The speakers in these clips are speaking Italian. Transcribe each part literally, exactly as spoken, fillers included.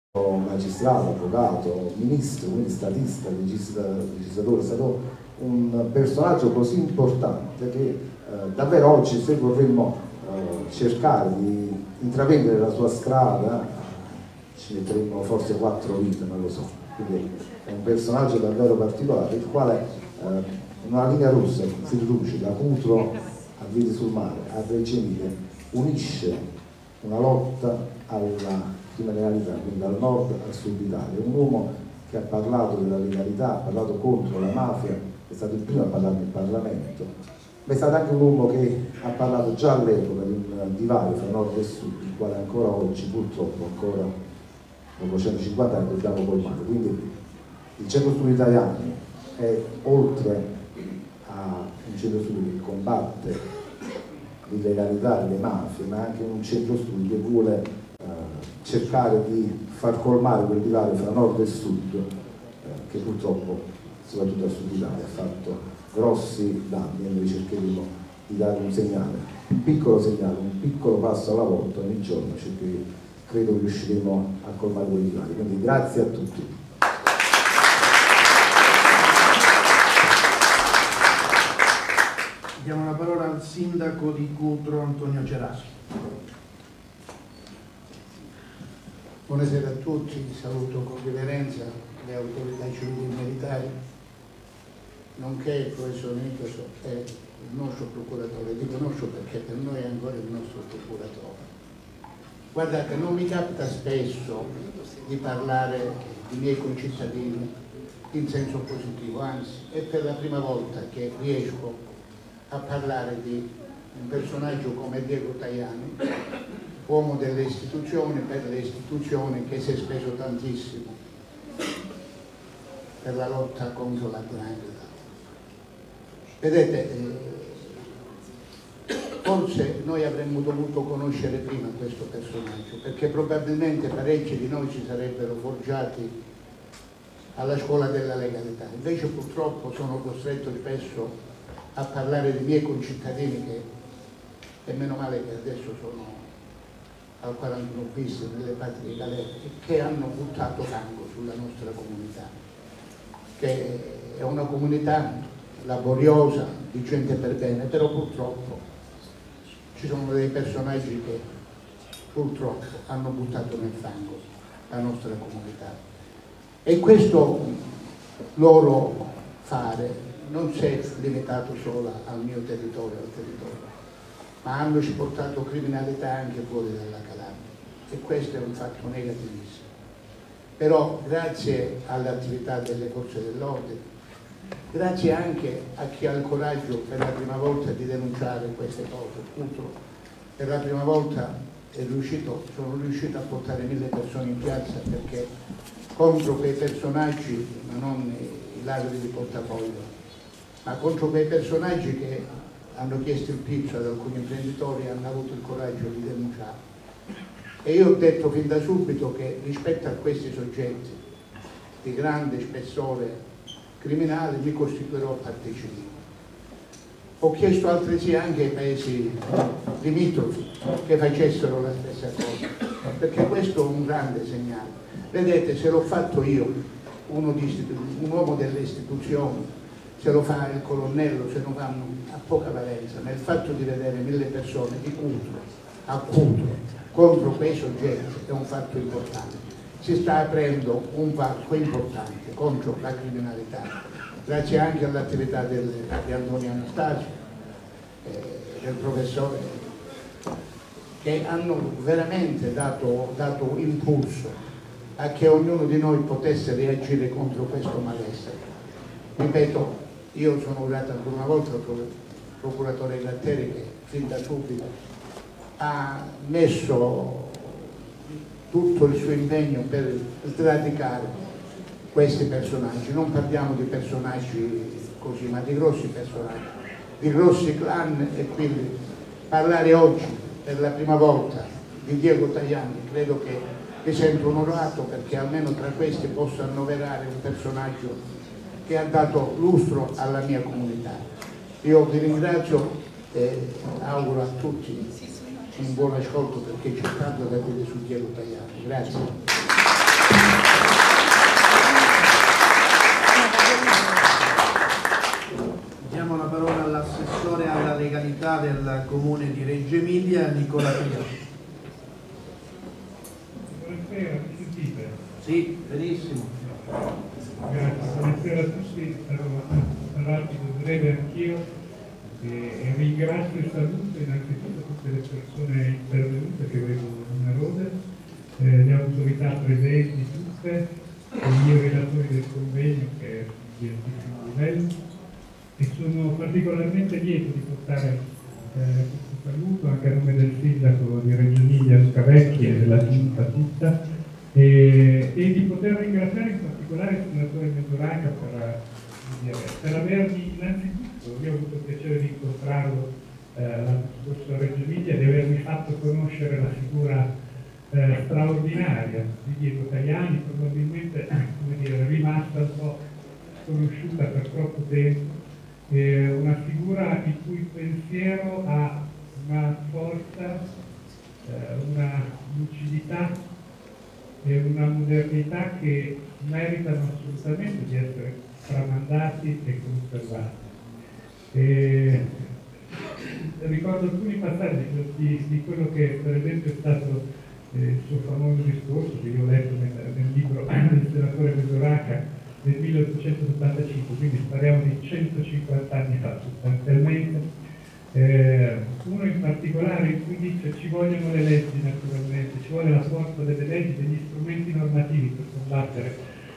magistrato, avvocato, ministro, quindi statista, legislatore, è stato un personaggio così importante che eh, davvero oggi, se vorremmo eh, cercare di intraprendere la sua strada, ci metteremmo forse quattro vite, non lo so. Quindi è un personaggio davvero particolare, il quale eh, una linea rossa, il fil rouge, da Cutro a Vite sul Mare, a Reggio Emilia, unisce una lotta alla criminalità, quindi dal nord al sud Italia. Un uomo che ha parlato della legalità, ha parlato contro la mafia, è stato il primo a parlare in Parlamento, ma è stato anche un uomo che ha parlato già all'epoca di un divario tra nord e sud, il quale ancora oggi, purtroppo, ancora dopo centocinquanta anni dobbiamo colmare. Quindi il centro-studio italiano è, oltre a un centro-studio che combatte l'illegalità e le mafie, ma anche un centro-studio che vuole eh, cercare di far colmare quel divario fra nord e sud, eh, che purtroppo, soprattutto al sud Italia, ha fatto grossi danni, e noi cercheremo di dare un segnale, un piccolo segnale, un piccolo passo alla volta ogni giorno, perché credo che riusciremo a colmare quel divario. Quindi grazie a tutti. Diamo la parola al sindaco di Cutro, Antonio Ceraschi. Buonasera a tutti, saluto con riverenza le autorità civili e militari, nonché il professor Nicoso e il nostro procuratore. Dico nostro perché per noi è ancora il nostro procuratore. Guardate, non mi capita spesso di parlare di miei concittadini in senso positivo, anzi è per la prima volta che riesco a parlare di un personaggio come Diego Tajani, uomo delle istituzioni, per le istituzioni, che si è speso tantissimo per la lotta contro la 'ndrangheta. Vedete, eh, forse noi avremmo dovuto conoscere prima questo personaggio, perché probabilmente parecchi di noi si sarebbero forgiati alla scuola della legalità. Invece purtroppo sono costretto spesso a parlare dei miei concittadini che, e meno male che adesso sono al quarantuno bis nelle patrie galere, che hanno buttato fango sulla nostra comunità, che è una comunità laboriosa, di gente per bene, però purtroppo ci sono dei personaggi che purtroppo hanno buttato nel fango la nostra comunità. E questo loro fare non si è limitato solo al mio territorio, al territorio, ma hanno portato criminalità anche fuori dalla Calabria, e questo è un fatto negativissimo. Però grazie all'attività delle forze dell'ordine, grazie anche a chi ha il coraggio per la prima volta di denunciare queste cose, appunto per la prima volta è riuscito, sono riuscito a portare mille persone in piazza, perché contro quei personaggi, ma non i ladri di portafoglio, ma contro quei personaggi che hanno chiesto il pizzo ad alcuni imprenditori e hanno avuto il coraggio di denunciare. E io ho detto fin da subito che rispetto a questi soggetti di grande spessore criminale mi costituirò parte civile. Ho chiesto altresì anche ai paesi limitrofi che facessero la stessa cosa, perché questo è un grande segnale. Vedete, se l'ho fatto io, uno di, un uomo delle istituzioni, se lo fa il colonnello, se lo fanno, ha poca valenza, ma il fatto di vedere mille persone di Cutro a Cutro contro quei soggetti è un fatto importante. Si sta aprendo un varco importante contro la criminalità, grazie anche all'attività di Antonio Anastasio, eh, del professore, che hanno veramente dato, dato impulso a che ognuno di noi potesse reagire contro questo malessere. Ripeto, io sono grato ancora una volta al procuratore Gratteri, che fin da subito ha messo tutto il suo impegno per sradicare questi personaggi. Non parliamo di personaggi così, ma di grossi personaggi, di grossi clan, e quindi parlare oggi per la prima volta di Diego Tajani credo che mi sento onorato, perché almeno tra questi posso annoverare un personaggio che ha dato lustro alla mia comunità. Io vi ringrazio e auguro a tutti un buon ascolto, perché c'è tanto da dire su Diego Tajani. Grazie. legalità del comune di Reggio Emilia, Nicola Prioni. Buonasera, mi sentite? Sì, benissimo. Grazie, buonasera a tutti, sarò rapido, breve anch'io e, e ringrazio e saluto innanzitutto tutte le persone intervenute che vedo numerose, eh, le autorità presenti tutte, e io relatori del convegno che è di altissimo livello, e sono particolarmente lieto di portare eh, questo saluto anche a nome del sindaco di Reggio Emilia, Luca Vecchi, e della giunta tutta, e, e di poter ringraziare in particolare il senatore Mesoraca per, per avermi innanzitutto, io ho avuto il piacere di incontrarlo eh, l'anno scorso a Reggio Emilia, di avermi fatto conoscere la figura eh, straordinaria di Diego Tajani, probabilmente come dire, rimasta un po' sconosciuta per troppo tempo, eh, una figura il cui pensiero ha una forza, eh, una lucidità e una modernità che meritano assolutamente di essere tramandati e conservati. E ricordo alcuni passaggi di, di quello che per esempio è stato eh, il suo famoso discorso che io ho letto nel, nel libro del senatore Mesoraca del milleottocentottantacinque, quindi parliamo di centocinquanta anni fa sostanzialmente. Eh, uno in particolare in cui dice ci vogliono le leggi naturalmente, ci vuole la forza delle leggi, degli strumenti normativi per combattere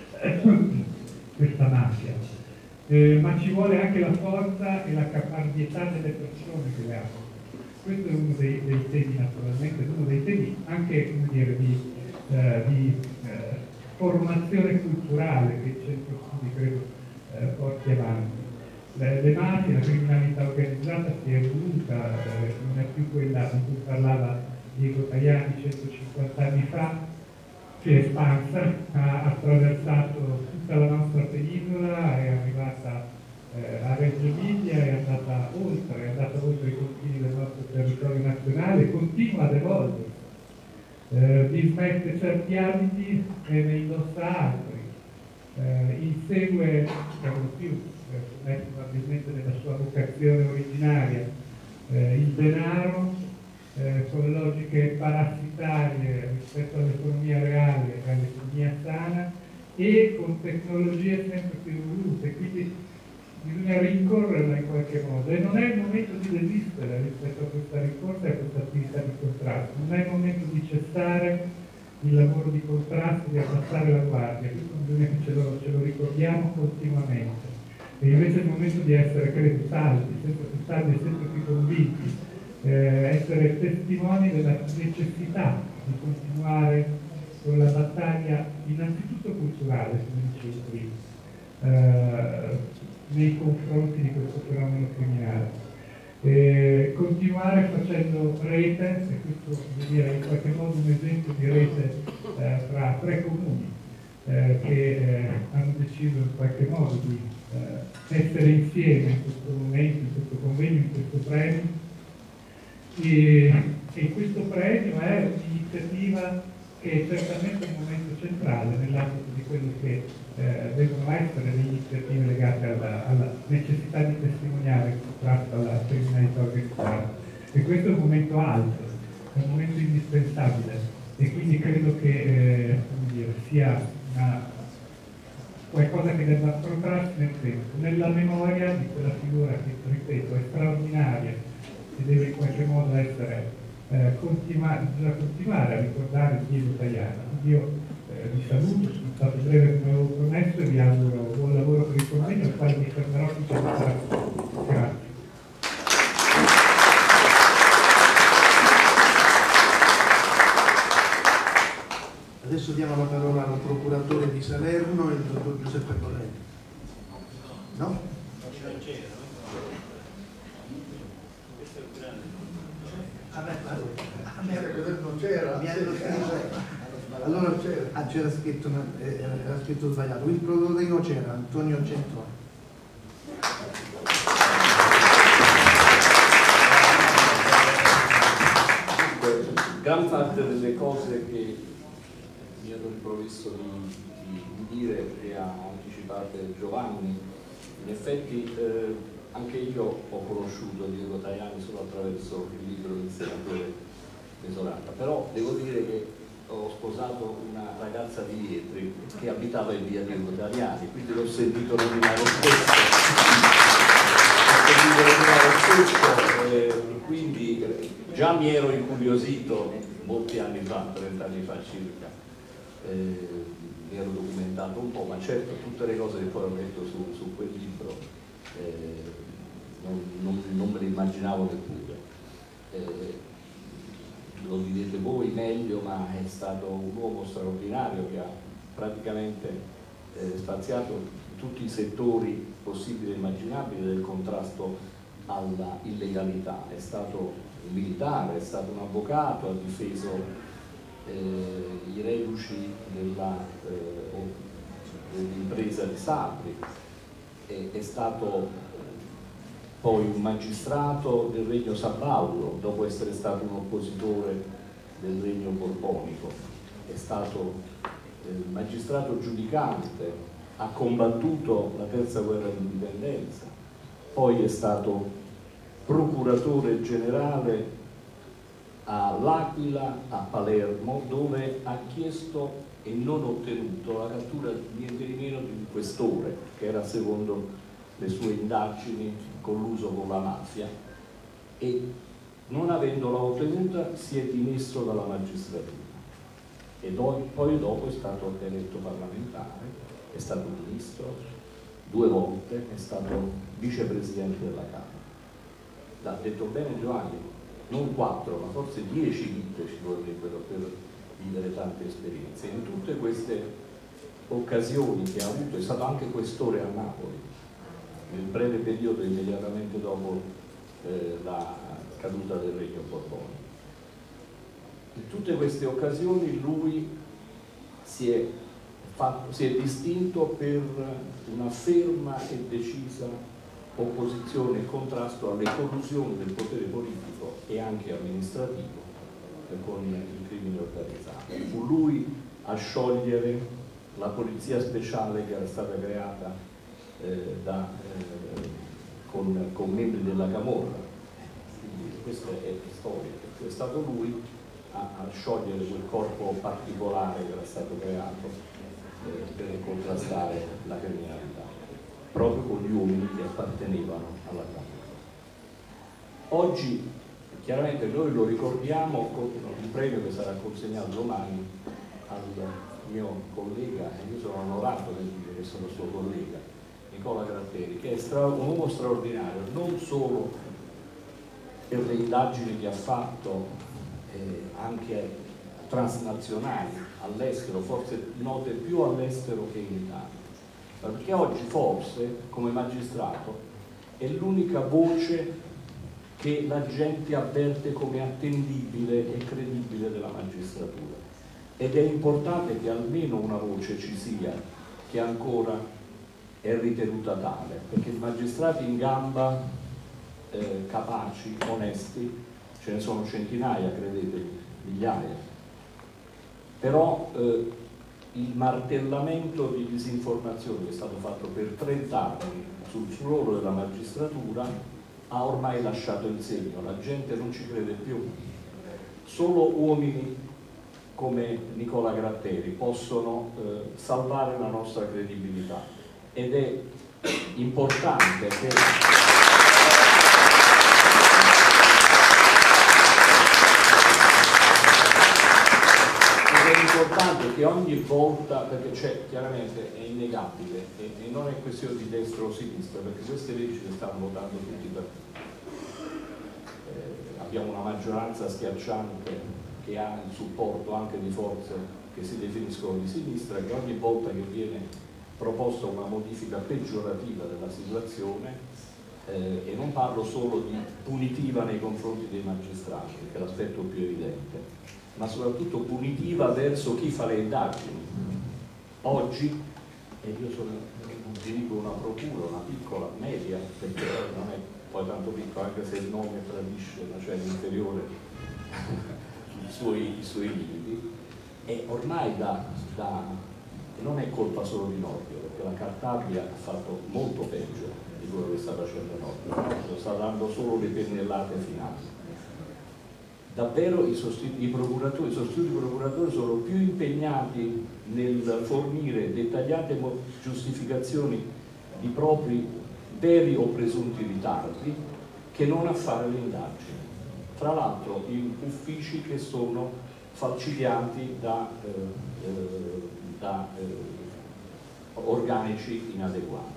questa mafia, eh, ma ci vuole anche la forza e la caparbietà delle persone che le hanno. Questo è uno dei, dei temi naturalmente, uno dei temi anche come dire, di, eh, di eh, formazione culturale che il centro studi credo eh, porti avanti. Le, le mafie, la criminalità organizzata si è evoluta, eh, non è più quella di cui parlava Diego Tajani centocinquanta anni fa, si è espansa, ha attraversato tutta la nostra penisola, è arrivata eh, a Reggio Emilia, è andata oltre, è andata oltre i confini del nostro territorio nazionale, continua ad evolvere, eh, dismette certi abiti e ne indossa altri, eh, insegue per lo più, eh, probabilmente nella sua vocazione originaria, eh, il denaro, Eh, con logiche parassitarie rispetto all'economia reale e all'economia sana e con tecnologie sempre più evolute, quindi bisogna rincorrerla in qualche modo e non è il momento di desistere rispetto a questa rincorsa e a questa attività di contrasto, non è il momento di cessare il lavoro di contrasto, di abbassare la guardia, questo bisogna che ce lo, ce lo ricordiamo continuamente, e invece è il momento di essere, credo, saldi, sempre più saldi e sempre più convinti, Eh, essere testimoni della necessità di continuare con la battaglia innanzitutto culturale, come dicevo prima, eh, nei confronti di questo fenomeno criminale. Eh, continuare facendo rete, e questo vuol dire in qualche modo un esempio di rete eh, tra tre comuni eh, che eh, hanno deciso in qualche modo di eh, essere insieme in questo momento, in questo convegno, in questo premio. E, e questo premio è un'iniziativa che è certamente un momento centrale nell'ambito di quello che eh, devono essere le iniziative legate alla, alla necessità di testimoniare il contrasto alla criminalità organizzata. E questo è un momento alto, è un momento indispensabile e quindi credo che eh, come dire, sia una, qualcosa che debba protrarsi nel tempo, nella memoria di quella figura che, ripeto, è straordinaria, che deve in qualche modo essere eh, continuare, bisogna continuare a ricordare Diego Tajani. Io eh, vi saluto, sono stato breve come avevo promesso e vi auguro buon lavoro per il convegno, al quale mi fermerò tutti a Grazie. Adesso diamo la parola al procuratore di Salerno, il dottor Giuseppe Correnti. No? A me, a me non c'era, allora c'era, ah, c'era scritto, era scritto sbagliato, il prototipo c'era, Antonio Centrone. Gran parte delle cose che mi ero ripromesso di, di dire e ha anticipate Giovanni, in effetti eh, anche io ho conosciuto Diego Tajani solo attraverso il libro del senatore Mesolata, però devo dire che ho sposato una ragazza di Vietri che abitava in via Diego Tajani, quindi l'ho sentito nominare spesso, l'ho sentito nominare spesso eh, quindi già mi ero incuriosito molti anni fa, trent'anni fa circa, eh, mi ero documentato un po', ma certo tutte le cose che poi ho letto su, su quel libro eh, non, non, non me le immaginavo neppure. Eh, lo direte voi meglio, ma è stato un uomo straordinario che ha praticamente eh, spaziato tutti i settori possibili e immaginabili del contrasto alla illegalità. È stato un militare, è stato un avvocato, ha difeso eh, i reduci della, eh, dell'impresa di Sapri, è, è stato poi un magistrato del Regno Sabaudo, dopo essere stato un oppositore del Regno Borbonico, è stato eh, magistrato giudicante, ha combattuto la terza guerra d'indipendenza, poi è stato procuratore generale all'Aquila, a Palermo, dove ha chiesto e non ottenuto la cattura niente di meno di un questore, che era secondo le sue indagini colluso con la mafia, e non avendola ottenuta si è dimesso dalla magistratura e poi dopo è stato eletto parlamentare, è stato ministro due volte, è stato vicepresidente della Camera. L'ha detto bene Giovanni, non quattro ma forse dieci vite ci vorrebbero per vivere tante esperienze. In tutte queste occasioni che ha avuto, è stato anche questore a Napoli nel breve periodo immediatamente dopo eh, la caduta del Regno Borbonico. In tutte queste occasioni lui si è, fatto, si è distinto per una ferma e decisa opposizione e contrasto alle collusioni del potere politico e anche amministrativo con il crimine organizzato. Fu lui a sciogliere la polizia speciale che era stata creata Eh, da, eh, con, con membri della Camorra, quindi questa è storia, è stato lui a, a sciogliere quel corpo particolare che era stato creato eh, per contrastare la criminalità, proprio con gli uomini che appartenevano alla Camorra. Oggi chiaramente noi lo ricordiamo con il premio che sarà consegnato domani al mio collega, e io sono onorato di dire che sono suo collega, Nicola Gratteri, che è un uomo straordinario non solo per le indagini che ha fatto eh, anche transnazionali all'estero, forse note più all'estero che in Italia, perché oggi forse come magistrato è l'unica voce che la gente avverte come attendibile e credibile della magistratura, ed è importante che almeno una voce ci sia che ancora è ritenuta tale, perché i magistrati in gamba eh, capaci, onesti, ce ne sono centinaia, credete, migliaia, però eh, il martellamento di disinformazione che è stato fatto per trent'anni sul ruolo della magistratura ha ormai lasciato il segno, la gente non ci crede più. Solo uomini come Nicola Gratteri possono eh, salvare la nostra credibilità. Ed è importante che ed è importante che ogni volta, perché c'è chiaramente, è innegabile e, e non è questione di destra o sinistra, perché queste leggi le stanno votando tutti per eh, abbiamo una maggioranza schiacciante che ha il supporto anche di forze che si definiscono di sinistra, che ogni volta che viene proposta una modifica peggiorativa della situazione, eh, e non parlo solo di punitiva nei confronti dei magistrati, che è l'aspetto più evidente, ma soprattutto punitiva verso chi fa le indagini. Oggi, e io sono, dirigo una procura, una piccola, media, perché non è poi tanto piccola, anche se il nome tradisce, cioè l'inferiore, i suoi, i suoi limiti, e ormai da, da non è colpa solo di Nordio, perché la Cartabia ha fatto molto peggio, di quello che sta facendo Nordio, sta dando solo le pennellate finali. Davvero i, i procuratori, i sostituti procuratori sono più impegnati nel fornire dettagliate giustificazioni di propri veri o presunti ritardi che non a fare le indagini, tra l'altro in uffici che sono falcidiati da, eh, eh, da eh, organici inadeguati.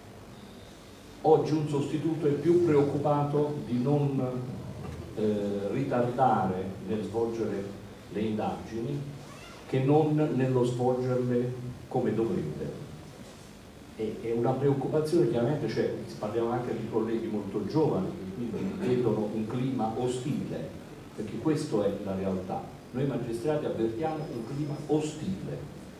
Oggi un sostituto è più preoccupato di non Eh, ritardare nel svolgere le indagini che non nello svolgerle come dovrebbe. E, è una preoccupazione, chiaramente, cioè, parliamo anche di colleghi molto giovani che quindi vedono un clima ostile, perché questa è la realtà. Noi magistrati avvertiamo un clima ostile.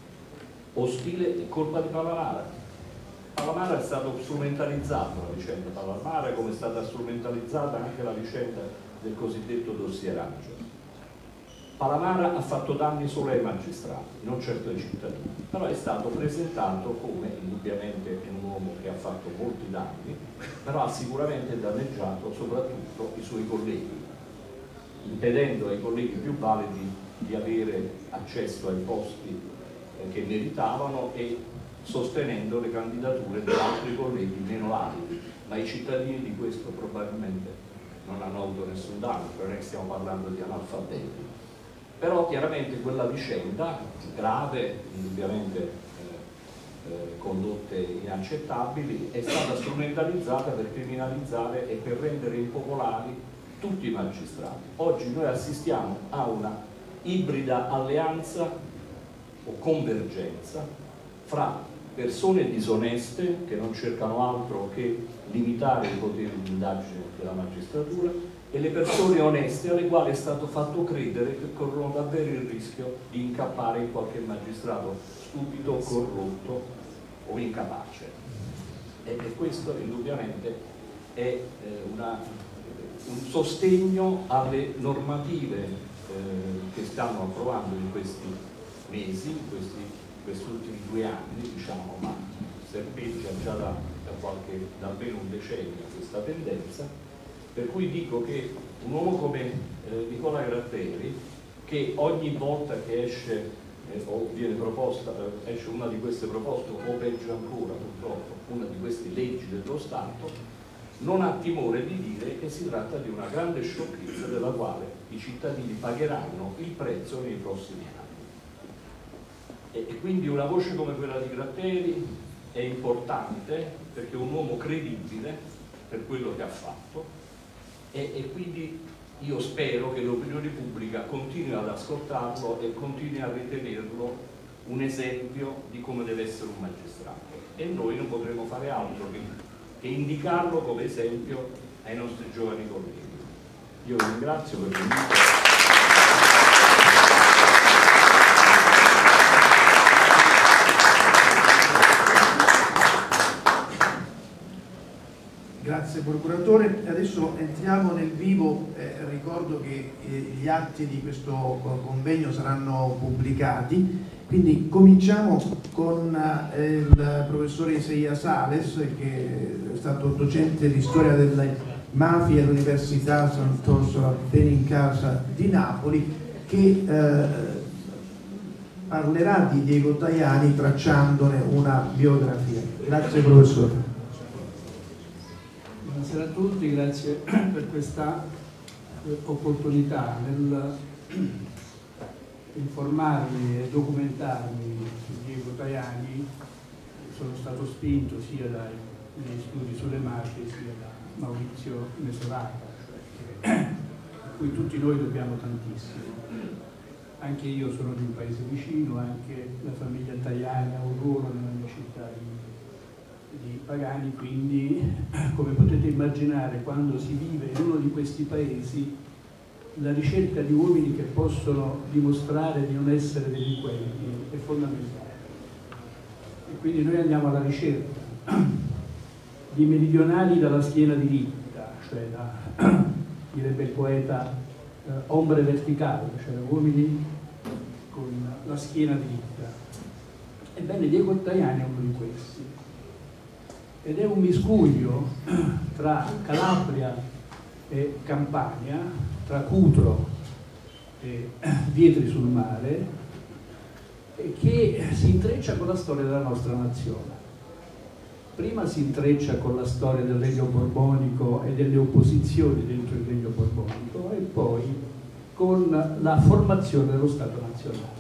Ostile è colpa di Palamara. Palamara è stato strumentalizzato la vicenda Palamara, come è stata strumentalizzata anche la vicenda del cosiddetto dossieraggio. Palamara ha fatto danni solo ai magistrati, non certo ai cittadini, però è stato presentato come, indubbiamente è un uomo che ha fatto molti danni, però ha sicuramente danneggiato soprattutto i suoi colleghi, impedendo ai colleghi più validi di avere accesso ai posti eh, che meritavano e sostenendo le candidature di altri colleghi meno validi, ma i cittadini di questo probabilmente non hanno avuto nessun danno, non è che stiamo parlando di analfabeti. Però chiaramente quella vicenda grave, indubbiamente eh, eh, condotte inaccettabili, è stata strumentalizzata per criminalizzare e per rendere impopolari tutti i magistrati. Oggi noi assistiamo a una ibrida alleanza o convergenza fra persone disoneste che non cercano altro che limitare i poteri di indagine della magistratura e le persone oneste alle quali è stato fatto credere che corrono davvero il rischio di incappare in qualche magistrato stupido, corrotto o incapace. E, e questo indubbiamente è eh, una, un sostegno alle normative eh, che stiamo approvando in questi mesi, in questi questi ultimi due anni, diciamo, ma serpeggia già da, da, qualche, da almeno un decennio questa tendenza, per cui dico che un uomo come eh, Nicola Gratteri, che ogni volta che esce eh, o viene proposta, eh, esce una di queste proposte, o peggio ancora purtroppo, una di queste leggi dello Stato, non ha timore di dire che si tratta di una grande sciocchezza della quale i cittadini pagheranno il prezzo nei prossimi anni. E quindi una voce come quella di Gratteri è importante perché è un uomo credibile per quello che ha fatto e, e quindi io spero che l'opinione pubblica continui ad ascoltarlo e continui a ritenerlo un esempio di come deve essere un magistrato e noi non potremo fare altro che, che indicarlo come esempio ai nostri giovani colleghi. Io vi ringrazio per l'invito. Grazie procuratore. Adesso entriamo nel vivo, eh, ricordo che eh, gli atti di questo convegno saranno pubblicati, quindi cominciamo con eh, il professore Isaia Sales, che è stato docente di storia delle mafie all'Università Sant'Orsola Benincasa di Napoli, che eh, parlerà di Diego Tajani tracciandone una biografia. Grazie professore. Buonasera a tutti, grazie per questa opportunità. Nel informarmi e documentarmi su Diego Tajani sono stato spinto sia dai miei studi sulle mafie sia da Maurizio Mesolata, cioè, a cui tutti noi dobbiamo tantissimo. Anche io sono di un paese vicino, anche la famiglia Tajani ha un ruolo nella mia città di di Pagani, quindi come potete immaginare quando si vive in uno di questi paesi la ricerca di uomini che possono dimostrare di non essere delinquenti è fondamentale e quindi noi andiamo alla ricerca di meridionali dalla schiena diritta, cioè da, direbbe il poeta, eh, ombre verticali, cioè uomini con la schiena diritta. Ebbene Diego Tajani è uno di questi. ed è un miscuglio tra Calabria e Campania, tra Cutro e Vietri sul Mare, che si intreccia con la storia della nostra nazione. Prima si intreccia con la storia del regno borbonico e delle opposizioni dentro il regno borbonico, e poi con la formazione dello Stato nazionale.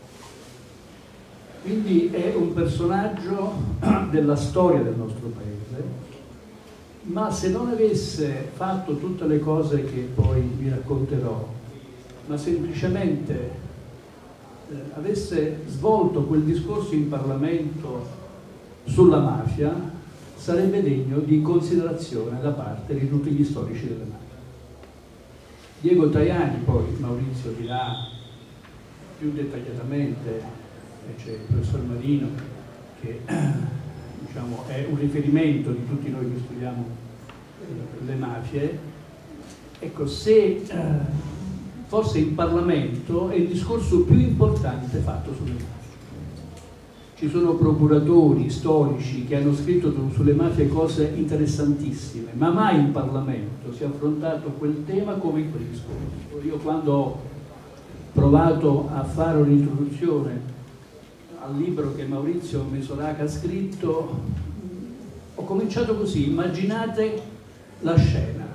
Quindi è un personaggio della storia del nostro paese, ma se non avesse fatto tutte le cose che poi vi racconterò, ma semplicemente eh, avesse svolto quel discorso in Parlamento sulla mafia, sarebbe degno di considerazione da parte di tutti gli storici delle mafie. Diego Tajani, poi Maurizio dirà più dettagliatamente, c'è il professor Marino che diciamo, è un riferimento di tutti noi che studiamo eh, le mafie. Ecco, se eh, forse in Parlamento è il discorso più importante fatto sulle mafie. Ci sono procuratori, storici che hanno scritto sulle mafie cose interessantissime, ma mai in Parlamento si è affrontato quel tema come in quel discorso. Io quando ho provato a fare un'introduzione al libro che Maurizio Mesoraca ha scritto, ho cominciato così: immaginate la scena.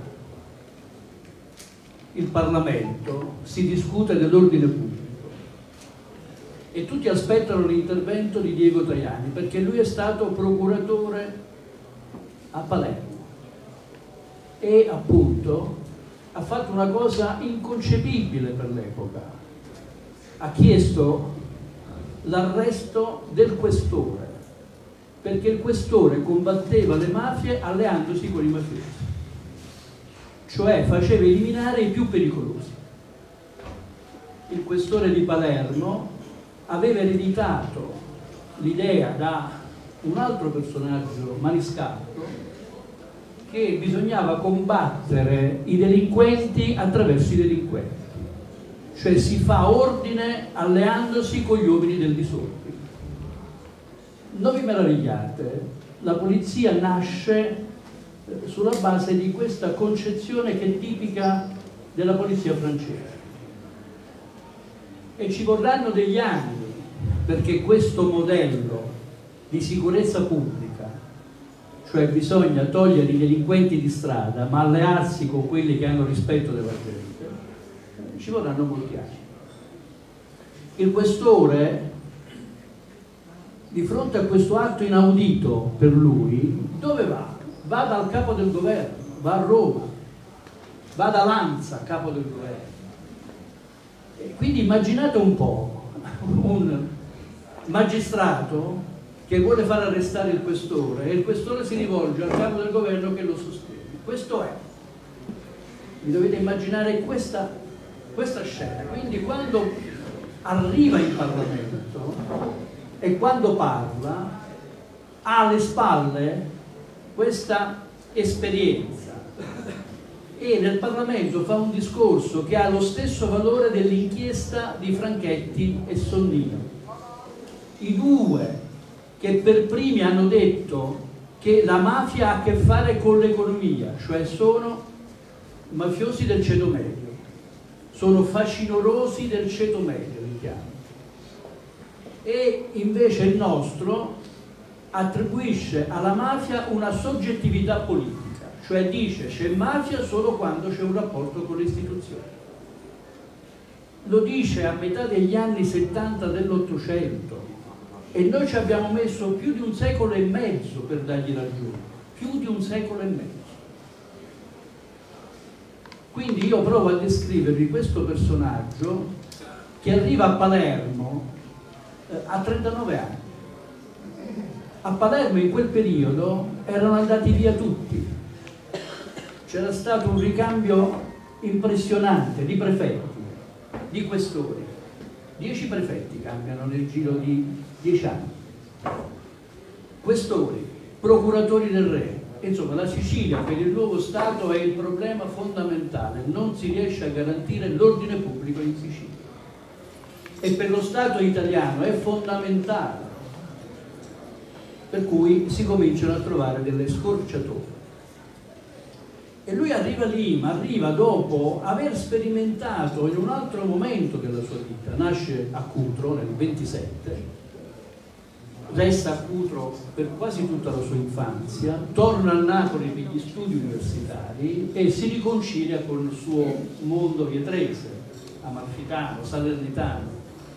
Il Parlamento, si discute dell'ordine pubblico e tutti aspettano l'intervento di Diego Tajani, perché lui è stato procuratore a Palermo e appunto ha fatto una cosa inconcepibile per l'epoca: ha chiesto l'arresto del questore, perché il questore combatteva le mafie alleandosi con i mafiosi, cioè faceva eliminare i più pericolosi. Il questore di Palermo aveva ereditato l'idea da un altro personaggio, Maniscalco, che bisognava combattere i delinquenti attraverso i delinquenti, cioè si fa ordine alleandosi con gli uomini del disordine. Non vi meravigliate, la polizia nasce sulla base di questa concezione che è tipica della polizia francese, e ci vorranno degli anni perché questo modello di sicurezza pubblica, cioè bisogna togliere i delinquenti di strada ma allearsi con quelli che hanno rispetto della gente, ci vorranno molti anni. Il questore, di fronte a questo atto inaudito per lui, dove va? Va dal capo del governo, va a Roma, va da Lanza, capo del governo. E quindi immaginate un po' un magistrato che vuole far arrestare il questore e il questore si rivolge al capo del governo che lo sostiene. Questo è. Vi dovete immaginare questa, questa scena. Quindi quando arriva in Parlamento e quando parla ha alle spalle questa esperienza e nel Parlamento fa un discorso che ha lo stesso valore dell'inchiesta di Franchetti e Sonnino, i due che per primi hanno detto che la mafia ha a che fare con l'economia, cioè sono mafiosi del ceto medio, sono facinorosi del ceto medio, li chiamo. E invece il nostro attribuisce alla mafia una soggettività politica, cioè dice c'è mafia solo quando c'è un rapporto con le istituzioni. Lo dice a metà degli anni settanta dell'Ottocento e noi ci abbiamo messo più di un secolo e mezzo per dargli ragione, più di un secolo e mezzo. Quindi io provo a descrivervi questo personaggio che arriva a Palermo eh, a trentanove anni. A Palermo in quel periodo erano andati via tutti, c'era stato un ricambio impressionante di prefetti, di questori, dieci prefetti cambiano nel giro di dieci anni, questori, procuratori del re, insomma la Sicilia per il nuovo Stato è il problema fondamentale, non si riesce a garantire l'ordine pubblico in Sicilia e per lo Stato italiano è fondamentale per cui si cominciano a trovare delle scorciatoie. E lui arriva lì, ma arriva dopo aver sperimentato in un altro momento della sua vita. Nasce a Cutro nel ventisette, resta a Cutro per quasi tutta la sua infanzia, torna a Napoli per gli studi universitari e si riconcilia con il suo mondo vietrese, amalfitano, salernitano,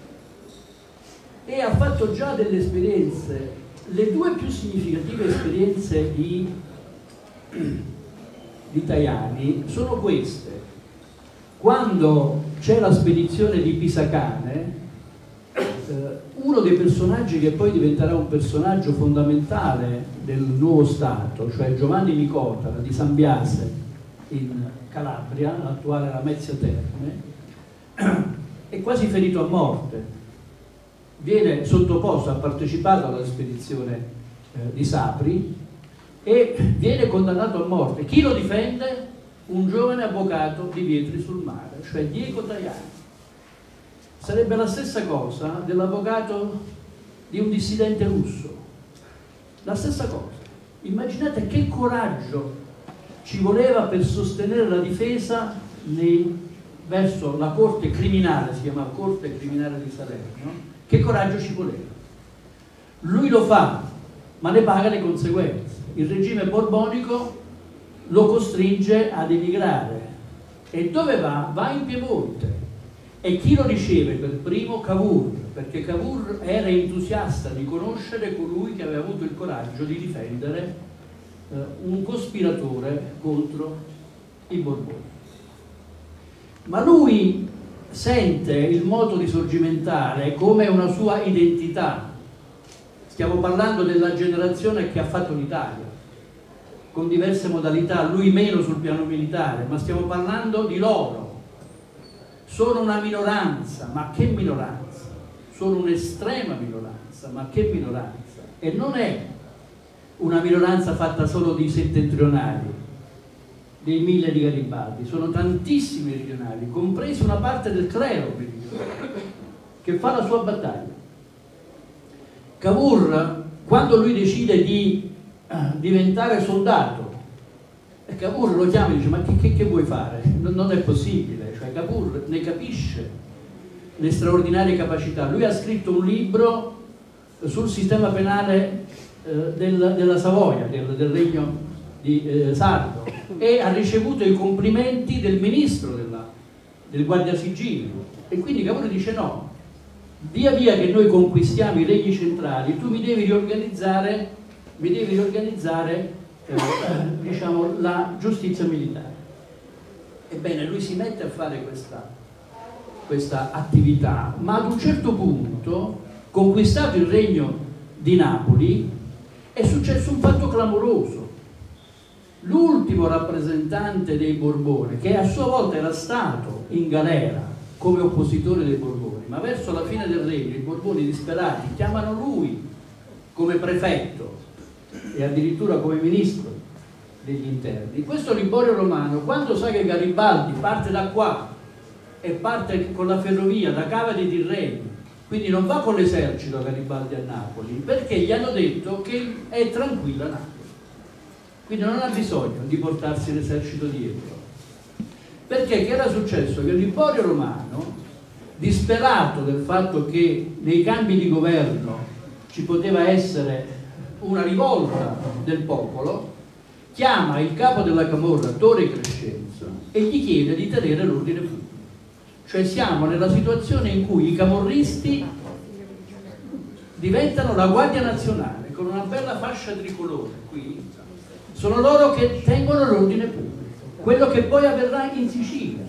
e ha fatto già delle esperienze. Le due più significative esperienze di, di Tajani sono queste: quando c'è la spedizione di Pisacane, eh, uno dei personaggi che poi diventerà un personaggio fondamentale del nuovo Stato, cioè Giovanni Nicota di San Biase in Calabria, l'attuale Lamezia Terme, è quasi ferito a morte. Viene sottoposto, ha partecipato alla spedizione eh, di Sapri e viene condannato a morte. Chi lo difende? Un giovane avvocato di Vietri sul Mare, cioè Diego Tajani. Sarebbe la stessa cosa dell'avvocato di un dissidente russo, la stessa cosa. Immaginate che coraggio ci voleva per sostenere la difesa nei, verso la corte criminale, si chiama Corte Criminale di Salerno. Che coraggio ci voleva? Lui lo fa, ma ne paga le conseguenze. Il regime borbonico lo costringe ad emigrare. E dove va? Va in Piemonte. E chi lo riceve per primo? Cavour, perché Cavour era entusiasta di conoscere colui che aveva avuto il coraggio di difendere eh, un cospiratore contro i Borboni. Ma lui sente il moto risorgimentale come una sua identità. Stiamo parlando della generazione che ha fatto l'Italia, con diverse modalità, lui meno sul piano militare, ma stiamo parlando di loro. Sono una minoranza, ma che minoranza? Sono un'estrema minoranza, ma che minoranza? E non è una minoranza fatta solo di settentrionali, dei mille di Garibaldi, sono tantissimi meridionali, compresi una parte del clero meridionale, che fa la sua battaglia. Cavour, quando lui decide di uh, diventare soldato, e Cavour lo chiama e dice: ma che, che, che vuoi fare? Non, non è possibile. Cioè Cavour ne capisce le straordinarie capacità. Lui ha scritto un libro sul sistema penale eh, del, della Savoia, del, del regno di eh, Sardo, e ha ricevuto i complimenti del ministro della, del Guardasigilli. E quindi Cavour dice: no, via via che noi conquistiamo i regni centrali, tu mi devi riorganizzare, mi devi riorganizzare eh, diciamo, la giustizia militare. Ebbene, lui si mette a fare questa, questa attività, ma ad un certo punto, conquistato il regno di Napoli, è successo un fatto clamoroso. L'ultimo rappresentante dei Borboni, che a sua volta era stato in galera come oppositore dei Borboni, ma verso la fine del regno i Borboni disperati chiamano lui come prefetto e addirittura come ministro degli interni. Questo Liborio Romano, quando sa che Garibaldi parte da qua e parte con la ferrovia da Cava dei Tirreni, quindi non va con l'esercito a Garibaldi a Napoli, perché gli hanno detto che è tranquilla Napoli, quindi non ha bisogno di portarsi l'esercito dietro. Perché che era successo? Che Liborio Romano, disperato del fatto che nei cambi di governo ci poteva essere una rivolta del popolo, chiama il capo della camorra, Torre Crescenza, e gli chiede di tenere l'ordine pubblico. Cioè siamo nella situazione in cui i camorristi diventano la Guardia Nazionale con una bella fascia tricolore qui, sono loro che tengono l'ordine pubblico, quello che poi avverrà in Sicilia.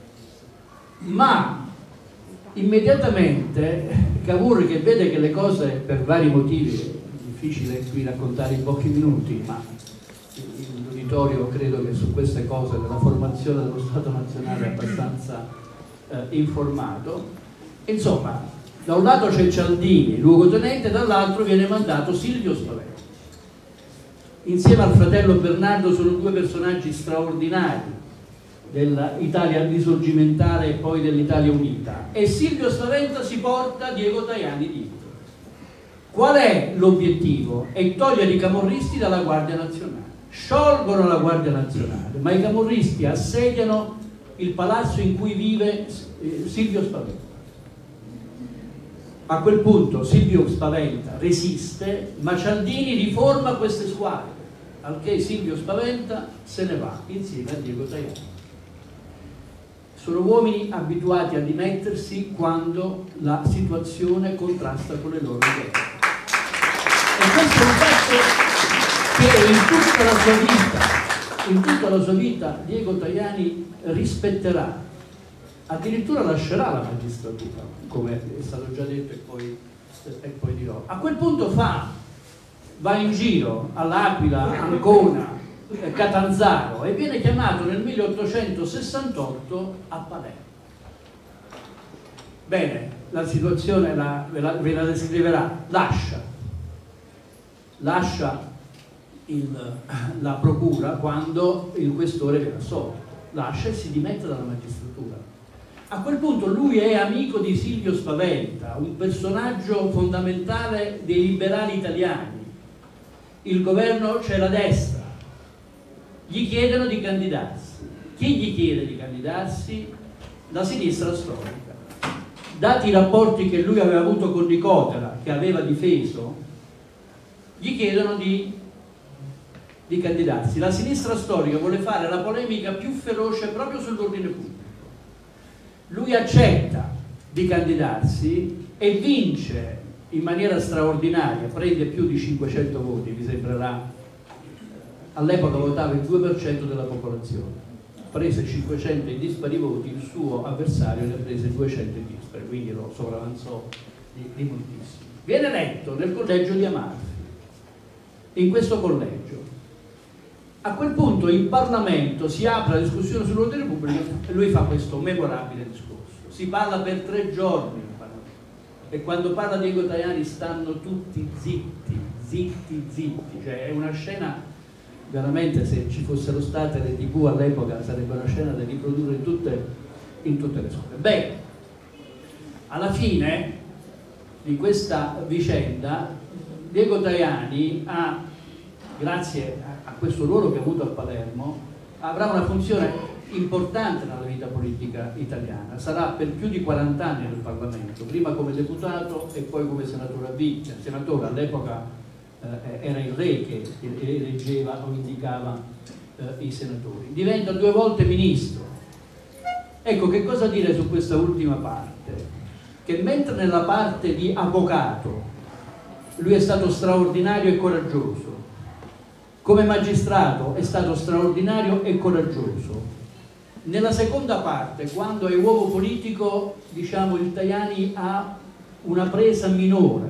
Ma immediatamente Cavour, che vede che le cose per vari motivi, è difficile qui raccontare in pochi minuti, ma l'uditorio credo che su queste cose della formazione dello Stato nazionale è abbastanza eh, informato, insomma, da un lato c'è Cialdini, luogotenente, dall'altro viene mandato Silvio Spaventa. Insieme al fratello Bernardo sono due personaggi straordinari dell'Italia risorgimentale e poi dell'Italia unita, e Silvio Spaventa si porta Diego Tajani dietro. Qual è l'obiettivo? È togliere i camorristi dalla Guardia Nazionale. Sciolgono la Guardia Nazionale, ma i camorristi assediano il palazzo in cui vive eh, Silvio Spaventa. A quel punto Silvio Spaventa resiste, ma Cialdini riforma queste squadre, al che Silvio Spaventa se ne va insieme a Diego Tajani. Sono uomini abituati a dimettersi quando la situazione contrasta con le loro idee. E questo è un fatto che in tutta la sua vita, in tutta la sua vita Diego Tajani rispetterà. Addirittura lascerà la magistratura, come è stato già detto e poi, e poi dirò. A quel punto fa, va in giro all'Aquila, Ancona, Catanzaro e viene chiamato nel milleottocentosessantotto a Palermo. Bene, la situazione la, ve, la, ve la descriverà. Lascia, lascia il, la procura quando il questore viene assolto, lascia e si dimette dalla magistratura. A quel punto lui è amico di Silvio Spaventa, un personaggio fondamentale dei liberali italiani. Il governo c'è la destra, gli chiedono di candidarsi. Chi gli chiede di candidarsi? La sinistra storica. Dati i rapporti che lui aveva avuto con Nicotera, che aveva difeso, gli chiedono di, di candidarsi. La sinistra storica vuole fare la polemica più feroce proprio sull'ordine pubblico. Lui accetta di candidarsi e vince in maniera straordinaria, prende più di cinquecento voti, mi sembrerà, all'epoca votava il due per cento della popolazione, prese cinquecento in dispari voti, il suo avversario ne prese duecento in dispari, quindi lo sopravanzò di, di moltissimo. Viene eletto nel collegio di Amalfi, in questo collegio. A quel punto in Parlamento si apre la discussione sull'ordine pubblico e lui fa questo memorabile discorso. Si parla per tre giorni in Parlamento e quando parla Diego Tajani stanno tutti zitti, zitti, zitti. Cioè è una scena, veramente, se ci fossero state le tivù all'epoca sarebbe una scena da riprodurre in tutte, in tutte le scuole. Beh, alla fine di questa vicenda Diego Tajani ha, grazie a a questo ruolo che ha avuto a Palermo, avrà una funzione importante nella vita politica italiana. Sarà per più di quaranta anni nel Parlamento, prima come deputato e poi come senatore a vita. Senatore all'epoca eh, era il re che eleggeva o indicava eh, i senatori. Diventa due volte ministro. Ecco, che cosa dire su questa ultima parte? Che mentre nella parte di avvocato lui è stato straordinario e coraggioso, come magistrato è stato straordinario e coraggioso. Nella seconda parte, quando è uomo politico, diciamo, il Tajani ha una presa minore.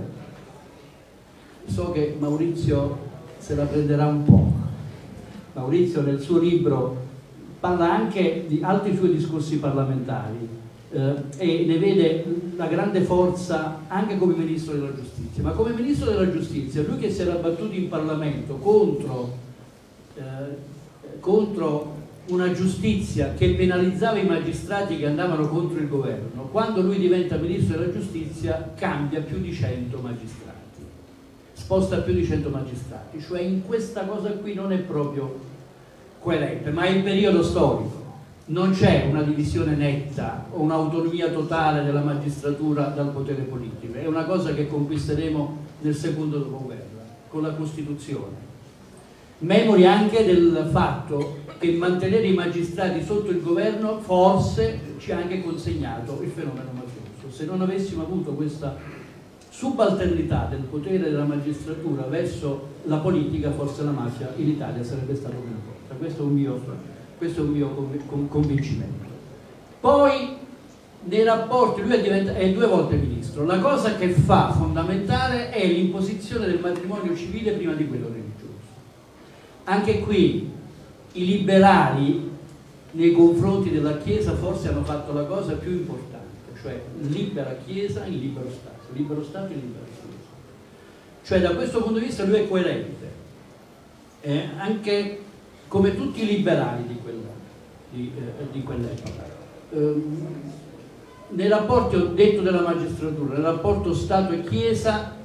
So che Maurizio se la prenderà un po'. Maurizio nel suo libro parla anche di altri suoi discorsi parlamentari eh, e ne vede la grande forza anche come Ministro della Giustizia. Ma come Ministro della Giustizia, lui che si era battuto in Parlamento contro, eh, contro una giustizia che penalizzava i magistrati che andavano contro il governo, quando lui diventa Ministro della Giustizia cambia più di cento magistrati, sposta più di cento magistrati, cioè in questa cosa qui non è proprio coerente, ma è il periodo storico. Non c'è una divisione netta o un'autonomia totale della magistratura dal potere politico, è una cosa che conquisteremo nel secondo dopoguerra, con la Costituzione. Memori anche del fatto che mantenere i magistrati sotto il governo forse ci ha anche consegnato il fenomeno mafioso. Se non avessimo avuto questa subalternità del potere della magistratura verso la politica, forse la mafia in Italia sarebbe stata meno forte. Questo è un mio... Questo è un mio convincimento. Poi nei rapporti, lui è, è due volte ministro, la cosa che fa fondamentale è l'imposizione del matrimonio civile prima di quello religioso. Anche qui i liberali nei confronti della Chiesa forse hanno fatto la cosa più importante, cioè libera Chiesa in libero Stato, libero Stato in libera Chiesa. Cioè da questo punto di vista lui è coerente, eh, anche come tutti i liberali di quella, di, eh, di quell'epoca. Eh, nei rapporti, ho detto, della magistratura, nel rapporto Stato e Chiesa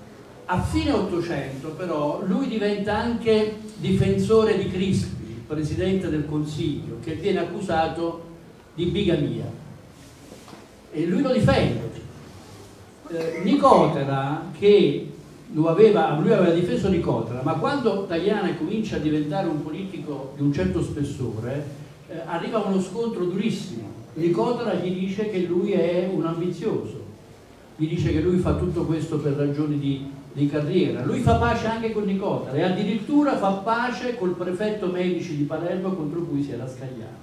A fine Ottocento però lui diventa anche difensore di Crispi, presidente del Consiglio, che viene accusato di bigamia, e lui lo difende. Eh, Nicotera, che lo aveva, lui aveva difeso Nicotera, ma quando Tajani comincia a diventare un politico di un certo spessore, eh, arriva uno scontro durissimo. Nicotera gli dice che lui è un ambizioso, gli dice che lui fa tutto questo per ragioni di, di carriera. Lui fa pace anche con Nicotera e addirittura fa pace col prefetto Medici di Palermo contro cui si era scagliato.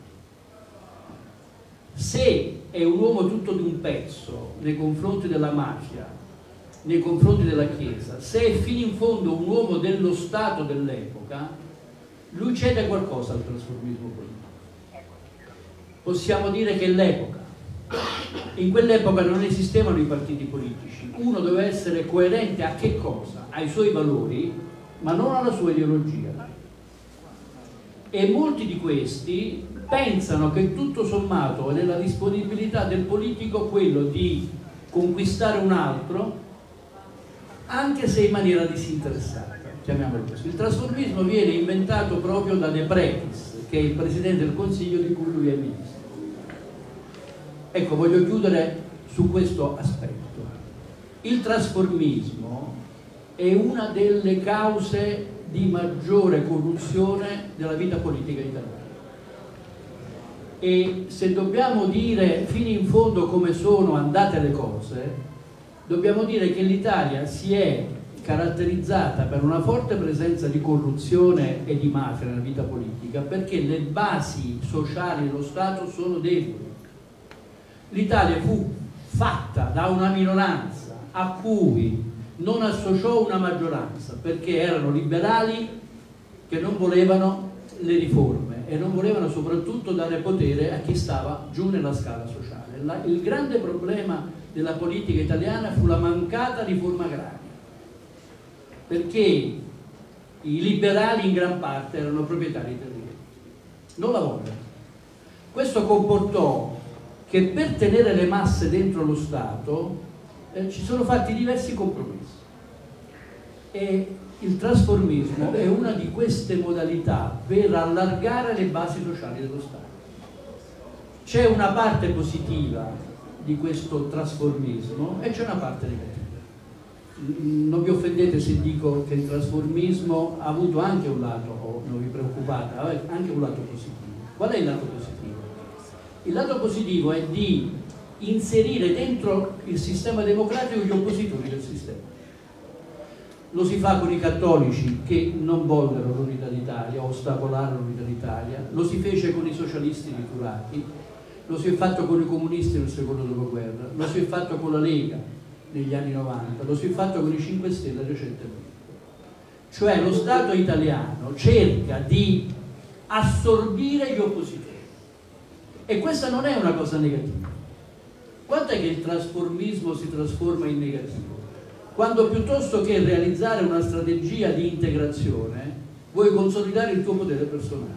Se è un uomo tutto di un pezzo nei confronti della mafia, nei confronti della Chiesa, se è fino in fondo un uomo dello Stato dell'epoca, lui cede qualcosa al trasformismo politico. Possiamo dire che l'epoca, in quell'epoca non esistevano i partiti politici, uno doveva essere coerente a che cosa? Ai suoi valori, ma non alla sua ideologia. E molti di questi pensano che tutto sommato è nella disponibilità del politico quello di conquistare un altro, anche se in maniera disinteressata, chiamiamolo così. Il trasformismo viene inventato proprio da De Pretis, che è il Presidente del Consiglio di cui lui è ministro. Ecco, voglio chiudere su questo aspetto. Il trasformismo è una delle cause di maggiore corruzione della vita politica italiana. E se dobbiamo dire fino in fondo come sono andate le cose, dobbiamo dire che l'Italia si è caratterizzata per una forte presenza di corruzione e di mafia nella vita politica, perché le basi sociali dello Stato sono deboli. L'Italia fu fatta da una minoranza a cui non associò una maggioranza, perché erano liberali che non volevano le riforme e non volevano soprattutto dare potere a chi stava giù nella scala sociale. La, il grande problema della politica italiana fu la mancata riforma agraria, perché i liberali in gran parte erano proprietari terrieri, non la vollero. Questo comportò che per tenere le masse dentro lo Stato eh, ci sono fatti diversi compromessi, e il trasformismo è una di queste modalità per allargare le basi sociali dello Stato. C'è una parte positiva di questo trasformismo e c'è una parte negativa. Non vi offendete se dico che il trasformismo ha avuto anche un lato, oh, non vi preoccupate, ha anche un lato positivo. Qual è il lato positivo? Il lato positivo è di inserire dentro il sistema democratico gli oppositori del sistema. Lo si fa con i cattolici che non vollero l'unità d'Italia, ostacolarono l'unità d'Italia, lo si fece con i socialisti riturati, lo si è fatto con i comunisti nel secondo dopoguerra, lo si è fatto con la Lega negli anni novanta, lo si è fatto con i cinque Stelle recentemente. Cioè lo Stato italiano cerca di assorbire gli oppositori, e questa non è una cosa negativa. Quant'è che il trasformismo si trasforma in negativo? Quando piuttosto che realizzare una strategia di integrazione vuoi consolidare il tuo potere personale.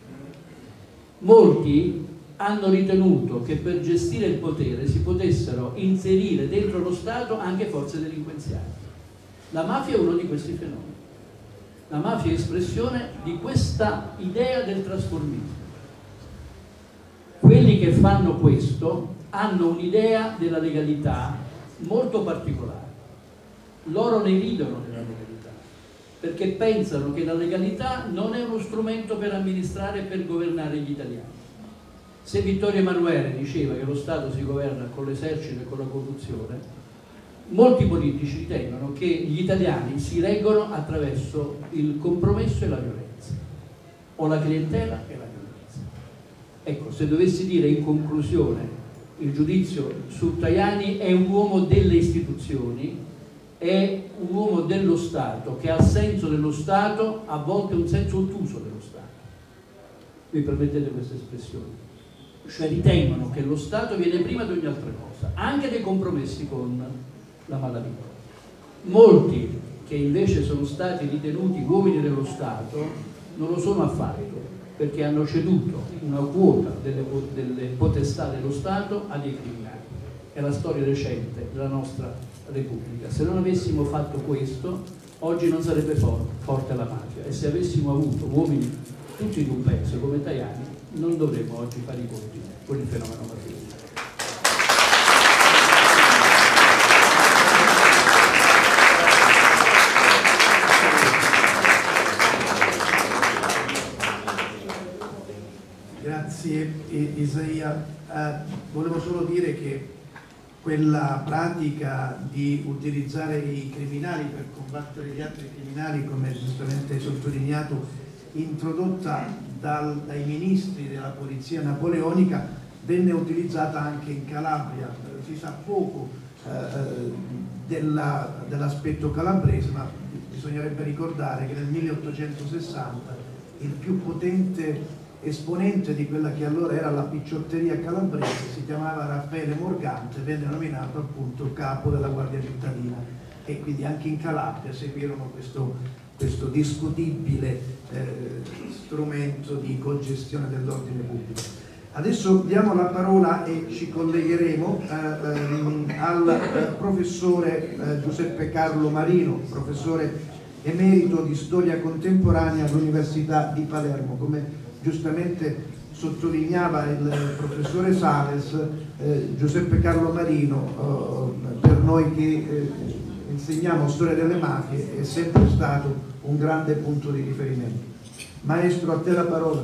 Molti hanno ritenuto che per gestire il potere si potessero inserire dentro lo Stato anche forze delinquenziali. La mafia è uno di questi fenomeni. La mafia è espressione di questa idea del trasformismo. Quelli che fanno questo hanno un'idea della legalità molto particolare. Loro ne ridono della legalità, perché pensano che la legalità non è uno strumento per amministrare e per governare gli italiani. Se Vittorio Emanuele diceva che lo Stato si governa con l'esercito e con la corruzione, molti politici ritengono che gli italiani si reggono attraverso il compromesso e la violenza, o la clientela e la violenza. Ecco, se dovessi dire in conclusione il giudizio su Tajani, è un uomo delle istituzioni, è un uomo dello Stato che ha il senso dello Stato, a volte un senso ottuso dello Stato. Mi permettete questa espressione? Cioè ritengono che lo Stato viene prima di ogni altra cosa, anche dei compromessi con la malavita. Molti che invece sono stati ritenuti uomini dello Stato non lo sono affatto, perché hanno ceduto una quota delle, delle potestà dello Stato a dei criminali. È la storia recente della nostra Repubblica. Se non avessimo fatto questo, oggi non sarebbe for forte la mafia, e se avessimo avuto uomini tutti di un pezzo come Tajani, non dovremmo oggi fare i conti con il fenomeno mafioso. Grazie Isaia. Eh, volevo solo dire che quella pratica di utilizzare i criminali per combattere gli altri criminali, come giustamente sottolineato, introdotta dal, dai ministri della polizia napoleonica, venne utilizzata anche in Calabria. Si sa poco eh, dell'aspetto dell calabrese, ma bisognerebbe ricordare che nel milleottocentosessanta il più potente esponente di quella che allora era la picciotteria calabrese si chiamava Raffaele Morgante, venne nominato appunto capo della Guardia Cittadina, e quindi anche in Calabria seguirono questo, questo discutibile eh, strumento di congestione dell'ordine pubblico. Adesso diamo la parola e ci collegheremo eh, ehm, al eh, professore eh, Giuseppe Carlo Marino, professore emerito di storia contemporanea all'Università di Palermo. Come giustamente sottolineava il professore Sales, eh, Giuseppe Carlo Marino, eh, per noi che eh, insegniamo storia delle mafie, è sempre stato un grande punto di riferimento. Maestro, a te la parola.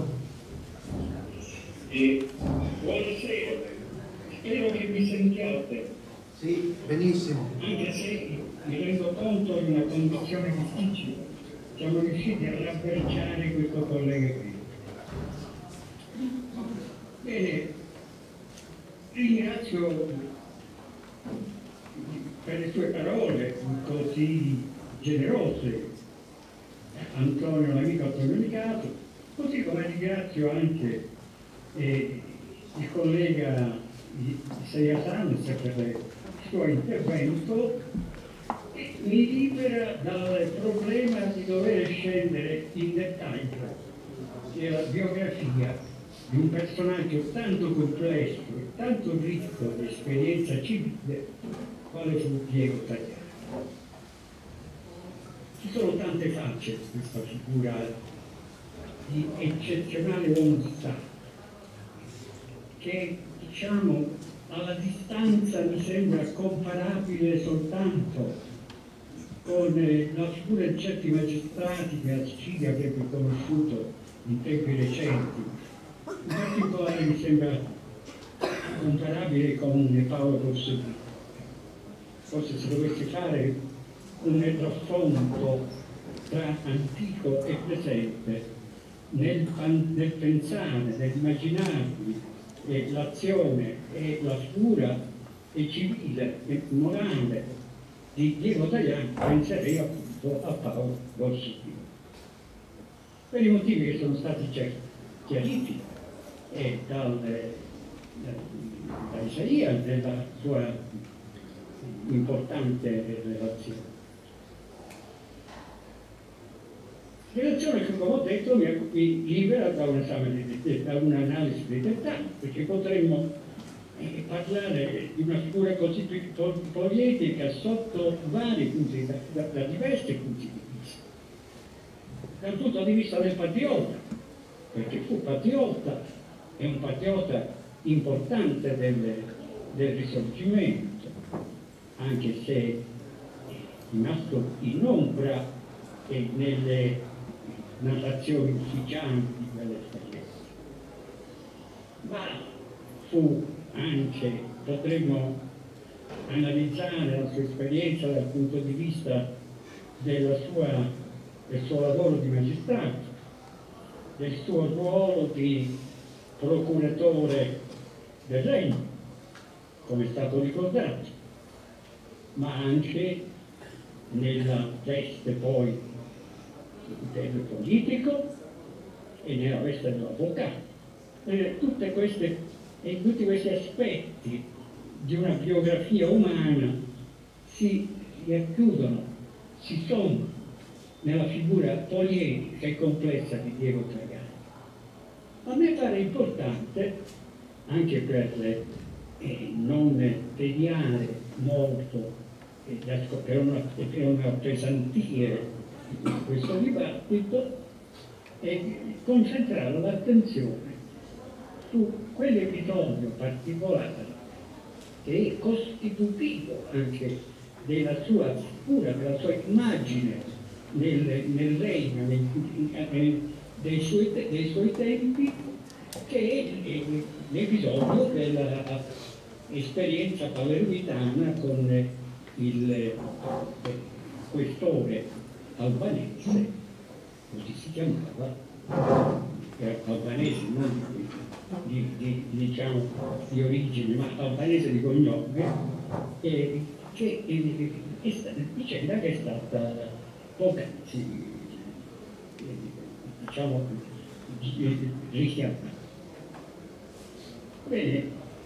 Eh, buonasera, spero che mi sentiate. Sì, benissimo. Anche se mi rendo conto di una condizione difficile, siamo riusciti a rabberciare questo collega qui. Bene, ringrazio per le sue parole così generose Antonio, l'amico Antonio Nicato, così come ringrazio anche eh, il collega Isaia Sanz per il suo intervento, e mi libera dal problema di dover scendere in dettaglio della biografia di un personaggio tanto complesso e tanto ricco di esperienza civile quale fu Diego Tajani. Ci sono tante facce di questa figura di eccezionale onestà che, diciamo, alla distanza mi sembra comparabile soltanto con la figura di certi magistrati che la Sicilia avrebbe conosciuto in tempi recenti. In particolare mi sembra comparabile con Paolo Borsellino. Forse se dovessi fare un raffronto tra antico e presente nel, nel pensare, nell'immaginarmi eh, l'azione e la figura e civile e morale di Diego Tajani, penserei appunto a Paolo Borsellino. Per i motivi che sono stati chiariti e dal, da Isaia della sua importante relazione. Relazione che, come ho detto, mi libera da un esame di, da un'analisi di dettaglio, perché potremmo eh, parlare di una figura così poliedrica sotto vari punti, da, da, da diversi punti di vista. Dal punto di vista del patriota, perché fu patriota, è un patriota importante del, del Risorgimento, anche se è rimasto in ombra e nelle narrazioni ufficiali di quell'esperienza. Ma fu anche, potremmo analizzare la sua esperienza dal punto di vista della sua, del suo lavoro di magistrato, del suo ruolo di procuratore del regno, come è stato ricordato, ma anche nella veste poi del politico e nella veste dell'avvocato. Eh, tutte queste, e tutti questi aspetti di una biografia umana si racchiudono, si sommano nella figura poliedrica e complessa di Diego Tajani. A me pare importante, anche per eh, non tediare molto per una, per una appesantire questo dibattito, e concentrare l'attenzione su quell'episodio particolare che è costitutivo anche della sua figura, della sua immagine nel, nel regno nel, dei, suoi, dei suoi tempi, che è l'episodio dell'esperienza palermitana con il questore albanese, così si chiamava, albanese non di, di, diciamo, di origine, ma albanese di cognome, e, che è, è stata, vicenda che è stata poc'anzi, diciamo, richiamata. Bene,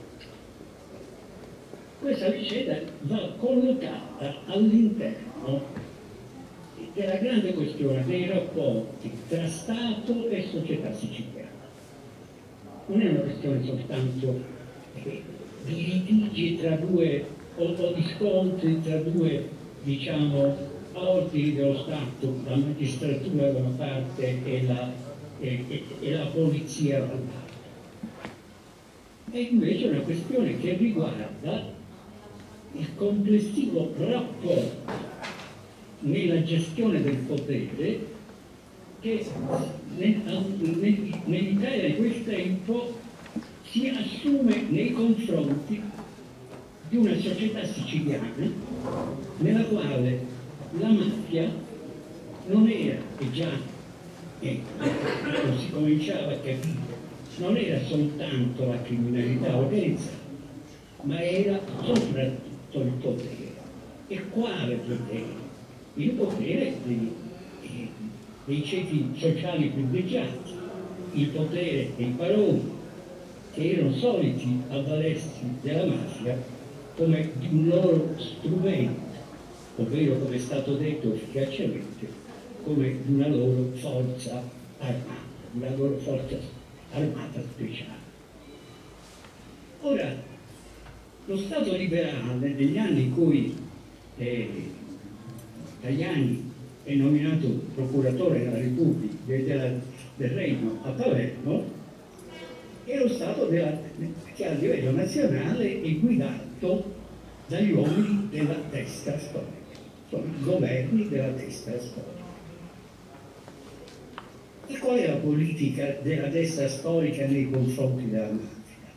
questa vicenda va collocata all'interno della grande questione dei rapporti tra Stato e società siciliana. Non è una questione soltanto di litigi tra due o, o di scontri tra due, diciamo, ordini dello Stato, la magistratura da una parte e la, e, e, e la polizia dall'altra. È invece una questione che riguarda il complessivo rapporto nella gestione del potere che nell'Italia di quel tempo si assume nei confronti di una società siciliana nella quale la mafia non era, e già eh, non si cominciava a capire, non era soltanto la criminalità organizzata, ma era soprattutto il potere. E quale potere? Il potere dei, dei ceti sociali privilegiati, il potere dei baroni, che erano soliti avvalersi della mafia come di un loro strumento, ovvero, come è stato detto efficacemente, come di una loro forza armata, una loro forza armata speciale. Ora, lo Stato liberale, negli anni in cui eh, Tajani è nominato procuratore della Repubblica, della, del Regno a Palermo, è lo Stato della, che a livello nazionale è guidato dagli uomini della destra storica, sono i governi della destra storica. E qual è la politica della destra storica nei confronti della mafia?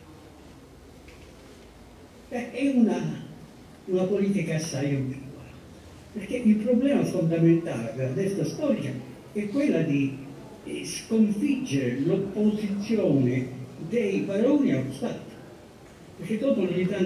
Beh, è una, una politica assai ambigua. Perché il problema fondamentale della destra storica è quella di sconfiggere l'opposizione dei baroni allo Stato. Perché dopo l'unità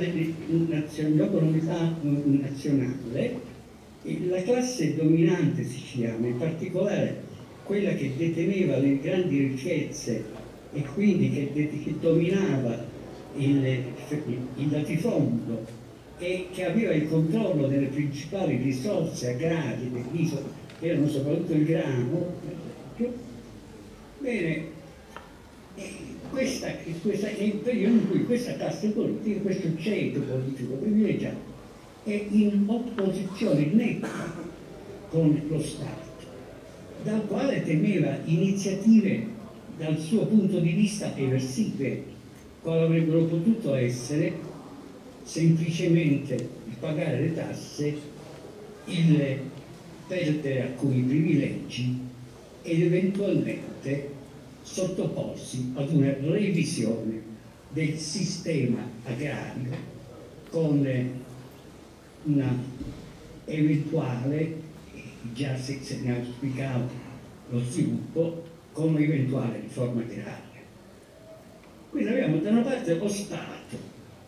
nazionale, la classe dominante siciliana, in particolare quella che deteneva le grandi ricchezze e quindi che, che dominava il, il latifondo e che aveva il controllo delle principali risorse agrarie dell'isola, che erano soprattutto il grano. Bene, questa, questa è il periodo in cui questa classe politica, questo ceto politico privilegiato, è in opposizione netta con lo Stato, dal quale temeva iniziative dal suo punto di vista eversive, quali avrebbero potuto essere semplicemente il pagare le tasse, il perdere alcuni privilegi ed eventualmente sottoporsi ad una revisione del sistema agrario con una eventuale, già se, se ne ha auspicato lo sviluppo, con un'eventuale riforma agraria. Quindi abbiamo da una parte lo Stato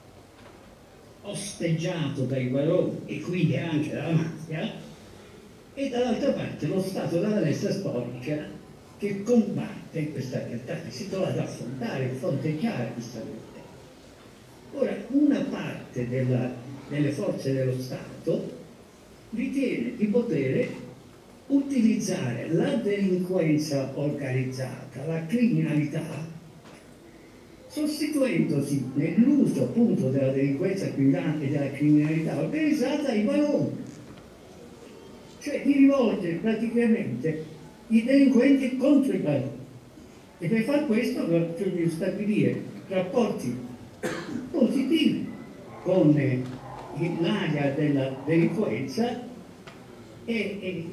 osteggiato dai baroni e quindi anche dalla mafia, e dall'altra parte lo Stato della destra storica che combatte questa realtà, che si trova ad affrontare, a fronteggiare questa realtà. Ora, una parte della, delle forze dello Stato ritiene di poter utilizzare la delinquenza organizzata, la criminalità, sostituendosi nell'uso appunto della delinquenza criminale e della criminalità organizzata ai valori, cioè di rivolgere praticamente i delinquenti contro i valori. E per far questo bisogna stabilire rapporti positivi con l'area della delinquenza e, e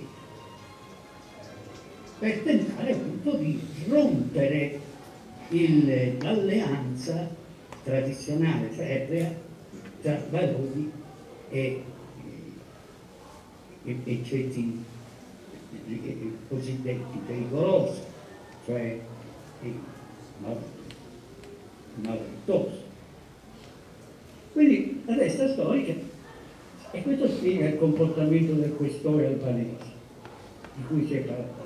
per tentare appunto di rompere l'alleanza tradizionale ferrea tra valori e, e, e ceti cosiddetti pericolosi, cioè malavitosi. Quindi la destra storica, e questo spiega il comportamento del questore albanese di cui si è parlato,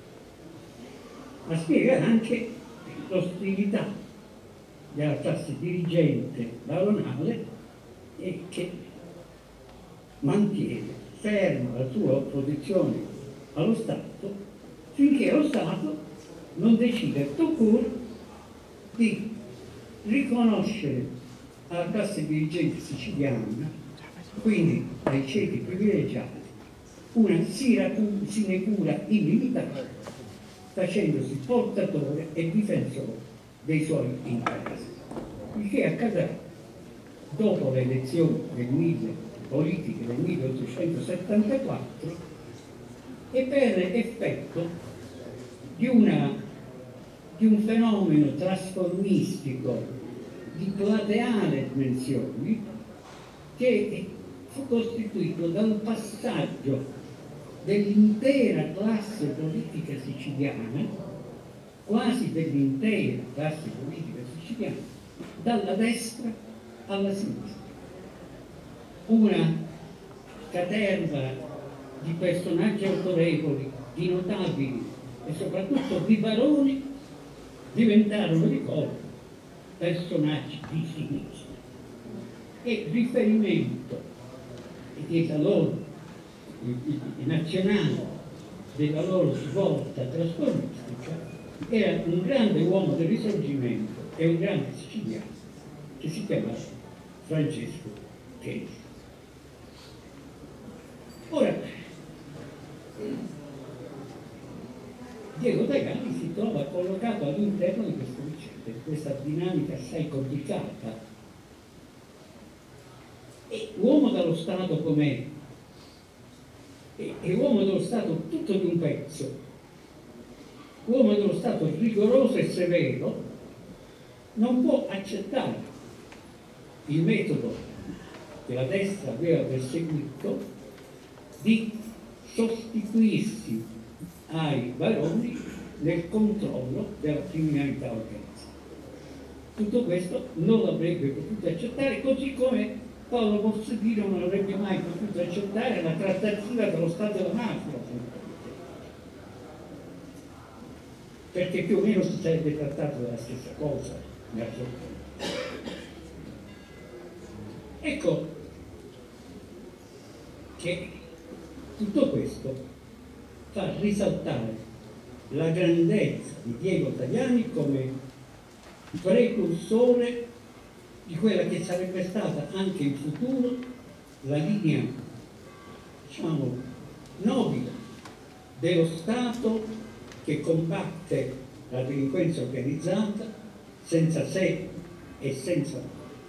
ma spiega anche l'ostilità della classe dirigente baronale e che mantiene ferma la sua opposizione allo Stato finché lo Stato non decide tout court di riconoscere alla classe dirigente siciliana, quindi ai ceti privilegiati, una sinecura illimitata, facendosi portatore e difensore dei suoi interessi, il che accadrà dopo le elezioni del mille, politiche del milleottocentosettantaquattro e per effetto di, una, di un fenomeno trasformistico di plateale dimensioni che fu costituito dal passaggio dell'intera classe politica siciliana, quasi dell'intera classe politica siciliana, dalla destra alla sinistra. Una caterva di personaggi autorevoli, di notabili e soprattutto di baroni diventarono di colpo personaggi di sinistra. E riferimento della loro nazionale, della loro svolta trasformistica, era un grande uomo del Risorgimento e un grande siciliano che si chiamava Francesco Cheli. Ora, Diego Tajani si trova collocato all'interno di questa vicenda, di questa dinamica assai complicata. E uomo dello Stato com'è, e, e uomo dello Stato tutto di un pezzo, uomo dello Stato rigoroso e severo, non può accettare il metodo che la destra aveva perseguito di sostituirsi ai baroni nel controllo della criminalità organizzata. Tutto questo non l'avrebbe potuto accettare, così come Paolo Borsellino non avrebbe mai potuto accettare la trattativa tra lo Stato e la mafia, perché più o meno si sarebbe trattato della stessa cosa. Ecco che tutto questo fa risaltare la grandezza di Diego Tajani come precursore di quella che sarebbe stata anche in futuro la linea, diciamo, nobile dello Stato che combatte la delinquenza organizzata senza se e senza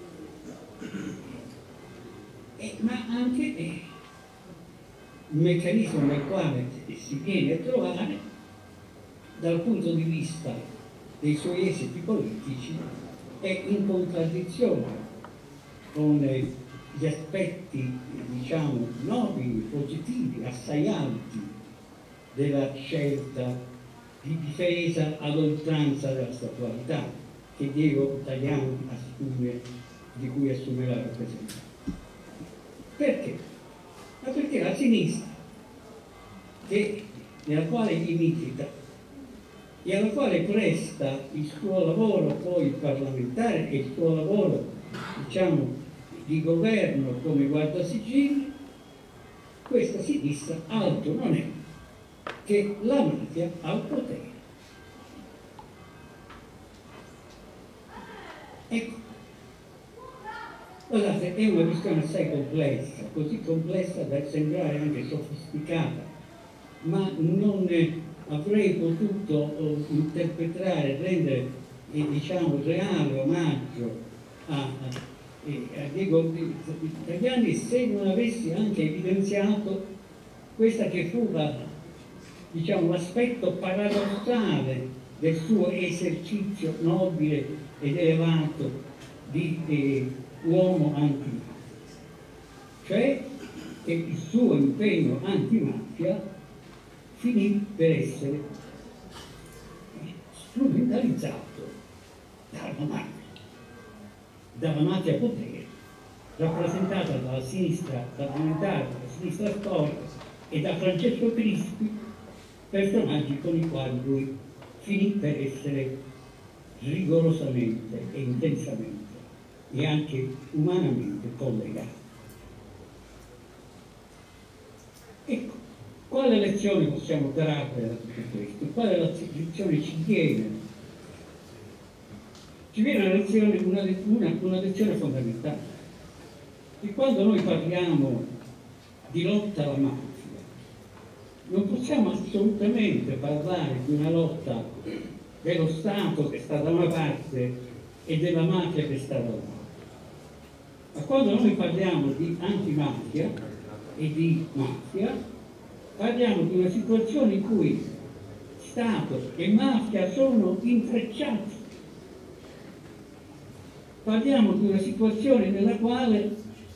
e, ma anche eh, un meccanismo nel quale si viene a trovare dal punto di vista dei suoi esiti politici è in contraddizione con eh, gli aspetti, diciamo, nobili, positivi, assai alti della scelta di difesa ad oltranza della statualità che Diego Tajani assume, di cui assume la rappresentanza. Perché? Ma perché la sinistra, che, nella quale egli milita e alla quale presta il suo lavoro poi parlamentare e il suo lavoro, diciamo, di governo come guardasigilli, questa sinistra altro non è che la mafia al potere. Ecco, guardate, è una questione assai complessa, così complessa da sembrare anche sofisticata, ma non eh, avrei potuto eh, interpretare, rendere eh, diciamo reale omaggio a, a, a Diego Tajani se non avessi anche evidenziato questa che fu la, diciamo, l'aspetto paradossale del suo esercizio nobile ed elevato di eh, uomo antimafia, cioè che il suo impegno antimafia finì per essere strumentalizzato dalla mafia, dalla mafia potere, rappresentata dalla sinistra parlamentare, dalla sinistra storica e da Francesco Crispi, personaggi con i quali lui finì per essere rigorosamente e intensamente e anche umanamente collegato. Ecco, quale lezione possiamo trarre da tutto questo? Quale lezione ci viene? Ci viene una lezione, una, una, una lezione fondamentale. E quando noi parliamo di lotta alla mafia, non possiamo assolutamente parlare di una lotta dello Stato che sta da una parte e della mafia che sta dall'altra. Ma quando noi parliamo di antimafia e di mafia, parliamo di una situazione in cui Stato e mafia sono intrecciati. Parliamo di una situazione nella quale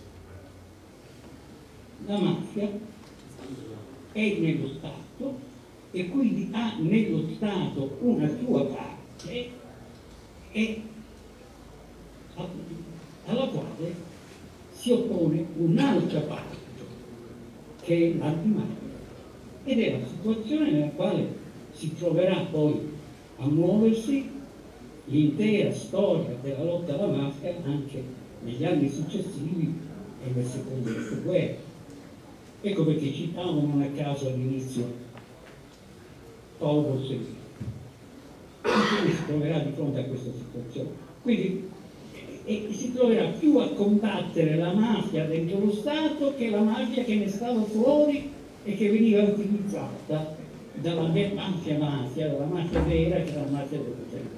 la mafia è nello Stato e quindi ha nello Stato una sua parte e alla quale si oppone un'altra parte che è l'antimafia, ed è la situazione nella quale si troverà poi a muoversi l'intera storia della lotta alla mafia anche negli anni successivi e nel secondo dopoguerra. Ecco perché citavo non a caso all'inizio Paolo Borsellino, quindi si troverà di fronte a questa situazione. Quindi e si troverà più a combattere la mafia dentro lo Stato che la mafia che ne stava fuori e che veniva utilizzata dalla mafia mafia, dalla mafia vera che dalla mafia del potere.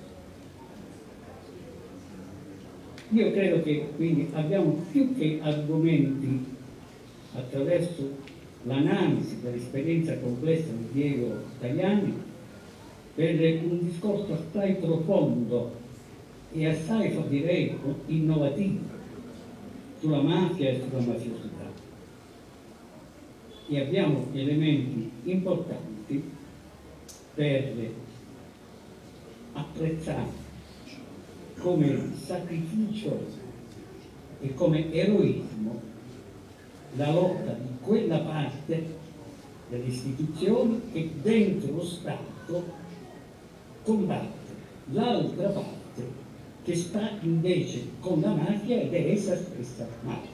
Io credo che quindi abbiamo più che argomenti attraverso l'analisi dell'esperienza complessa di Diego Tajani per un discorso assai profondo e assai, direi, innovativo sulla mafia e sulla mafiosità. E abbiamo elementi importanti per apprezzare come sacrificio e come eroismo la lotta di quella parte delle istituzioni che dentro lo Stato combatte l'altra parte che sta invece con la mafia ed è essa stessa mafia.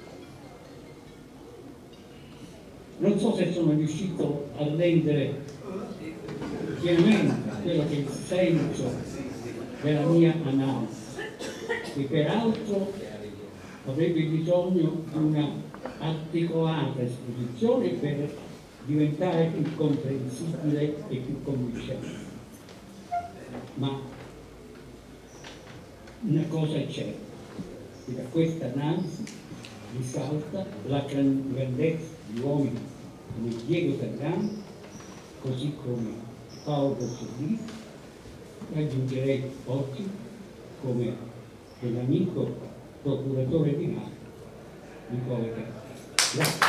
Non so se sono riuscito a rendere pienamente quello che è il senso della mia analisi, che peraltro avrebbe bisogno di una articolata esposizione per diventare più comprensibile e più convincente. Ma una cosa è certa, che da questa analisi risalta la grandezza di uomini come Diego Tajani, così come Paolo Borsellino, e aggiungerei oggi come dell'amico procuratore di mafia Nicola Gatti. Grazie.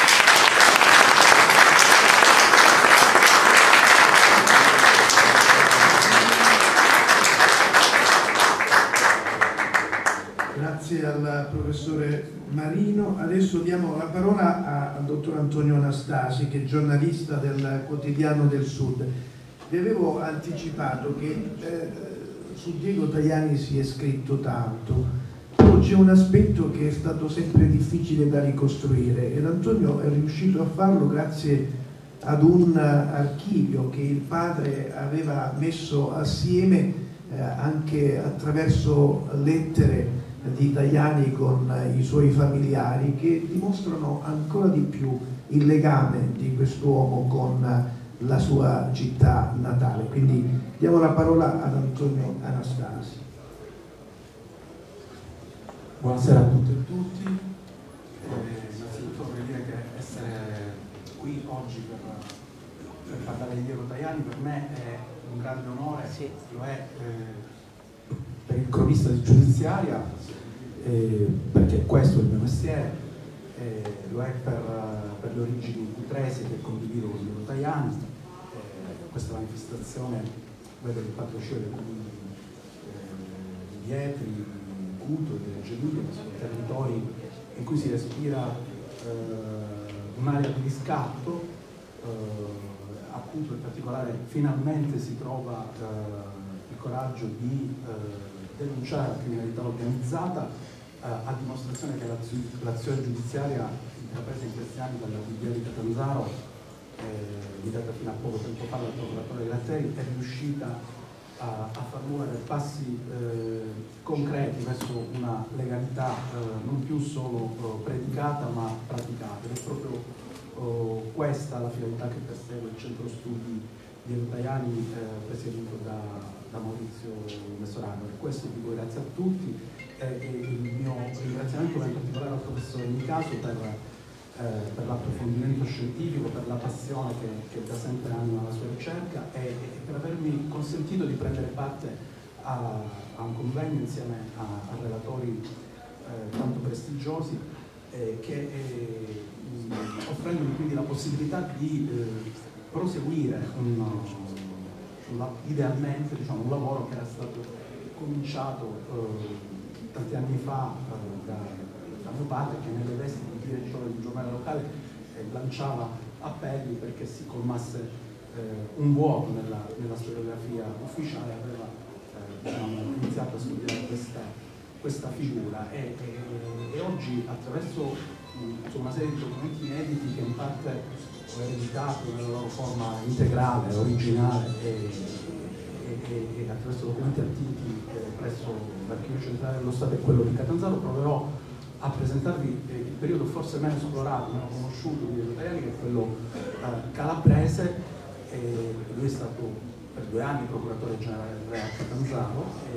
Grazie al professore Marino. Adesso diamo la parola al dottor Antonio Anastasi, che è giornalista del Quotidiano del Sud. Vi avevo anticipato che eh, su Diego Tajani si è scritto tanto, però c'è un aspetto che è stato sempre difficile da ricostruire ed Antonio è riuscito a farlo grazie ad un archivio che il padre aveva messo assieme eh, anche attraverso lettere di Tajani con i suoi familiari, che dimostrano ancora di più il legame di quest'uomo con la sua città natale. Quindi diamo la parola ad Antonio Anastasi. Buonasera a tutte e tutti. Eh, innanzitutto vorrei dire che essere qui oggi per, per parlare di Diego Tajani per me è un grande onore, sì. Lo è eh, per il cronista di giudiziaria, eh, perché questo è il mio mestiere, eh, lo è per, per le origini putresi che condivido con Diego Tajani. Eh, questa manifestazione vede il patrocinio dei comuni eh, di Vietri, Cuto e delle Gelughe, che sono territori in cui si respira eh, un'area di riscatto. eh, a Cuto in particolare finalmente si trova eh, il coraggio di eh, denunciare la criminalità organizzata, eh, a dimostrazione che l'azione giudiziaria intrapresa in questi anni dalla Guardia di Catanzaro, eh, guidata fino a poco tempo fa dal procuratore Gratteri, è riuscita a, a far muovere passi eh, concreti verso una legalità eh, non più solo eh, predicata ma praticata. Ed è proprio eh, questa la finalità che persegue il centro studi di Tajani, eh, presieduto da, da Maurizio Mesorano. Per questo dico grazie a tutti e, e il mio ringraziamento va in particolare al professore Nicaso per Eh, per l'approfondimento scientifico, per la passione che, che da sempre anima la sua ricerca e, e per avermi consentito di prendere parte a, a un convegno insieme a, a relatori eh, tanto prestigiosi, eh, che eh, offrendomi quindi la possibilità di eh, proseguire un, un, idealmente diciamo, un lavoro che era stato cominciato eh, tanti anni fa eh, da, da mio padre, che nelle vesti di direttore di un giornale locale eh, lanciava appelli perché si colmasse eh, un vuoto nella, nella storiografia ufficiale. Aveva eh, diciamo, iniziato a studiare questa, questa figura e, e, e oggi attraverso insomma, una serie di documenti inediti che in parte ho ereditato nella loro forma integrale, originale e, e, e, e attraverso documenti archivi eh, presso l'Archivio Centrale dello Stato e quello di Catanzaro proverò a presentarvi eh, il periodo forse meno esplorato, meno conosciuto di Diego Tajani, che è quello eh, calabrese. Eh, lui è stato per due anni procuratore generale del Re a Catanzaro e,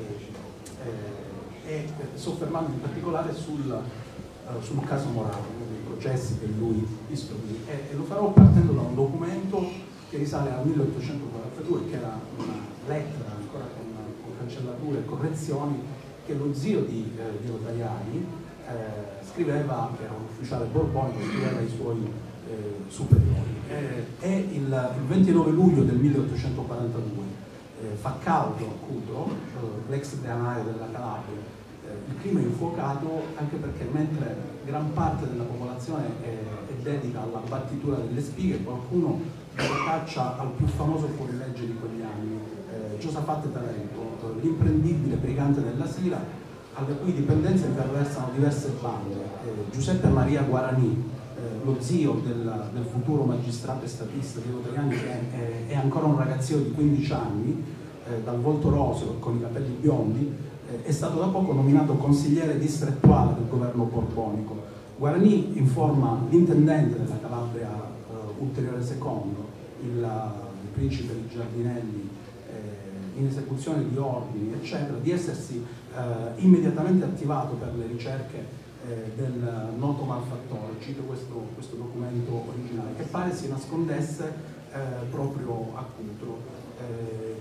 e, e, e soffermando in particolare sul, uh, sul caso Morano, uno dei processi che lui istruì. E, e lo farò partendo da un documento che risale al milleottocentoquarantadue, che era una lettera ancora con, con cancellature e correzioni che lo zio di eh, Diego Tajani Eh, scriveva, che era un ufficiale borbonico, scriveva ai suoi eh, superiori. Eh, è il, il ventinove luglio del milleottocentoquarantadue, eh, fa caldo a Cutro, eh, l'ex deanario della Calabria. Eh, il clima è infuocato anche perché mentre gran parte della popolazione è, è dedita alla battitura delle spighe, qualcuno caccia al più famoso fuorilegge di quegli anni, eh, Giosafat Tarenco, l'imprendibile brigante della Sila, alle cui dipendenze imperversano diverse bande. Eh, Giuseppe Maria Guarani, eh, lo zio del, del futuro magistrato e statista Diego Tajani, che è, è ancora un ragazzino di quindici anni, eh, dal volto roseo con i capelli biondi, eh, è stato da poco nominato consigliere distrettuale del governo borbonico. Guarani informa l'intendente della Calabria eh, Ulteriore secondo, il, il principe di Giardinelli, eh, in esecuzione di ordini, eccetera, di essersi Eh, immediatamente attivato per le ricerche eh, del noto malfattore. Cito questo, questo documento originale, che pare si nascondesse eh, proprio a Cutro. Eh,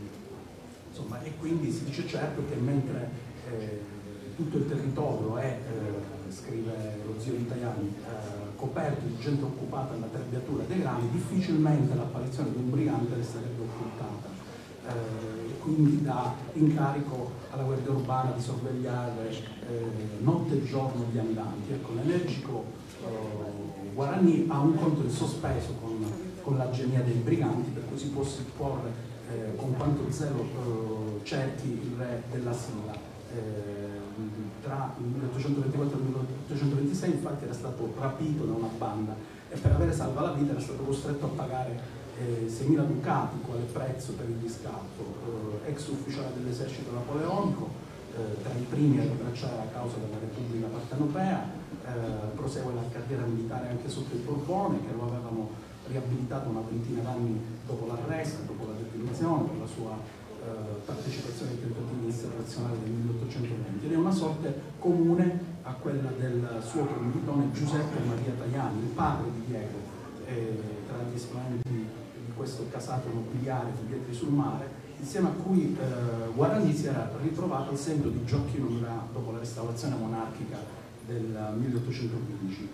insomma, e quindi si dice certo che mentre eh, tutto il territorio è, eh, scrive lo zio di Tajani, eh, coperto di gente occupata nella trebbiatura dei grani, difficilmente l'apparizione di un brigante ne sarebbe occultata. Eh, quindi dà incarico alla Guardia Urbana di sorvegliare eh, notte e giorno gli abitanti. Ecco, l'energico eh, Guarani ha un conto in sospeso con, con la genia dei briganti, per cui si può supporre eh, con quanto zelo eh, cerchi il re della Sila. Eh, tra il milleottocentoventiquattro e il milleottocentoventisei infatti era stato rapito da una banda e per avere salva la vita era stato costretto a pagare eh, seimila ducati quale prezzo per il riscatto, eh, ex ufficiale dell'esercito napoleonico, eh, tra i primi a abbracciare la causa della Repubblica Partenopea, eh, prosegue la carriera militare anche sotto il Borbone, che lo avevano riabilitato una ventina d'anni dopo l'arresto, dopo la detenzione, per la sua eh, partecipazione ai tentativi insurrezionali del milleottocentoventi, ed è una sorte comune a quella del suo commilitone Giuseppe Maria Tajani, il padre di Diego, eh, tra gli esponenti di questo casato immobiliare di Vietri sul Mare, insieme a cui eh, Guarani si era ritrovato al seguito di Gioacchino Murat dopo la restaurazione monarchica del milleottocentoquindici.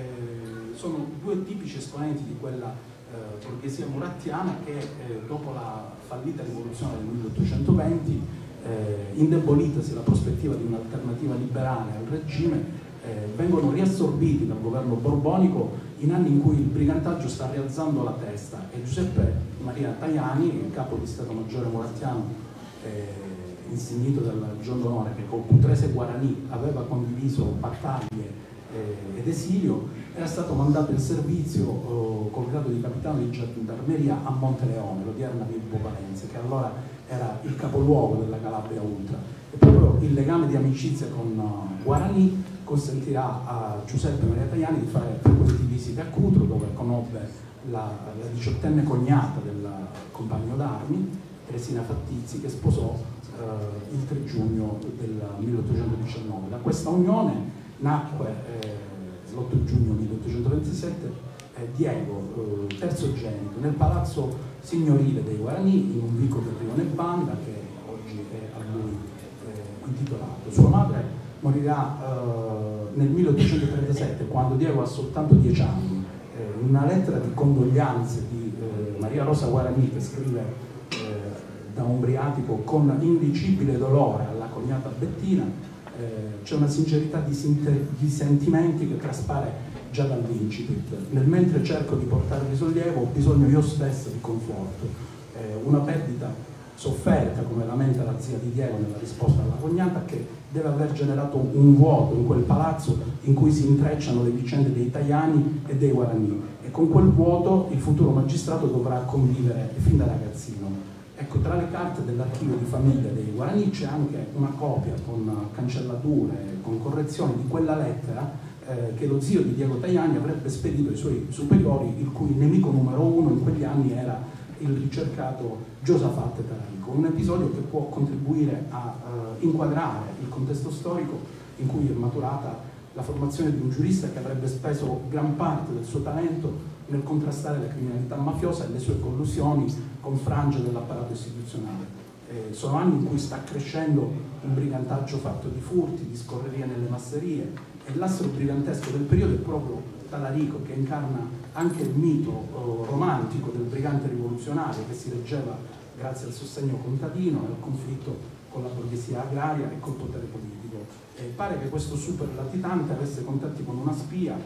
Eh, sono due tipici esponenti di quella eh, borghesia murattiana che eh, dopo la fallita rivoluzione del milleottocentoventi, eh, indebolitasi la prospettiva di un'alternativa liberale al regime, eh, vengono riassorbiti dal governo borbonico in anni in cui il brigantaggio sta rialzando la testa e Giuseppe Maria Tajani, il capo di Stato Maggiore murattiano, eh, insignito della Legion d'Onore, che con Cutrese Guarani aveva condiviso battaglie eh, ed esilio, era stato mandato in servizio eh, col grado di capitano di gendarmeria a Monteleone, l'odierna Vibo Valentia, che allora era il capoluogo della Calabria Ultra. E proprio il legame di amicizia con uh, Guarani consentirà a Giuseppe Maria Tajani di fare frequenti visite a Cutro, dove conobbe la, la diciottenne cognata del compagno d'armi, Teresina Fattizi, che sposò eh, il tre giugno del milleottocentodiciannove. Da questa unione nacque eh, l'otto giugno milleottocentoventisette eh, Diego, eh, terzogenito, nel palazzo signorile dei Guarani, in un vico del Rione Banda, che oggi è a lui eh, intitolato. Sua madre morirà eh, nel milleottocentotrentasette, quando Diego ha soltanto dieci anni. Eh, in una lettera di condoglianze di eh, Maria Rosa Guarani, che scrive eh, da Umbriatico con indicibile dolore alla cognata Bettina, eh, c'è una sincerità di, di sentimenti che traspare già dall'incipit. Nel mentre cerco di portare risollievo, ho bisogno io stesso di conforto. Eh, una perdita sofferta, come lamenta la zia di Diego nella risposta alla cognata, che deve aver generato un vuoto in quel palazzo in cui si intrecciano le vicende dei Tajani e dei Guarani, e con quel vuoto il futuro magistrato dovrà convivere fin da ragazzino. Ecco, tra le carte dell'archivio di famiglia dei Guarani c'è anche una copia con cancellature, con correzioni di quella lettera eh, che lo zio di Diego Tajani avrebbe spedito ai suoi superiori, il cui nemico numero uno in quegli anni era il ricercato Giosafat Talarico. Un episodio che può contribuire a uh, inquadrare il contesto storico in cui è maturata la formazione di un giurista che avrebbe speso gran parte del suo talento nel contrastare la criminalità mafiosa e le sue collusioni con frange dell'apparato istituzionale. Eh, sono anni in cui sta crescendo un brigantaggio fatto di furti, di scorrerie nelle masserie, e l'astro brigantesco del periodo è proprio Talarico, che incarna anche il mito eh, romantico del brigante rivoluzionario che si reggeva grazie al sostegno contadino e al conflitto con la borghesia agraria e col potere politico. E pare che questo super latitante avesse contatti con una spia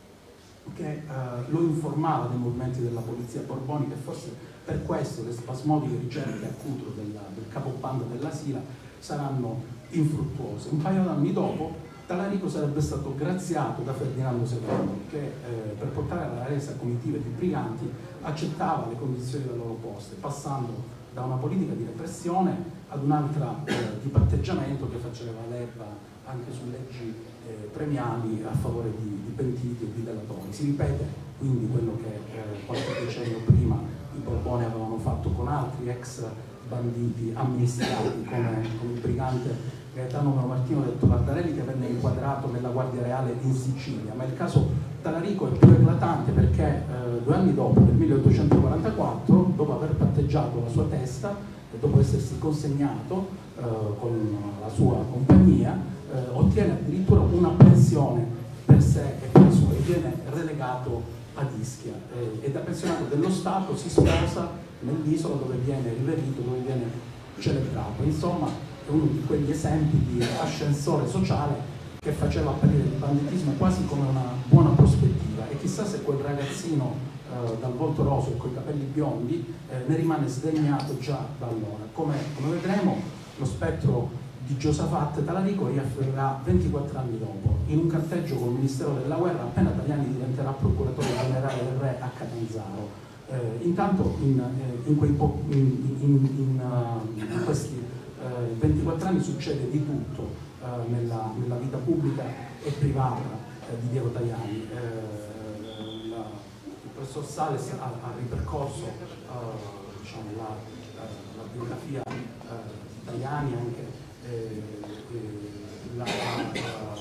che eh, lo informava dei movimenti della polizia borbonica, e forse per questo le spasmodiche ricerche a Cutro della, del capobanda della Sila saranno infruttuose. Un paio d'anni dopo Talarico sarebbe stato graziato da Ferdinando secondo, che eh, per portare alla resa comitive di briganti accettava le condizioni da loro poste, passando da una politica di repressione ad un'altra eh, di patteggiamento che faceva leva anche su leggi eh, premiali a favore di, di pentiti e di delatori. Si ripete quindi quello che eh, qualche decennio prima i Borboni avevano fatto con altri ex banditi amnistiati, come, come il brigante Gaetano Martino del Tovardarelli, che venne inquadrato nella Guardia Reale in Sicilia. Ma il caso Talarico è più eclatante perché eh, due anni dopo, nel milleottocentoquarantaquattro, dopo aver patteggiato la sua testa e dopo essersi consegnato eh, con la sua compagnia, eh, ottiene addirittura una pensione per sé e per i suoi, viene relegato ad Ischia eh, e da pensionato dello Stato si sposa nell'isola dove viene riverito, dove viene celebrato. Insomma, è uno di quegli esempi di ascensore sociale che faceva apparire il banditismo quasi come una buona prospettiva, e chissà se quel ragazzino eh, dal volto roso e coi capelli biondi eh, ne rimane sdegnato già da allora. Come, come vedremo, lo spettro di Giosafat Talarico riaffiorerà ventiquattro anni dopo, in un carteggio col Ministero della Guerra, appena Tajani diventerà procuratore generale del re a Catanzaro. Eh, intanto in, eh, in, quei po in, in, in, uh, in questi uh, ventiquattro anni succede di tutto uh, nella, nella vita pubblica e privata uh, di Diego Tajani. Uh, la, il professor Sales ha, ha ripercorso uh, diciamo, la, uh, la biografia uh, di Tajani, anche eh, eh, la, uh,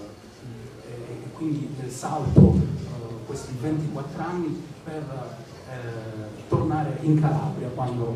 e quindi nel salto uh, questi ventiquattro anni per Eh, tornare in Calabria quando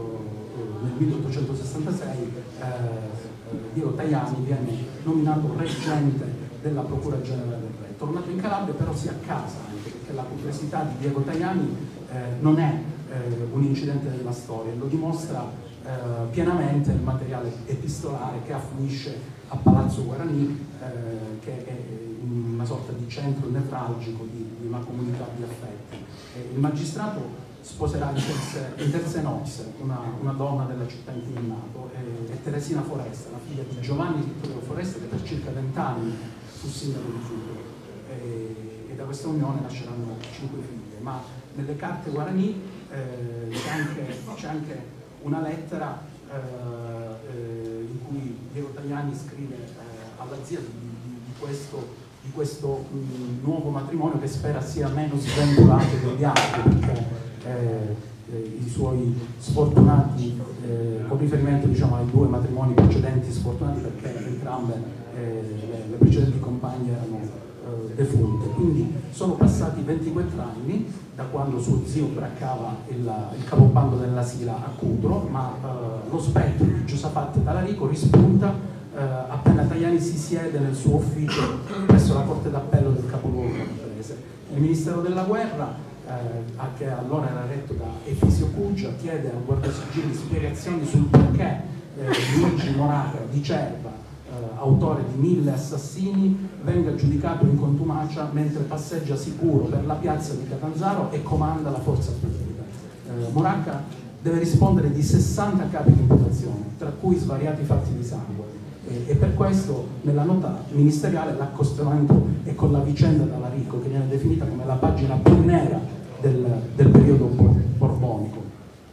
eh, nel milleottocentosessantasei eh, Diego Tajani viene nominato reggente della Procura Generale del Re. Tornato in Calabria però si accasa, anche perché la complessità di Diego Tajani eh, non è eh, un incidente della storia, lo dimostra eh, pienamente il materiale epistolare che affluisce a Palazzo Guarani, eh, che è una sorta di centro nevralgico di, di una comunità di affetti. Il magistrato sposerà in terze, in terze nozze una, una donna della città in cui è nato, è, è Teresina Foresta, la figlia di Giovanni Vittorio Foresta, che per circa vent'anni fu sindaco di Cutro, e, e da questa unione nasceranno cinque figlie. Ma nelle carte Guarani eh, c'è anche, c'è anche una lettera eh, eh, in cui Diego Tajani scrive eh, alla zia di, di, di questo di questo mh, nuovo matrimonio, che spera sia meno sventurato degli altri, perché eh, eh, i suoi sfortunati, eh, con riferimento diciamo, ai due matrimoni precedenti sfortunati, perché entrambe eh, le, le precedenti compagne erano eh, defunte. Quindi sono passati ventiquattro anni da quando suo zio braccava il, il capobando della Sila a Cutro, ma eh, lo spettro di Giuseppe Talarico rispunta Uh, appena Tajani si siede nel suo ufficio presso la Corte d'Appello del capoluogo calabrese. Il Ministero della Guerra, uh, che allora era retto da Efisio Cugia, chiede al Guardasigilli spiegazioni sul perché uh, Luigi Moraca di Cerva, uh, autore di mille assassini, venga giudicato in contumacia mentre passeggia sicuro per la piazza di Catanzaro e comanda la forza pubblica. Uh, Moraca deve rispondere di sessanta capi di imputazione, tra cui svariati fatti di sangue. E per questo nella nota ministeriale l'accostamento è con la vicenda Talarico, che viene definita come la pagina più nera del, del periodo borbonico.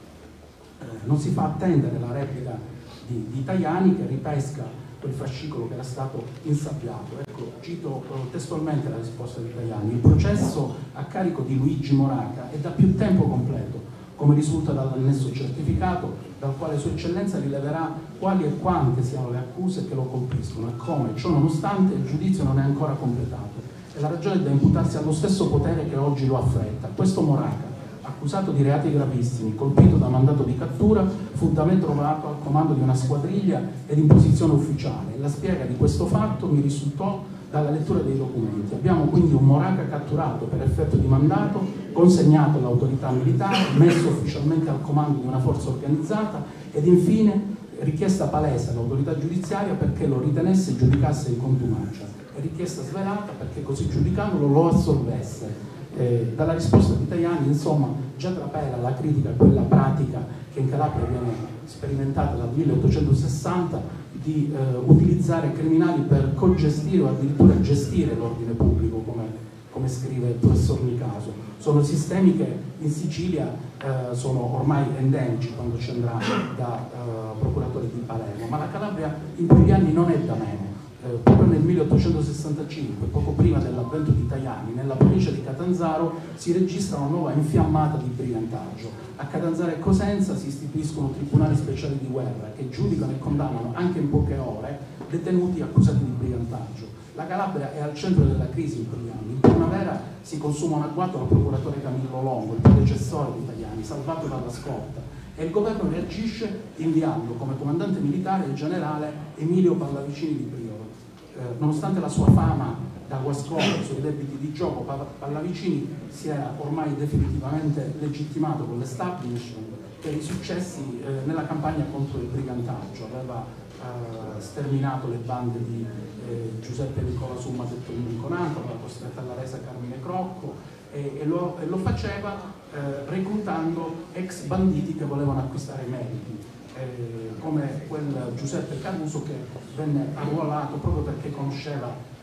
Eh, non si fa attendere la replica di, di Tajani, che ripesca quel fascicolo che era stato insabbiato. Ecco, cito eh, testualmente la risposta di Tajani: il processo a carico di Luigi Moraca è da più tempo completo, come risulta dall'annesso certificato, dal quale Sua Eccellenza rileverà quali e quante siano le accuse che lo colpiscono e come, ciò nonostante, il giudizio non è ancora completato e la ragione è da imputarsi allo stesso potere che oggi lo affretta. Questo Moraca, accusato di reati gravissimi, colpito da mandato di cattura, fu da me trovato al comando di una squadriglia ed in posizione ufficiale. La spiega di questo fatto mi risultò dalla lettura dei documenti. Abbiamo quindi un Moraca catturato per effetto di mandato, consegnato all'autorità militare, messo ufficialmente al comando di una forza organizzata ed infine richiesta palese all'autorità giudiziaria perché lo ritenesse e giudicasse in contumacia, e richiesta svelata perché così giudicandolo lo assolvesse. Eh, dalla risposta di Tajani, insomma, già trapela la critica a quella pratica che in Calabria viene sperimentata dal milleottocentosessanta di eh, utilizzare criminali per cogestire o addirittura gestire l'ordine pubblico, come, come scrive il professor Nicaso. Sono sistemi che in Sicilia eh, sono ormai endemici quando ci andrà da eh, procuratore di Palermo, ma la Calabria in quegli anni non è da meno. Eh, proprio nel milleottocentosessantacinque, poco prima dell'avvento di Tajani, nella provincia di Catanzaro si registra una nuova infiammata di brigantaggio. A Catanzaro e Cosenza si istituiscono tribunali speciali di guerra che giudicano e condannano anche in poche ore detenuti accusati di brigantaggio. La Calabria è al centro della crisi in quegli anni. In primavera si consuma un agguato al procuratore Camillo Longo, il predecessore di Tajani, salvato dalla scorta, e il governo reagisce inviando come comandante militare il generale Emilio Pallavicini di Priolo. Eh, nonostante la sua fama da guascone sui debiti di gioco, Pallavicini si era ormai definitivamente legittimato con l'establishment per i successi eh, nella campagna contro il brigantaggio. Aveva eh, sterminato le bande di eh, Giuseppe Nicola Summa detto Inconato, aveva costretto alla resa Carmine Crocco e, e, lo, e lo faceva eh, reclutando ex banditi che volevano acquistare meriti. Eh, come quel Giuseppe Caruso che venne arruolato proprio perché conosceva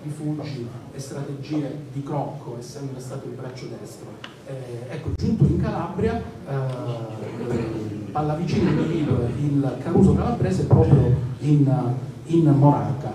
rifugi e strategie di crocco, essendo stato il braccio destro. Eh, ecco, giunto in Calabria, eh, Pallavicini individua il Caruso calabrese proprio in, in Moraca,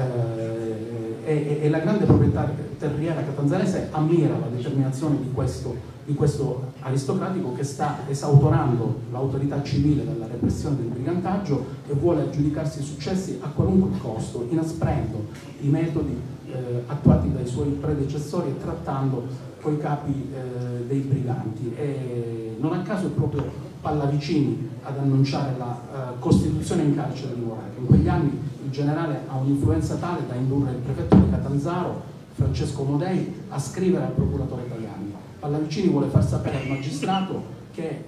eh, e, e la grande proprietà terriera catanzarese ammira la determinazione di questo, di questo aristocratico che sta esautorando l'autorità civile dalla repressione del brigantaggio e vuole aggiudicarsi i successi a qualunque costo, inasprendo i metodi eh, attuati dai suoi predecessori e trattando coi capi eh, dei briganti. E non a caso è proprio Pallavicini ad annunciare la uh, costituzione in carcere di Moraca. In quegli anni il generale ha un'influenza tale da indurre il prefetto di Catanzaro, Francesco Modei, a scrivere al procuratore Tajani. Pallavicini vuole far sapere al magistrato che eh,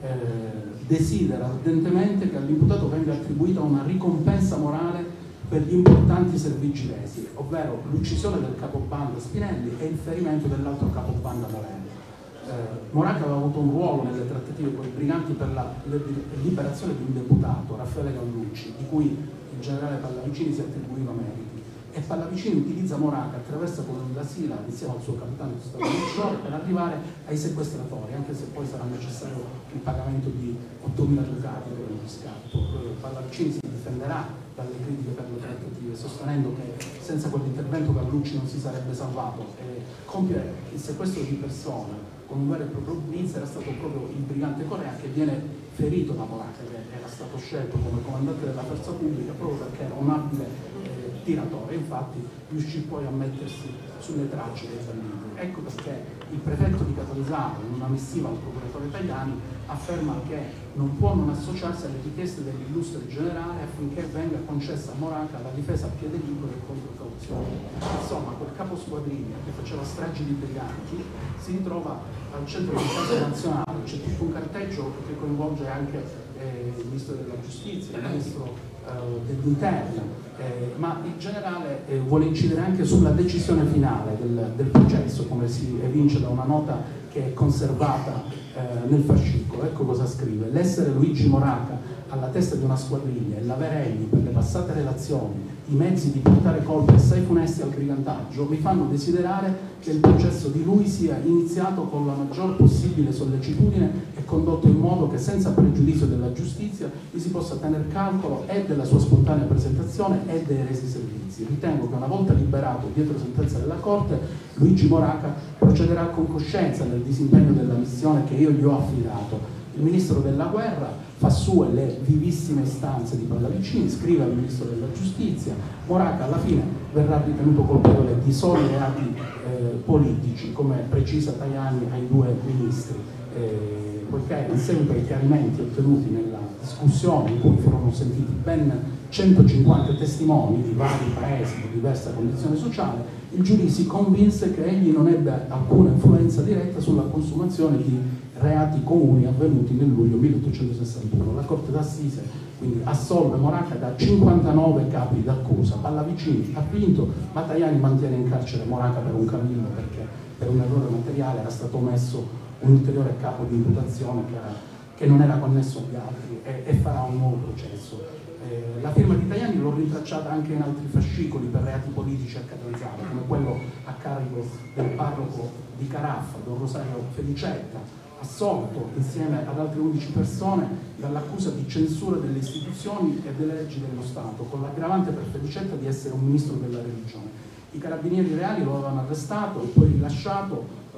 desidera ardentemente che all'imputato venga attribuita una ricompensa morale per gli importanti servigi resi, ovvero l'uccisione del capobanda Spinelli e il ferimento dell'altro capobanda Morelli. Eh, Moraca aveva avuto un ruolo nelle trattative con i briganti per la liberazione di un deputato, Raffaele Gallucci, di cui il generale Pallavicini si attribuiva meriti. E Pallavicini utilizza Moraca, attraversa con la Sila insieme al suo capitano Gustavo Melchiorre per arrivare ai sequestratori, anche se poi sarà necessario il pagamento di ottomila ducati per il riscatto. Eh, Pallavicini si difenderà dalle critiche per le trattative, sostenendo che senza quell'intervento Gallucci non si sarebbe salvato. E compiere il sequestro di persone con un vero e proprio blitz era stato proprio il brigante Correa, che viene ferito da Moraca, che era stato scelto come comandante della forza pubblica proprio perché era un abile eh, tiratore. Infatti riuscì poi a mettersi sulle tracce dei banditi. Ecco perché il prefetto di Catanzaro, in una missiva al procuratore Tajani, afferma che non può non associarsi alle richieste dell'illustre generale affinché venga concessa a Moraca la difesa a piede libero e contro cauzione. Insomma, quel capo squadriglia che faceva stragi di briganti si ritrova al centro del caso nazionale. C'è tutto un carteggio che coinvolge anche eh, il ministro della giustizia, il ministro eh, dell'interno, eh, ma il generale eh, vuole incidere anche sulla decisione finale del, del processo, come si evince da una nota che è conservata eh, nel fascicolo. Ecco cosa scrive: l'essere Luigi Moraca alla testa di una squadriglia e l'avere egli per le passate relazioni i mezzi di portare colpe assai funesti al brigantaggio mi fanno desiderare che il processo di lui sia iniziato con la maggior possibile sollecitudine e condotto in modo che senza pregiudizio della giustizia vi si possa tener calcolo e della sua spontanea presentazione e dei resi servizi. Ritengo che una volta liberato dietro sentenza della Corte, Luigi Moraca procederà con coscienza nel disimpegno della missione che io gli ho affidato. Il ministro della guerra fa sue le vivissime istanze di Pallavicini, scrive al ministro della giustizia. Moraca alla fine verrà ritenuto colpevole di soli reati eh, politici, come precisa Tajani ai due ministri, eh, poiché in seguito ai chiarimenti ottenuti nella discussione, in cui furono sentiti ben centocinquanta testimoni di vari paesi di diversa condizione sociale, il giurì si convinse che egli non ebbe alcuna influenza diretta sulla consumazione di reati comuni avvenuti nel luglio milleottocentosessantuno. La Corte d'Assise quindi assolve Moraca da cinquantanove capi d'accusa. Pallavicini ha vinto, ma Tajani mantiene in carcere Moraca per un cavillo, perché per un errore materiale era stato omesso un ulteriore capo di imputazione che, era, che non era connesso agli altri, e, e farà un nuovo processo. Eh, la firma di Tajani l'ho rintracciata anche in altri fascicoli per reati politici a Catanzaro, come quello a carico del parroco di Caraffa, Don Rosario Felicetta, assolto insieme ad altre undici persone dall'accusa di censura delle istituzioni e delle leggi dello Stato, con l'aggravante per Felicetta di essere un ministro della religione. I carabinieri reali lo avevano arrestato e poi rilasciato eh,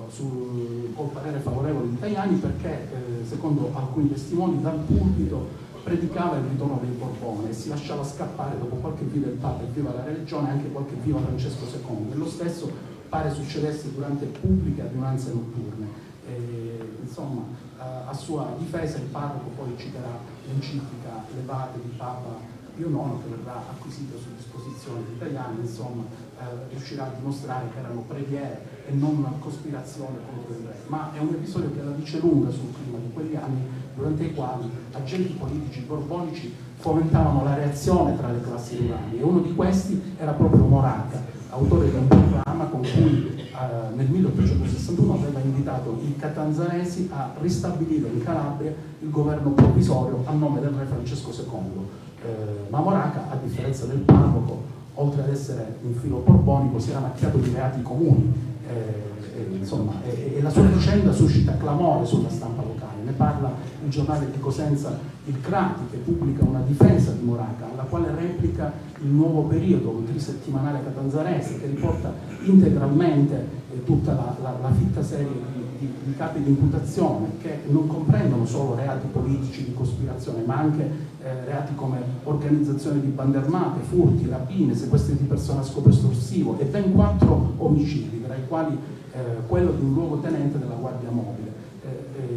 sul, col parere favorevole di Tajani perché, eh, secondo alcuni testimoni, dal pulpito predicava il ritorno dei Borbone e si lasciava scappare dopo qualche viva del Papa e viva la religione anche qualche viva Francesco secondo, e lo stesso pare succedesse durante pubbliche adunanze notturne. E, insomma, a sua difesa il parroco poi citerà l'enciclica Levate di Papa Pio nono, che verrà acquisita su disposizione di Tajani. Insomma, eh, riuscirà a dimostrare che erano preghiere e non una cospirazione contro il re. Ma è un episodio che la dice lunga sul clima di quegli anni, durante i quali agenti politici borbonici fomentavano la reazione tra le classi rurali, e uno di questi era proprio Moraca, autore di un programma con cui eh, nel milleottocentosessantuno aveva invitato i catanzaresi a ristabilire in Calabria il governo provvisorio a nome del re Francesco secondo. Eh, ma Moraca, a differenza del parroco, oltre ad essere un filo borbonico, si era macchiato di reati comuni. Eh, eh, insomma, e, e la sua vicenda suscita clamore sulla stampa locale. Ne parla il giornale di Cosenza, il Crati, che pubblica una difesa di Moraca, alla quale replica il Nuovo Periodo, un trisettimanale catanzarese che riporta integralmente eh, tutta la, la, la fitta serie di, di, di capi di imputazione, che non comprendono solo reati politici di cospirazione, ma anche eh, reati come organizzazione di bande armate, furti, rapine, sequestri di persona a scopo estorsivo e ben quattro omicidi, tra i quali eh, quello di un luogotenente della Guardia Mobile. Eh,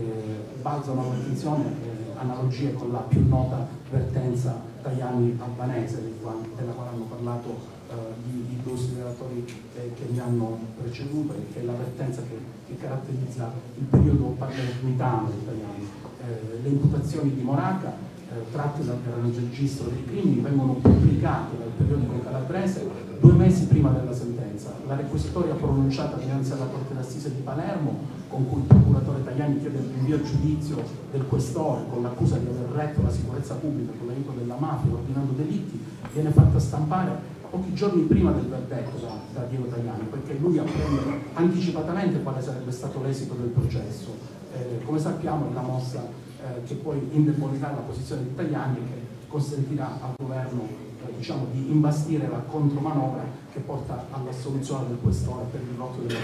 eh, balzano all'attenzione eh, analogie con la più nota vertenza Tajani albanese, della quale hanno parlato eh, i, i due relatori eh, che mi hanno preceduto, e che è la vertenza che, che caratterizza il periodo palermitano di Tajani. Eh, le imputazioni di Moraca, eh, tratte dal registro dei crimini, vengono pubblicate dal periodico calabrese due mesi prima della sentenza. La requisitoria pronunciata dinanzi alla Corte d'Assise di Palermo, con cui il procuratore Tajani chiede il rinvio a giudizio del questore con l'accusa di aver retto la sicurezza pubblica con l'aiuto della mafia ordinando delitti, viene fatta stampare pochi giorni prima del verdetto da, da Diego Tajani, perché lui apprende anticipatamente quale sarebbe stato l'esito del processo. Eh, come sappiamo è la mossa eh, che poi indebolirà la posizione di Tajani e che consentirà al governo diciamo, di imbastire la contromanovra che porta all'assoluzione del questore per il rotto della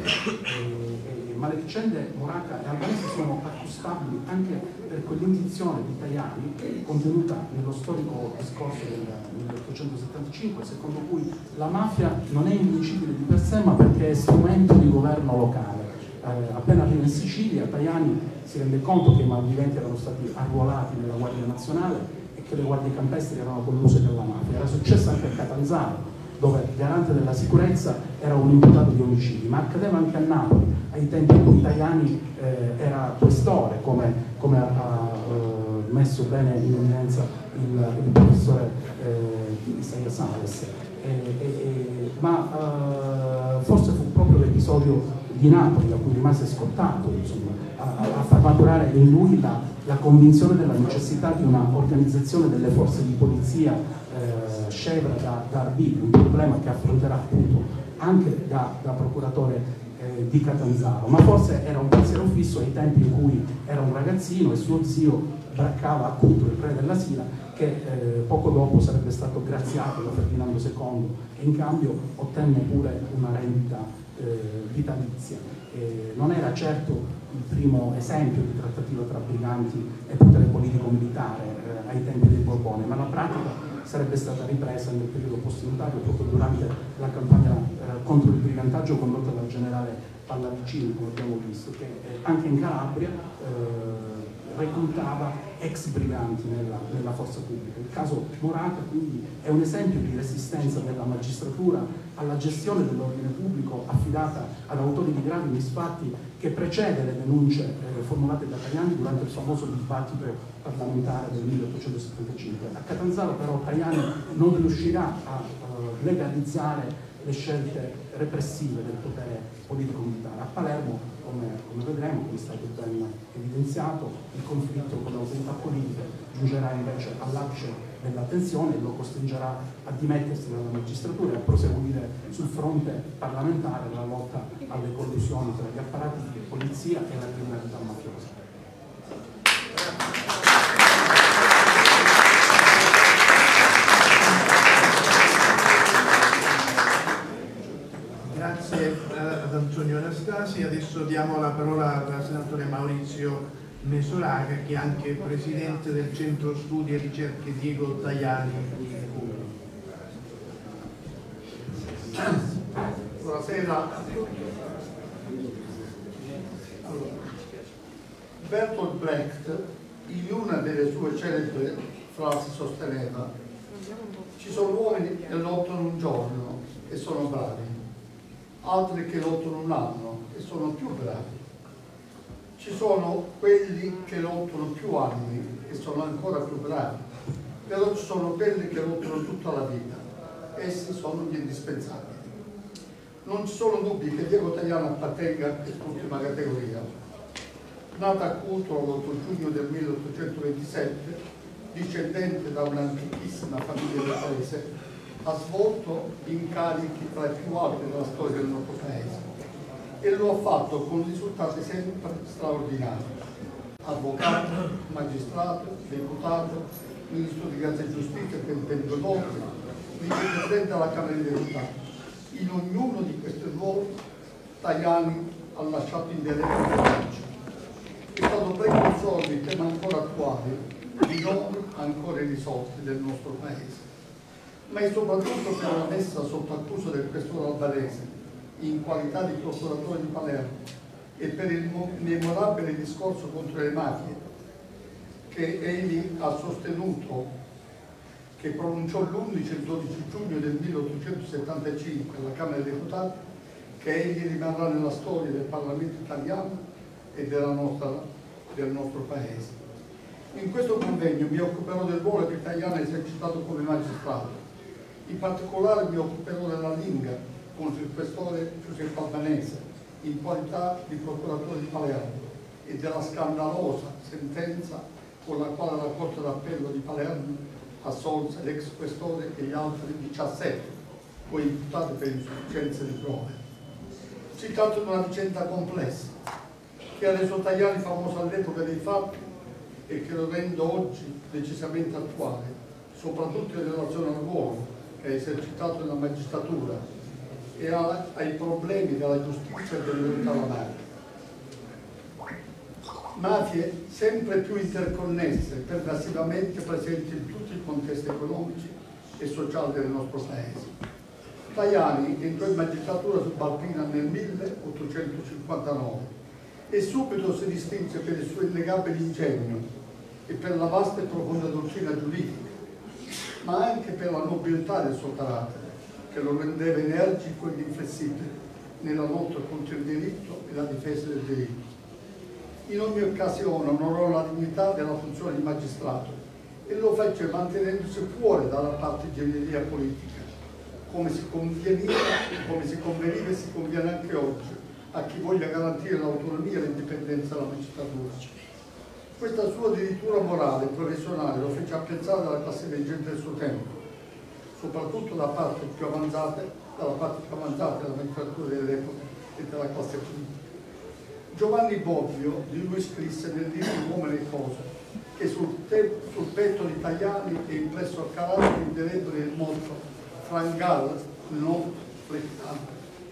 corruzione. Ma le vicende Moraca e albanese sono accustabili anche per quell'indizione di Tajani contenuta nello storico discorso del milleottocentosettantacinque, secondo cui la mafia non è invincibile di per sé ma perché è strumento di governo locale. Eh, appena arriva in Sicilia, Tajani si rende conto che i malviventi erano stati arruolati nella Guardia Nazionale, che le guardie campestri erano colluse con la mafia. Era successo anche a Catanzaro, dove il garante della sicurezza era un imputato di omicidi, ma accadeva anche a Napoli, ai tempi in cui Tajani eh, era questore, come, come ha, ha uh, messo bene in evidenza il, il professore eh, Isaia Sales. E, e, e, ma uh, forse fu proprio l'episodio di Napoli a cui rimase scottato, insomma, a, a far maturare in lui la la convinzione della necessità di una organizzazione delle forze di polizia eh, scevra da, da arbitrio, un problema che affronterà appunto anche da, da procuratore eh, di Catanzaro, ma forse era un pensiero fisso ai tempi in cui era un ragazzino e suo zio braccava appunto il re della Sila, che eh, poco dopo sarebbe stato graziato da Ferdinando secondo e in cambio ottenne pure una rendita eh, vitalizia. Eh, non era certo il primo esempio di trattativa tra briganti e potere politico-militare eh, ai tempi del Borbone, ma la pratica sarebbe stata ripresa nel periodo post-unitario proprio durante la campagna eh, contro il brigantaggio condotta dal generale Pallavicini, come abbiamo visto, che eh, anche in Calabria eh, reclutava ex briganti nella, nella forza pubblica. Il caso Moraca quindi è un esempio di resistenza della magistratura alla gestione dell'ordine pubblico affidata ad autori di gravi misfatti, che precede le denunce eh, formulate da Tajani durante il famoso dibattito parlamentare del milleottocentosettantacinque. A Catanzaro però Tajani non riuscirà a uh, legalizzare le scelte repressive del potere politico-militare. A Palermo, come, come vedremo, come è stato ben evidenziato, il conflitto con le autorità politiche giungerà invece all'apice della tensione e lo costringerà a dimettersi dalla magistratura e a proseguire sul fronte parlamentare la lotta alle collusioni tra gli apparati di polizia e la criminalità mafiosa. Grazie ad Antonio Anastasi. Adesso diamo la parola al senatore Maurizio Mesoraca, che è anche presidente del Centro Studi e Ricerche Diego Tajani di Cuneo. Buonasera. Allora, Bertolt Brecht in una delle sue celebri frasi sosteneva: ci sono uomini che lottano un giorno e sono bravi, altri che lottano un anno e sono più bravi. Ci sono quelli che lottano più anni e sono ancora più bravi, però ci sono quelli che lottano tutta la vita. Essi sono gli indispensabili. Non ci sono dubbi che Diego Tajani appartenga a quest'ultima categoria. Nato a Cutro l'otto giugno del milleottocentoventisette, discendente da un'antichissima famiglia del paese, ha svolto incarichi tra i più alti della storia del nostro Paese e lo ha fatto con risultati sempre straordinari. Avvocato, magistrato, deputato, ministro di Grazia e Giustizia per ben due volte, vicepresidente della Camera dei Deputati. In ognuno di questi ruoli Tajani ha lasciato indelebili tracce. È stato precursore di temi ancora attuali, di nodi ancora irrisolti del nostro Paese, ma è soprattutto per la messa sotto accusa del questore albanese in qualità di procuratore di Palermo e per il memorabile discorso contro le mafie che egli ha sostenuto, che pronunciò l'undici e il dodici giugno del milleottocentosettantacinque alla Camera dei Deputati, che egli rimarrà nella storia del Parlamento italiano e della nostra, del nostro Paese. In questo convegno mi occuperò del ruolo che Tajani ha esercitato come magistrato. In particolare mi occuperò della linga contro il questore Giuseppe Albanese in qualità di procuratore di Palermo e della scandalosa sentenza con la quale la Corte d'Appello di Palermo assolse l'ex questore e gli altri diciassette, poi imputati per insufficienza di prove. Si tratta di una vicenda complessa che ha reso Tajani famoso all'epoca dei fatti e che lo rende oggi decisamente attuale, soprattutto in relazione al ruolo che ha esercitato nella magistratura e ai problemi della giustizia e della verità alla mafia. Mafie sempre più interconnesse e pervasivamente presenti in tutti i contesti economici e sociali del nostro Paese. Tajani entrò in magistratura subalpina nel milleottocentocinquantanove e subito si distinse per il suo innegabile ingegno e per la vasta e profonda dottrina giuridica, ma anche per la nobiltà del suo carattere, che lo rendeva energico ed inflessibile nella lotta contro il diritto e la difesa del diritto. In ogni occasione onorò la dignità della funzione di magistrato e lo fece mantenendosi fuori dalla partigianeria politica, come si conveniva, come si conveniva e si conviene anche oggi a chi voglia garantire l'autonomia e l'indipendenza della magistratura. Questa sua dirittura morale e professionale lo fece apprezzare dalla classe dirigente del suo tempo, soprattutto da parte più avanzata, dalla parte più avanzata della magistratura dell'epoca e della classe politica. Giovanni Bobbio di lui scrisse nel libro Uomini e Cose che sul, sul petto di Tajani è impresso a carattere indelebile il motto Frangal non flettante.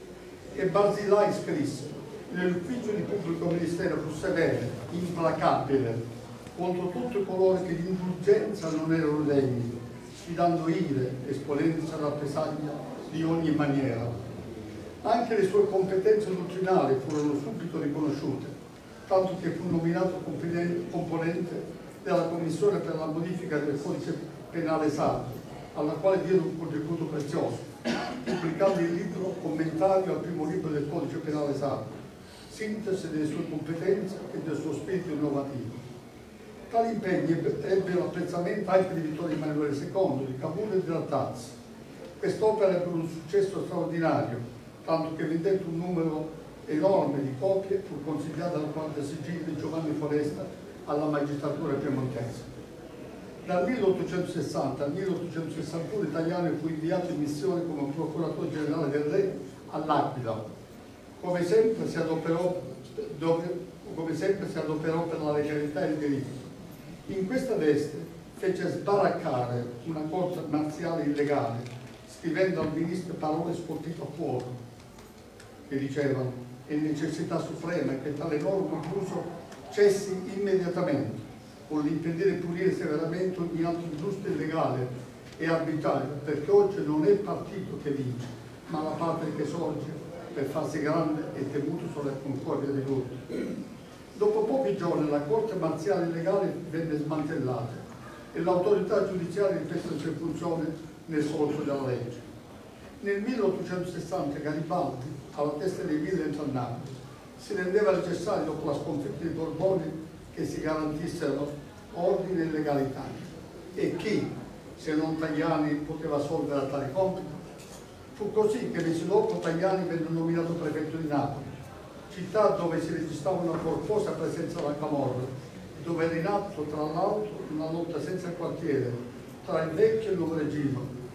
E Barzilai scrisse: nell'ufficio di pubblico ministero fu severo, implacabile contro tutti coloro che di indulgenza non erano degni, sfidando ire, esponendosi alla rappresaglia di ogni maniera. Anche le sue competenze dottrinali furono subito riconosciute, tanto che fu nominato componente della Commissione per la modifica del Codice Penale Sardo, alla quale diede un contributo prezioso, pubblicando il libro Commentario al primo libro del Codice Penale Sardo, sintesi delle sue competenze e del suo spirito innovativo. Tali impegni ebbero apprezzamento anche di Vittorio Emanuele secondo, di Cavour e di Rattazzi. Quest'opera ebbe un successo straordinario, tanto che vendette un numero enorme di copie, fu consigliata dal Guardia Sigilli di Giovanni Foresta alla magistratura piemontese. Dal milleottocentosessanta al milleottocentosessantuno Tajani fu inviato in missione come procuratore generale del Re all'Aquila. Come sempre si adoperò, dove, come sempre si adoperò per la legalità e il diritto. In questa veste fece sbaraccare una corte marziale illegale, scrivendo al ministro parole scolpite a fuoco, che dicevano: è necessità suprema che tale enorme abuso cessi immediatamente, con l'impedire e punire severamente ogni altro ingiusto, illegale e arbitrario, perché oggi non è il partito che vince, ma la patria che sorge per farsi grande e temuto sulla concordia di tutti. Dopo pochi giorni la corte marziale illegale venne smantellata e l'autorità giudiziaria riprese le sue funzioni nel solco della legge. Nel milleottocentosessanta Garibaldi, alla testa dei mille a Napoli, si rendeva necessario, dopo la sconfitta dei Borboni, che si garantissero ordine e legalità. E chi, se non Tajani, poteva assolvere a tale compito? Fu così che mesi dopo Tajani venne nominato prefetto di Napoli, città dove si registrava una corposa presenza della camorra, dove era in atto tra l'altro una lotta senza quartiere tra il vecchio e il nuovo regime,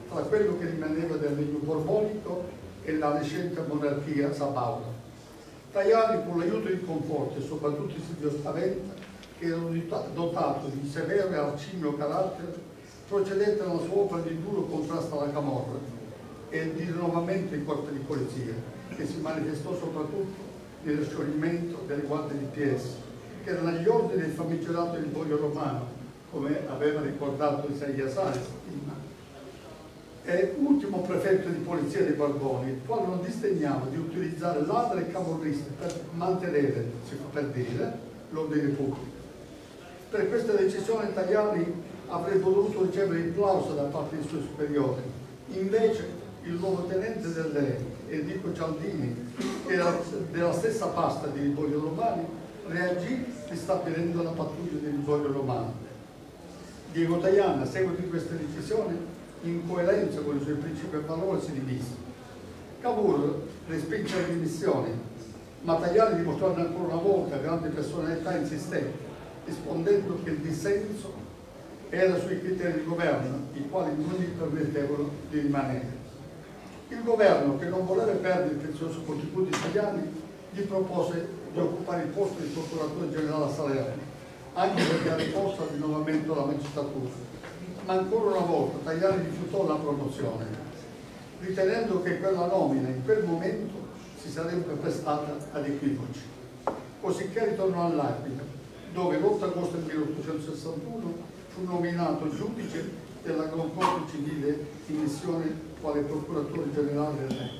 tra quello che rimaneva del regno borbonico e la nascente monarchia sabauda. Tajani, con l'aiuto di Conforti e soprattutto di Silvio Spaventa, che era dotato di severo e arcigno carattere, procedette alla sua opera di duro contrasto alla camorra e di rinnovamento in corpo di polizia, che si manifestò soprattutto nello scioglimento delle guardie di P S, che erano agli ordini del famigerato Emporio Romano, come aveva ricordato Isaia Saez prima. E ultimo prefetto di polizia dei Borboni, il quale non disdegnava di utilizzare ladri e camorristi per mantenere, si fa per dire, l'ordine pubblico. Per questa decisione Tajani avrebbe dovuto ricevere il plauso da parte dei suoi superiori. Invece il nuovo tenente dell'E, Enrico Cialdini, che era della stessa pasta di Rivoglio Romani, reagì ristabilendo la pattuglia di Rivoglio Romano. Diego Tajani, a seguito di questa decisione, in coerenza con i suoi principi e valori, si dimise. Cavour respinse le dimissioni, ma Tajani dimostrò ancora una volta grande personalità insistente, rispondendo che il dissenso era sui criteri di governo, i quali non gli permettevano di rimanere. Il governo, che non voleva perdere il prezioso contributo di Tajani, gli propose di occupare il posto di procuratore generale a Salerno, anche perché era risposto al rinnovamento della magistratura. Ma ancora una volta Tajani rifiutò la promozione, ritenendo che quella nomina in quel momento si sarebbe prestata ad equivoci. Cosicché ritornò all'Aquila, dove l'otto agosto del milleottocentosessantuno fu nominato giudice della Gran Corte Civile in missione quale procuratore generale del Re.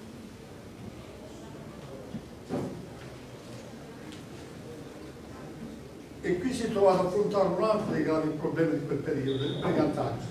E qui si trova ad affrontare un altro dei gravi problemi di quel periodo, il brigantaggio.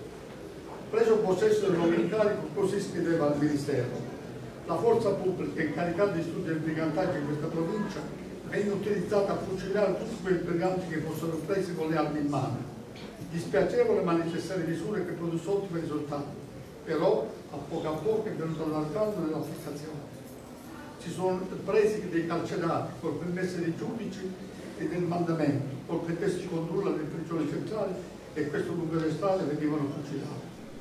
Preso possesso del nuovo incarico, così scriveva al Ministero: la forza pubblica incaricata di studiare il brigantaggio in questa provincia venne utilizzata a fucilare tutti quei briganti che fossero presi con le armi in mano. Dispiacevole ma necessarie misure che produssero ottimi risultati, però a poco a poco è venuto allargando nell'applicazione. Si sono presi dei carcerati col permesso dei giudici e del mandamento, col pretesto di condurla nelle prigioni centrali, e questo lungo le strade venivano fucilati.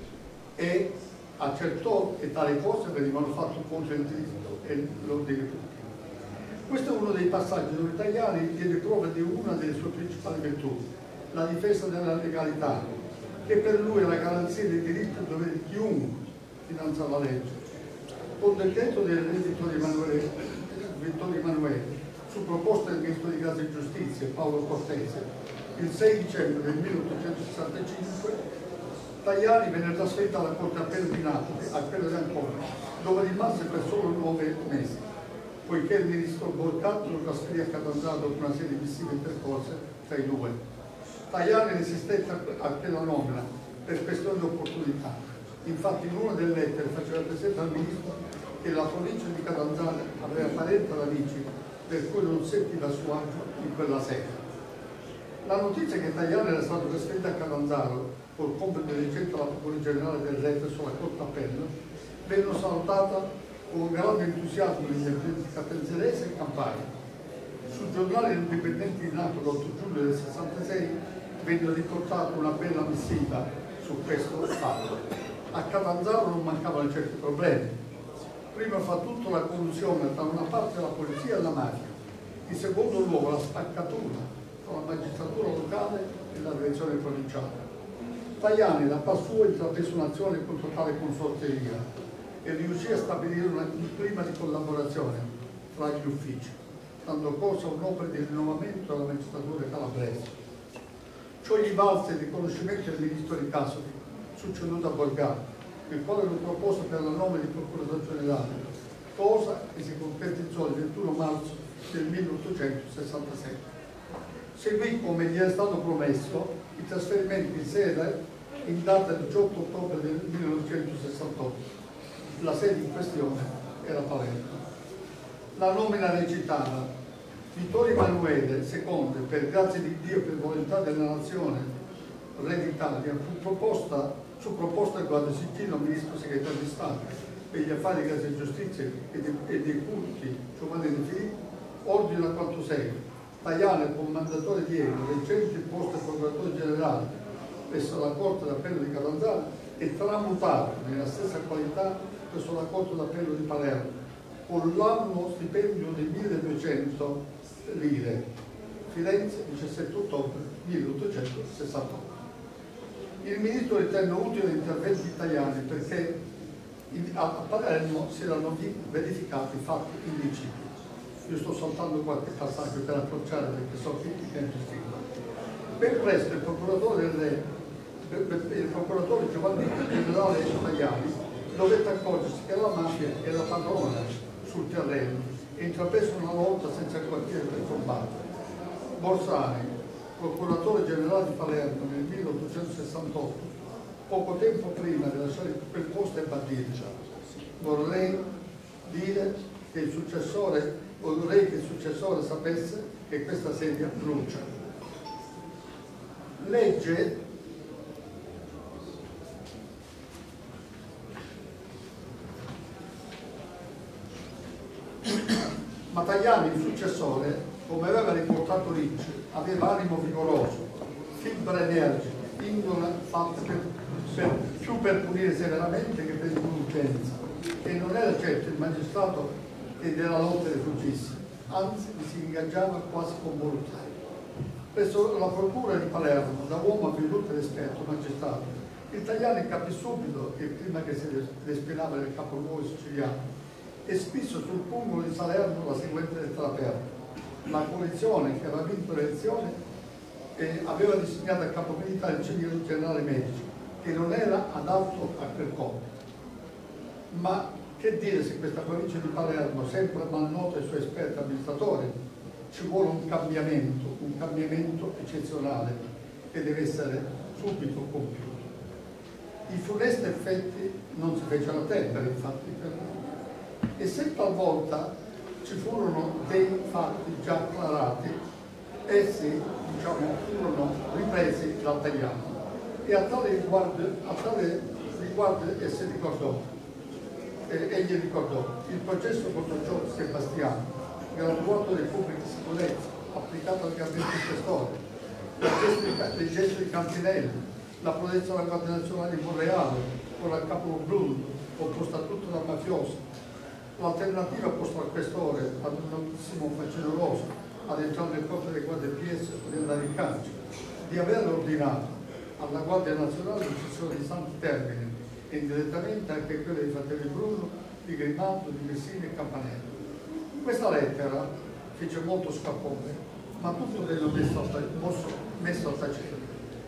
E accertò che tali cose venivano fatte contro il diritto e l'ordine pubblico. Questo è uno dei passaggi dove Tajani diede prova di una delle sue principali virtù, la difesa della legalità, che per lui è la garanzia dei diritti e doveri di chiunque dinanzi alla legge. Con decreto del re Vittorio Emanuele, Vittorio Emanuele su proposta del ministro di Grazia e Giustizia Paolo Cortese, il sei dicembre del milleottocentosessantacinque, Tajani venne trasferito alla Corte Appello di Napoli, a quello di Ancona, dove rimase per solo nove mesi, poiché il ministro Borcato lo trasferì a Catanzaro dopo una serie di missive intercorse tra i due. Tajani resistette a quella nomina per questione di opportunità. Infatti in una delle lettere faceva presente al ministro che la provincia di Catanzaro aveva parenti ed amici per cui non sentiva a suo agio in quella sede. La notizia che Tajani era stato trasferito a Catanzaro col compito di leggere la Procura Generale del Re presso la Corte Appello venne salutata con grande entusiasmo negli ambienti catanzaresi e campani. Sul giornale Indipendente di Napoli l'otto giugno del sessantasei venne riportata una bella missiva su questo fatto. A Catanzaro non mancavano certi problemi. Prima fa tutto la collusione tra una parte della polizia e la mafia, in secondo luogo la spaccatura tra la magistratura locale e la direzione provinciale. Tajani da par suo intraprese un'azione contro tale consorteria e riuscì a stabilire una, un clima di collaborazione tra gli uffici, dando corso a un'opera di rinnovamento della magistratura calabrese. Ciò gli valse il riconoscimento del ministro di Casoli, succeduto a Borgaro, il quale lo propose per la nomina di procuratore generale, cosa che si concretizzò il ventuno marzo del milleottocentosessantasei. Seguì, come gli era stato promesso, il trasferimento in sede in data diciotto ottobre del millenovecentosessantotto. La sede in questione era Palermo. La nomina recitava: Vittorio Emanuele secondo, per grazia di Dio e per volontà della nazione, re d'Italia, fu proposta su proposta del Guardia Sigillo, ministro segretario di Stato per gli affari di Grazia e Giustizia e dei, e dei culti Giovanni De Filippo, ordine a quanto segue: Tajani, comandatore di Eno, reggente il posto del procuratore generale presso la Corte d'Appello di Catanzaro, e tramutato nella stessa qualità presso la Corte d'Appello di Palermo, con l'annuo stipendio di milleduecento lire. Firenze, diciassette ottobre milleottocentosessantotto. Il ministro ritenne utile interventi italiani perché a Palermo si erano verificati fatti indicibili. Io sto saltando qualche passaggio per accorciare perché so che il tempo stringe. Ben presto il procuratore, del re, il procuratore Giovanni Generale Tajani dovette accorgersi che la mafia era padrona sul terreno e intraprese una lotta senza quartiere per combattere. Borsani, procuratore generale di Palermo nel milleottocentosessantotto, poco tempo prima di lasciare quel posto, e bandire: vorrei dire che il successore, vorrei che il successore sapesse che questa sedia brucia. Legge ma Tajani, il successore, come aveva riportato Ricci, aveva animo vigoroso, fibre energiche, indole fatte per, per, più per punire severamente che per indulgenza, e non era certo il magistrato che della lotta rifuggisse, anzi vi si ingaggiava quasi con volontà. Presso la procura di Palermo, da uomo avveduto ed esperto magistrato, il Tajani capì subito che prima che si respirava nel capoluogo siciliano, e spisso sul pungolo di Salerno la seguente lettera aperta: la coalizione che aveva vinto le elezioni eh, aveva designato a capo militare il civile generale Medici, che non era adatto a quel compito. Ma che dire se questa provincia di Palermo, sempre mal nota ai suoi esperti amministratori, ci vuole un cambiamento, un cambiamento eccezionale che deve essere subito compiuto. I funesti effetti non si fecero attendere, infatti, per e se talvolta ci furono dei fatti già acclarati, essi, diciamo, furono ripresi dal Tajani, e a tale riguardo, a tale riguardo essi ricordò, eh, egli ricordò il processo contro Giorgio Sebastiano, graduato di pubblica sicurezza, applicato al gabinetto ispettore, le gesti di Cantinelli, la prudenza della Guardia Nazionale di Monreale, con il capo Bruno, composta tutto da mafiosi, l'alternativa posta al questore, ad un notissimo facinoloso, ad entrare nel corpo delle guardie P S o di andare in carcere, di aver ordinato alla Guardia Nazionale l'uccisione di Santi Termini e indirettamente anche quelle dei fratelli Bruno, di Grimaldo, di Messina e Campanello. Questa lettera fece molto scalpore, ma tutto venne messo al, messo al tacere.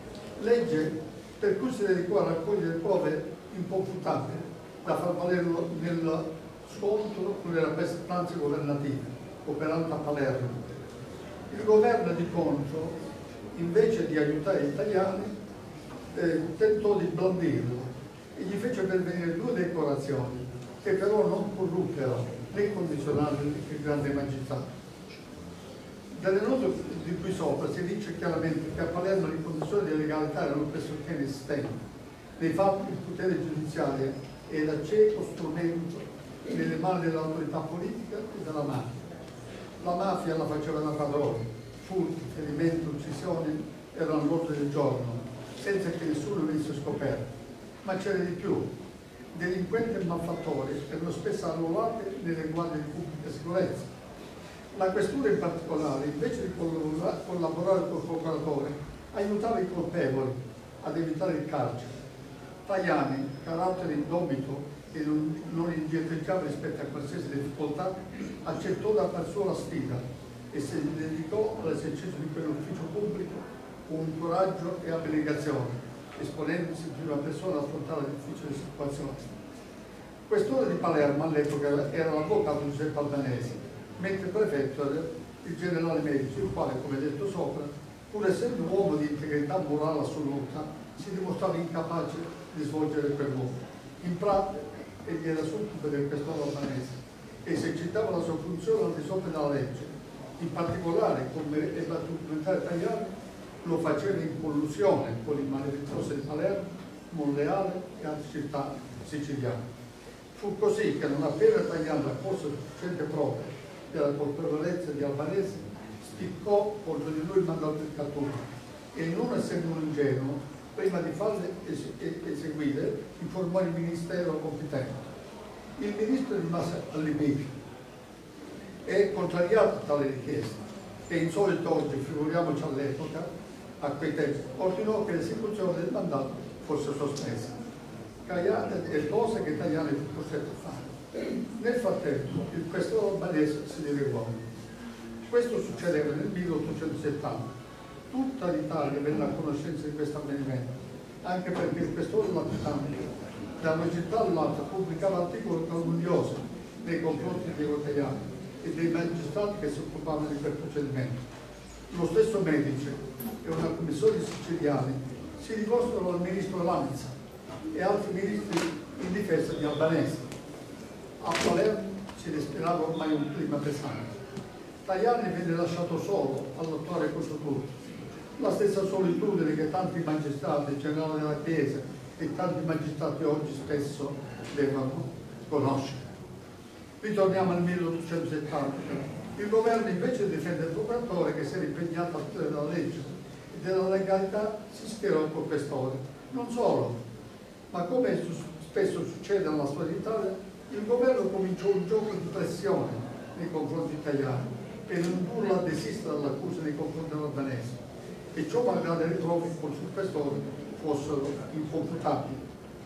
Legge per cui si dedicò a raccogliere prove impoputabili da far valere nel scontro con le rappresentanze governative operante a Palermo. Il governo di Concio, invece di aiutare gli italiani, eh, tentò di blandirlo e gli fece pervenire due decorazioni che però non corruppero né condizionavano il grande magistrato. Dalle note di qui sopra si dice chiaramente che a Palermo le condizioni di legalità erano pressoché inesistenti. Nei fatti il potere giudiziario era cieco strumento nelle mani dell'autorità politica e della mafia. La mafia la faceva da padrone, furti, ferimenti, uccisioni erano all'ordine del giorno, senza che nessuno venisse scoperto. Ma c'era di più. Delinquenti e malfattori erano spesso annullati nelle guardie di pubblica sicurezza. La questura in particolare, invece di collaborare col procuratore, aiutava i colpevoli ad evitare il carcere. Tajani, carattere indomito e non, non indietreggiava rispetto a qualsiasi difficoltà, accettò da per sé la sfida e si dedicò all'esercizio di quell'ufficio pubblico con coraggio e abnegazione, esponendosi in prima persona ad affrontare la difficile situazione. Questore di Palermo all'epoca era l'avvocato Giuseppe Albanesi, mentre prefetto era il generale Medici, il quale, come detto sopra, pur essendo un uomo di integrità morale assoluta, si dimostrava incapace di svolgere quel ruolo. In pratica, egli era succube del questore albanese e esercitava la sua funzione al di sopra della legge. In particolare, come ebbe a documentare Tajani, lo faceva in collusione con il malavitoso di Palermo, Monreale e altre città siciliane. Fu così che non appena Tajani raccolse sufficiente prove della colpevolezza di Albanese, spiccò contro di lui il mandato di cattura e, non essendo un ingenuo, prima di farle eseguire, informò il Ministero competente. Il Ministro rimase allibito e contrariato a tale richiesta, che insolito oggi, figuriamoci all'epoca, a quei tempi, ordinò che l'esecuzione del mandato fosse sospesa, e cose che Tajani fu costretto a fare. Nel frattempo il questore albanese si dileguò. Questo succedeva nel milleottocentosettanta. Tutta l'Italia venne a conoscenza di questo avvenimento, anche perché il questore latitante da una città all'altra pubblicava articoli calunnosi nei confronti dei Tajani e dei magistrati che si occupavano di quel procedimento. Lo stesso Medici e una commissione siciliani si rivolsero al ministro Lanza e altri ministri in difesa di Albanese. A Palermo si respirava ormai un clima pesante. Tajani venne lasciato solo a lottare contro tutti. La stessa solitudine che tanti magistrati, il generale della Chiesa e tanti magistrati oggi spesso devono conoscere. Ritorniamo al milleottocentosettanta. Il governo, invece di difendere il procuratore che si era impegnato a tutela della legge e della legalità, si schierò con quest'ora. Non solo, ma come spesso succede nella storia d'Italia, il governo cominciò un gioco di pressione nei confronti italiani per indurla a desistere dall'accusa nei confronti dell'albanese, e ciò malgrado le prove contro il questore fossero inconfutabili.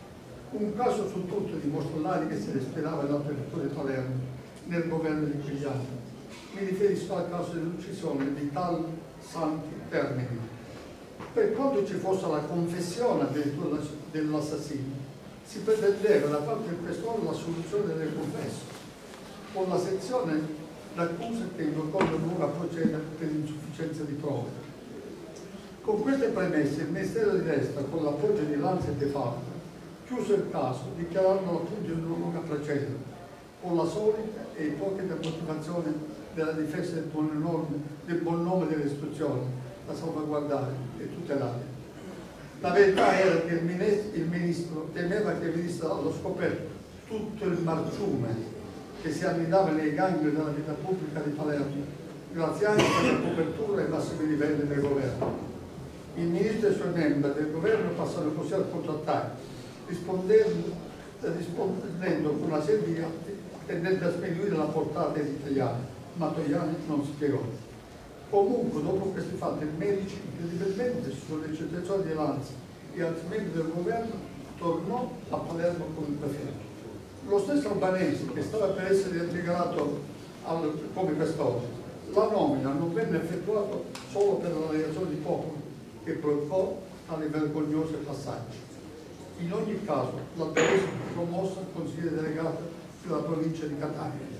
Un caso su tutti dimostra l'aria che si respirava nella prefettura di Palermo nel governo di quegli anni. Mi riferisco al caso dell'uccisione di tal Santi Termini. Per quanto ci fosse la confessione addirittura dell'assassino, si pretendeva da parte del questore la soluzione del confesso, con la sezione d'accusa che invocò la nuova procedere per insufficienza di prove. Con queste premesse il Ministero di Destra, con l'appoggio di Lanza e De Falco, chiuse il caso dichiarando appunto in una lunga procedere, con la solita e ipocrita motivazione della difesa del buon nome, del buon nome delle istituzioni, da salvaguardare e tutelare. La verità era che il ministro, il ministro temeva che venisse allo scoperto tutto il marciume che si annidava nei gangli della vita pubblica di Palermo, grazie anche alla copertura ai massimi livelli del governo. Il ministro e i suoi membri del governo passano così al contrattacco, rispondendo, rispondendo con una serie di atti tendenti a sminuire la portata degli italiani, ma Tajani non si spiegò. Comunque, dopo questi fatti, il Medici, incredibilmente su sollecitazione di Lanza e altri membri del governo, tornò a Palermo come prefetto. Lo stesso Albanese, che stava per essere integrato al, come quest'oggi, la nomina non venne effettuata solo per la reazione di popolo che bloccò tali vergognosi passaggi. In ogni caso, l'albanese fu promossa al consigliere delegato della provincia di Catania.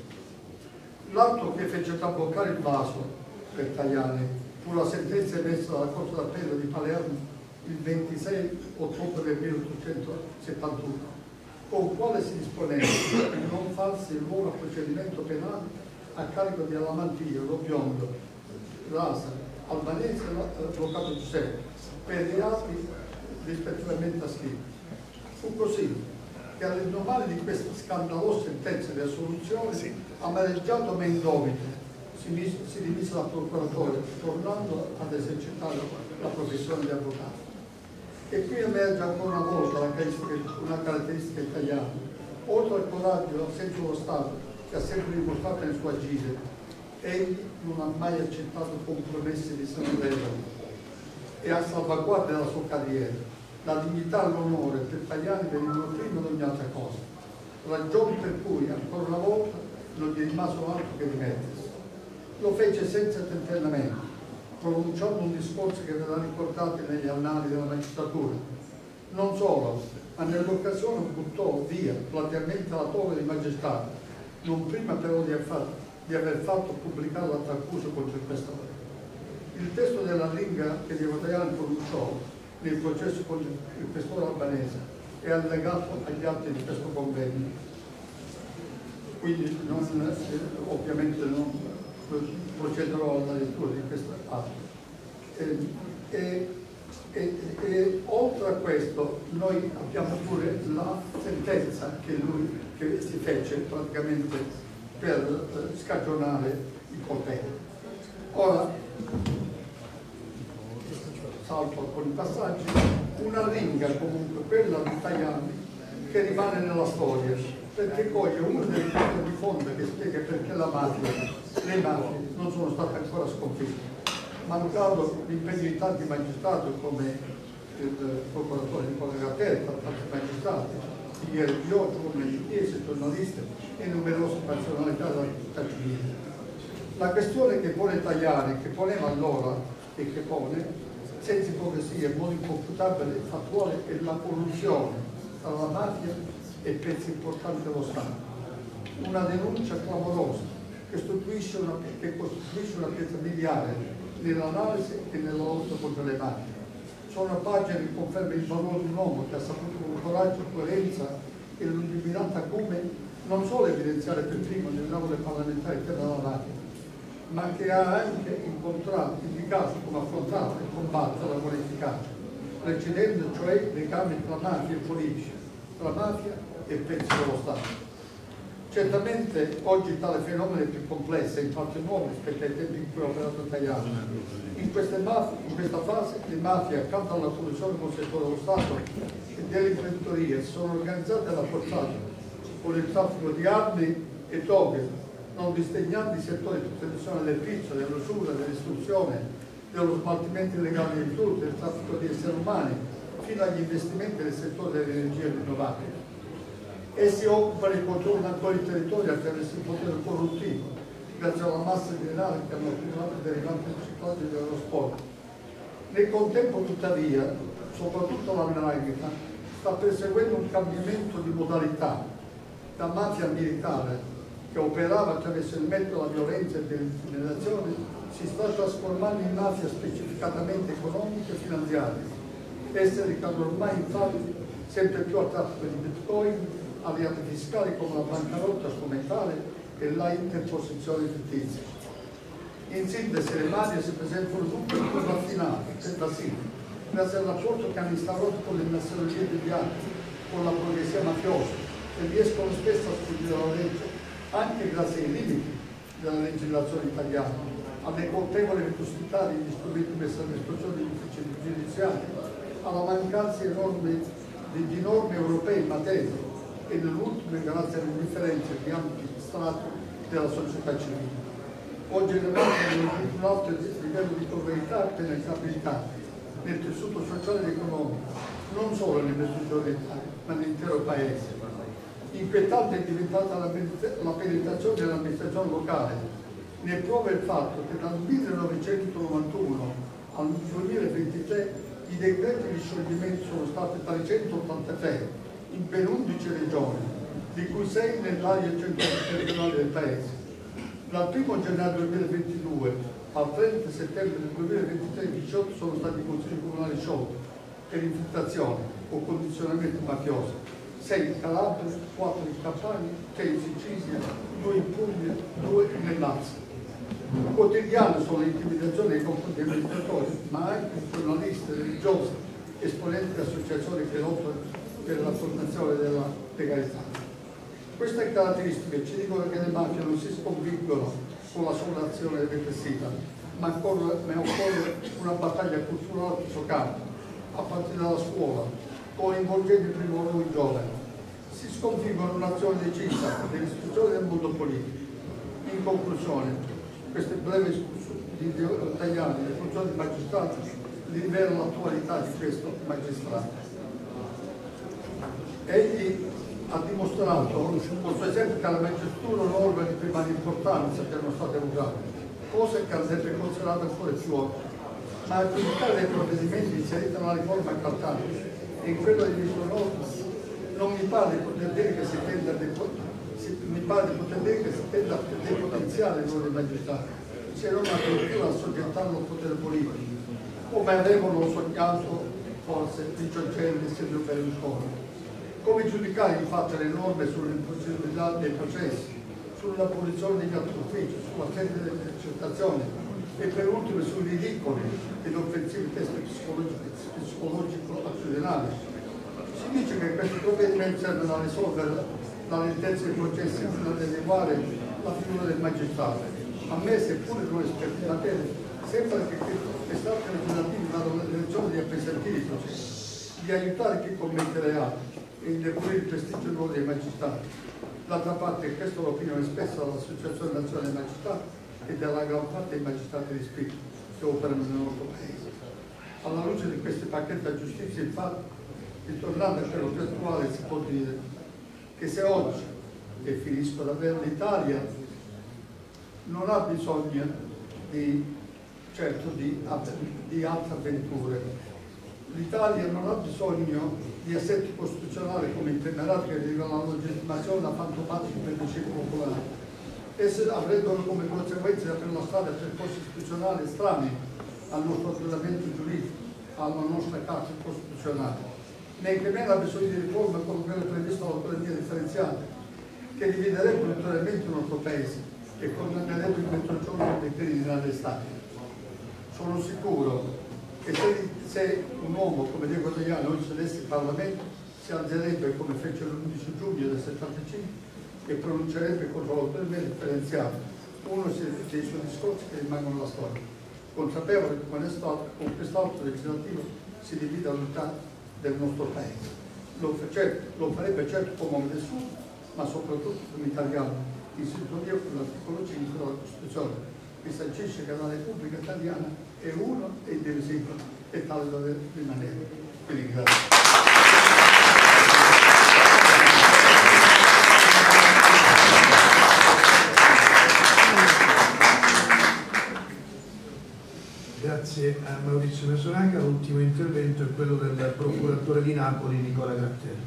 L'atto che fece traboccare il vaso per Tajani fu la sentenza emessa dalla Corte d'Appello di Palermo il ventisei ottobre del milleottocentosettantuno, con quale si disponeva di non farsi luogo a procedimento penale a carico di Alamantia, Lo Biondo, Rasa, Albanese e l'avvocato Giuseppe, per i reati rispettivamente ascritti. Fu così che all'indomani di questa scandalosa sentenza di assoluzione, sì, amareggiato ma indomito, si, si dimise da procuratore, tornando ad esercitare la professione di avvocato. E qui emerge ancora una volta la caratteristica, una caratteristica italiana. Oltre al coraggio e al senso dello Stato che ha sempre dimostrato nel suo agire, egli non ha mai accettato compromessi di sanrevoli e a salvaguardia della sua carriera. La dignità e l'onore per Tajani venivano prima di ogni altra cosa, ragione per cui ancora una volta non gli rimase altro che dimettersi. Lo fece senza tentennamento, pronunciando un discorso che verrà ricordato negli annali della magistratura. Non solo, ma nell'occasione buttò via platealmente la toga di magistrato, non prima però di aver fatto, di aver fatto pubblicare l'altra accusa contro il questore. Il testo della lingua che Diego Tajani pronunciò nel processo contro il questore albanese è allegato agli atti di questo convegno. Quindi non, ovviamente non procederò alla lettura di questo atto. E, e, e, e oltre a questo noi abbiamo pure la sentenza che lui che si fece praticamente per eh, scagionare il colpevole. Ora, salto alcuni passaggi, una ringa comunque, quella di Tajani, che rimane nella storia, perché coglie uno dei punti di fondo che spiega perché la mafia, le mafie non sono state ancora sconfitte. Mancato l'impegno di tanti magistrati come il procuratore Nicola Gattetta, tanti magistrati, ieri di oggi, come di chiese, giornalisti e numerose personalità della società civile. La questione che pone Tajani, che poneva allora e che pone, senza ipocrisia, in modo inconfutabile e fattuale, è la corruzione tra la mafia e pezzi importanti dello Stato. Una denuncia clamorosa che costituisce una, che costituisce una pietra miliare nell'analisi e nella lotta contro le mafie. Sono pagine che confermano il valore di un uomo che ha saputo con coraggio, coerenza e lungimiranza come non solo evidenziare per primo nelle aule parlamentari il tema della mafia, ma che ha anche incontrato, indicato come affrontare e combattere con efficacia, precedendo cioè le legami tra mafia e politici, tra mafia e pezzi dello Stato. Certamente oggi tale fenomeno è più complesso e infatti nuovo rispetto ai tempi in cui ha operato Tajani. In, in questa fase le mafie, accanto alla corruzione col settore dello Stato e dell'imprenditoria, si sono organizzate e rafforzate con il traffico di armi e droghe, non disdegnando i settori di tradizione del pizzo, dell'usura, dell'istruzione, dello smaltimento illegale di rifiuti, del traffico di esseri umani, fino agli investimenti nel settore delle energie rinnovabili. Essi occupano e controllano ancora il territorio attraverso il potere corruttivo, grazie alla massa di denaro che hanno accumulato derivanti dal riciclaggio dello sport. Nel contempo, tuttavia, soprattutto la 'ndrangheta sta perseguendo un cambiamento di modalità. Da mafia militare, che operava attraverso il metodo della violenza e dell'intimidazione, si sta trasformando in mafia specificatamente economica e finanziaria. Esse ricadono ormai infatti sempre più al traffico di bitcoin, a reati fiscali come la bancarotta strumentale e la interposizione fittizia. In sintesi, le mafie si presentano dunque più raffinate, evasive, grazie al rapporto che hanno instaurato con le massonerie degli atti, con la borghesia mafiosa, e riescono spesso a sfuggire alla legge, anche grazie ai limiti della legislazione italiana, alle colpevoli vetustità degli strumenti messi a disposizione degli uffici giudiziari, alla mancanza enorme di norme europee in materia e nell'ultimo grazie alle differenze di ampi strati della società civile. Oggi le mafie hanno un alto livello di correità e penetrabilità nel tessuto sociale ed economico, non solo nel mezzogiorno d'Italia, ma nell'intero paese. Inquietante è diventata la penetrazione dell'amministrazione locale. Ne prova il fatto che dal millenovecentonovantuno al duemilaventitré i decreti di scioglimento sono stati trecentottantatré in ben undici regioni, di cui sei nell'area centro-meridionale del paese. Dal primo gennaio duemilaventidue al trenta settembre del duemilaventitré diciotto sono stati i consigli comunali sciolti per infiltrazione o condizionamento mafioso, sei in Calabria, quattro in Campania, tre in Sicilia, due in Puglia, due nel Lazio. Quotidiane sono le intimidazioni nei confronti degli amministratori, ma anche giornalisti, religiosi, esponenti di associazioni che lottano per la formazione della legalità. Queste caratteristiche ci dicono che le mafie non si sconfiggono con la sola azione repressiva, ma occorre, ma occorre una battaglia culturale a questo campo, a partire dalla scuola, coinvolgendo in primo luogo i giovani. Si sconfiggono un'azione decisa dell'istruzione del mondo politico. In conclusione, queste brevi escursioni di Tajani, le funzioni di magistrato, rivelano l'attualità di questo magistrato. Egli ha dimostrato con il suo esempio che la magistratura è un'organo di primaria importanza che erano state usate, cose che andrebbe considerate ancora più oggi. Ma a giudicare dei provvedimenti inseriti nella riforma calcante e in quello di ministro Norma, non mi pare di poter dire che si tenda a mi pare di poter dire che si tenda a depotenziare il ruolo dei magistrati, se non addirittura a soggettarlo al potere politico, come avevano sognato forse Vincentelli e Silvio Berlusconi. Come giudicare infatti le norme sull'impossibilità dei processi, sull'abolizione degli atti d'ufficio, sulla sede delle intercettazioni e per ultimo sui ridicoli ed offensivi testi psicologico-attitudinali. Si dice che questi provvedimenti servono a risolvere la lentezza dei processi fino ad adeguare la figura del magistrato, A me, seppure non esperto in materia, sembra che questi atti legislativi vadano nella direzione di appesantire i processi, di aiutare chi commette reati e indebolire il prestigio nuovo dei magistrati. D'altra parte, questa è l'opinione espressa dall'Associazione Nazionale dei Magistrati e dalla gran parte dei magistrati di spirito che operano nel nostro paese. Alla luce di questi pacchetti a giustizia, infatti, ritornando a quello più attuale, si può dire che se oggi, e finisco davvero, l'Italia non ha bisogno di, certo, di, di altre avventure. L'Italia non ha bisogno di assetti costituzionali come il temerato che deriva dalla legittimazione da fantomatici principi popolari. Esse avrebbero come conseguenza di aprire la strada a percorsi istituzionali estranei al nostro ordinamento giuridico, alla nostra Carta costituzionale. Ne che meno ha bisogno di riforme come quelle previste dall'autonomia differenziata, che dividerebbe ulteriormente il nostro paese e condannerebbe il mezzogiorno dei criminali stati. Sono sicuro che se, se un uomo come Diego Tajani oggi sedesse in Parlamento si alzerebbe come fece l'undici giugno del settantacinque e pronuncerebbe contro l'autonomia differenziata uno dei suoi discorsi che rimangono alla storia, consapevole che con quest'atto legislativo si divide l'unità del nostro paese. Lo, certo, lo farebbe certo come uomo del Sud, ma soprattutto come italiano, in sintonia con l'articolo cinque della Costituzione, che sancisce che la Repubblica Italiana è uno e indivisibile e tale deve rimanere. Vi ringrazio. Grazie a Maurizio Mesoraca. L'ultimo intervento è quello del procuratore di Napoli Nicola Gratteri.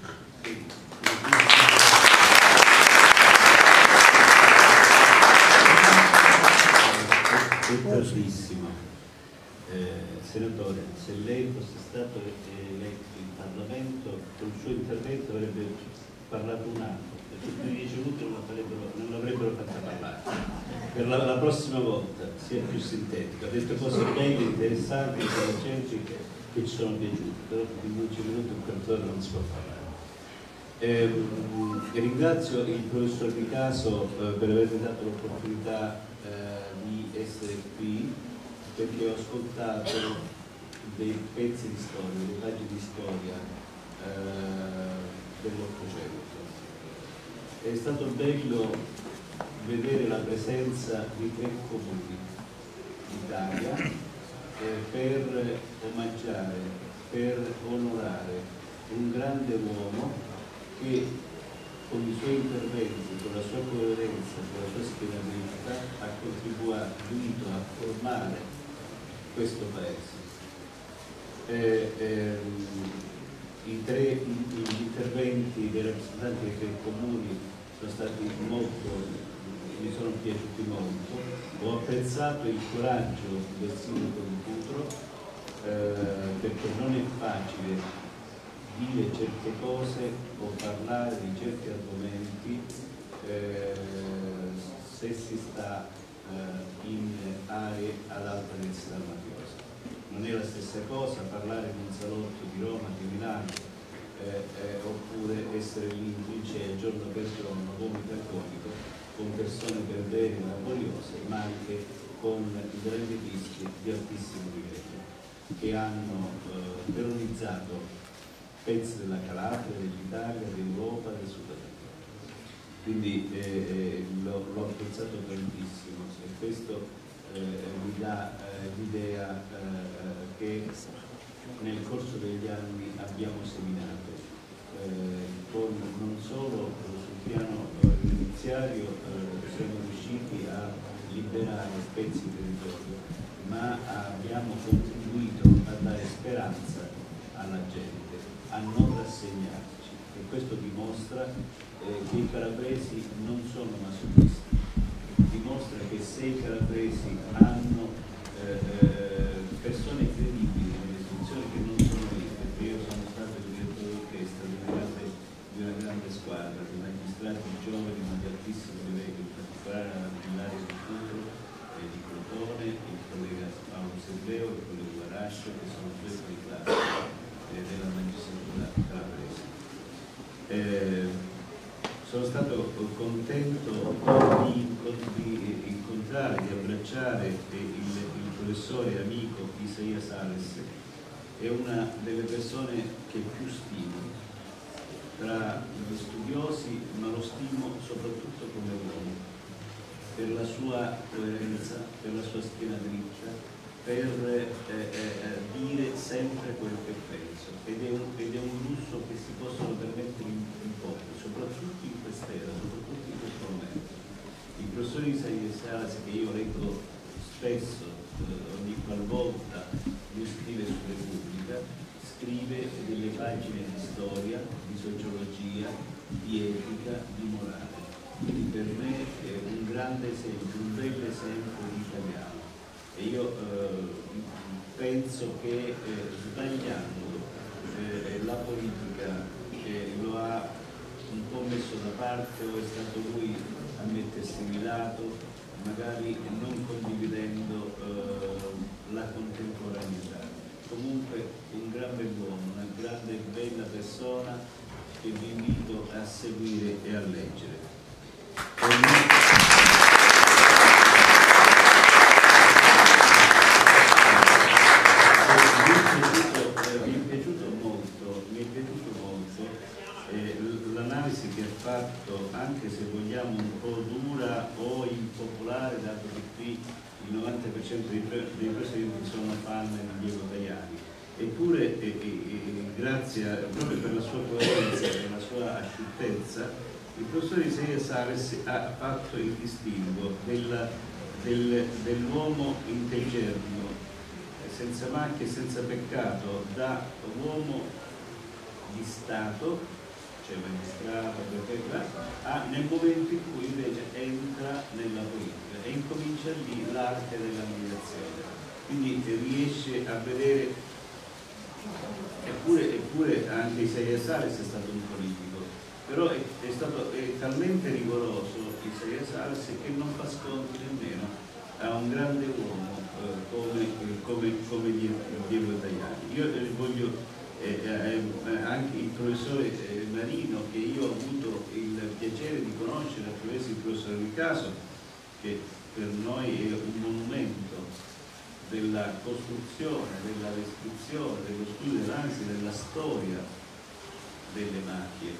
È tardissimo. Eh, senatore, se lei fosse stato eletto in Parlamento, con il suo intervento avrebbe parlato un anno, perché più di dieci minuti non l'avrebbero fatta parlare. Per la, la prossima volta sia più sintetico. Ha detto cose belle, interessanti, intelligenti che ci sono piaciute, però in dieci minuti un cantatore non si può parlare. Eh, ringrazio il professor Di Caso eh, per avermi dato l'opportunità eh, di essere qui, perché ho ascoltato dei pezzi di storia, dei pagine di storia eh, dell'Ottocento. È stato bello vedere la presenza di tre comuni d'Italia eh, per omaggiare, per onorare un grande uomo che con i suoi interventi, con la sua coerenza, con la sua spiegabilità ha contribuito a formare questo paese. Eh, ehm, i tre, gli interventi dei rappresentanti dei tre comuni sono stati molto, mi sono piaciuti molto. Ho apprezzato il coraggio del sindaco di Cutro eh, perché non è facile dire certe cose o parlare di certi argomenti eh, se si sta eh, in aree ad alta densità mafiosa. Non è la stessa cosa parlare di un salotto di Roma, di Milano eh, eh, oppure essere lì in trincea giorno per giorno, vomito alcolico, con persone per bene laboriose, ma anche con i grandi fischi di altissimo livello che hanno eh, terrorizzato pezzi della Calabria, dell'Italia, dell'Europa, del Sud America. Quindi eh, l'ho apprezzato tantissimo e questo eh, mi dà eh, l'idea eh, che nel corso degli anni abbiamo seminato eh, con non solo sul piano eh, giudiziario eh, siamo riusciti a liberare pezzi di territorio, ma abbiamo contribuito a dare speranza alla gente, a non rassegnarci, e questo dimostra eh, che i calabresi non sono masochisti, dimostra che se i calabresi hanno eh, persone credibili nelle istituzioni che non sono lì, perché io sono stato il direttore d'orchestra di una grande, di una grande squadra di magistrati giovani ma di altissimo livello, in particolare alla Villaria del Cutro, eh, di Crotone, il collega Paolo Serleo e il collega Guarascio, che sono due di classe della magistratura calabrese. Eh, sono stato contento di, di incontrare salutare, di abbracciare il, il professore amico Isaia Sales. È una delle persone che più stimo tra gli studiosi, ma lo stimo soprattutto come uomo, per la sua coerenza, per la sua schiena dritta, per eh, eh, dire sempre quel che penso, ed è, un, ed è un lusso che si possono permettere in, in pochi, soprattutto in quest'era, soprattutto in questo momento. Il professor Isaia Sales, che io leggo spesso, eh, ogni qualvolta lui scrive su Repubblica, scrive delle pagine di storia, di sociologia, di etica, di morale. Quindi per me è un grande esempio, un bel esempio di italiano. E io eh, penso che eh, sbagliando eh, la politica eh, lo ha un po' messo da parte, o è stato lui a mettersi di lato, magari non condividendo eh, la contemporaneità. Comunque un gran bell'uomo, una grande e bella persona che vi invito a seguire e a leggere. Mi è piaciuto molto, mi è piaciuto molto eh, l'analisi che ha fatto, anche se vogliamo un po' dura o impopolare, dato che qui il novanta per cento dei, dei presenti sono fan di Diego Tajani. Eppure, eh, eh, grazie a, proprio per la sua coerenza, per la sua asciuttezza, il professor Isaia Sales ha fatto il distinguo del, del, dell'uomo integerrimo, senza macchie e senza peccato, da uomo di Stato, cioè magistrato, a, nel momento in cui invece entra nella politica e incomincia lì l'arte della mediazione. Quindi riesce a vedere, eppure, eppure anche Isaia Sales è stato un politico, però è, è stato è talmente rigoroso Isaia Sales che non fa sconto nemmeno a un grande uomo eh, come, come, come Diego Tajani. Io eh, voglio eh, eh, anche il professore eh, Marino, che io ho avuto il piacere di conoscere attraverso il professor Ricaso, che per noi è un monumento della costruzione, della descrizione, dello studio dell'analisi della storia delle macchie.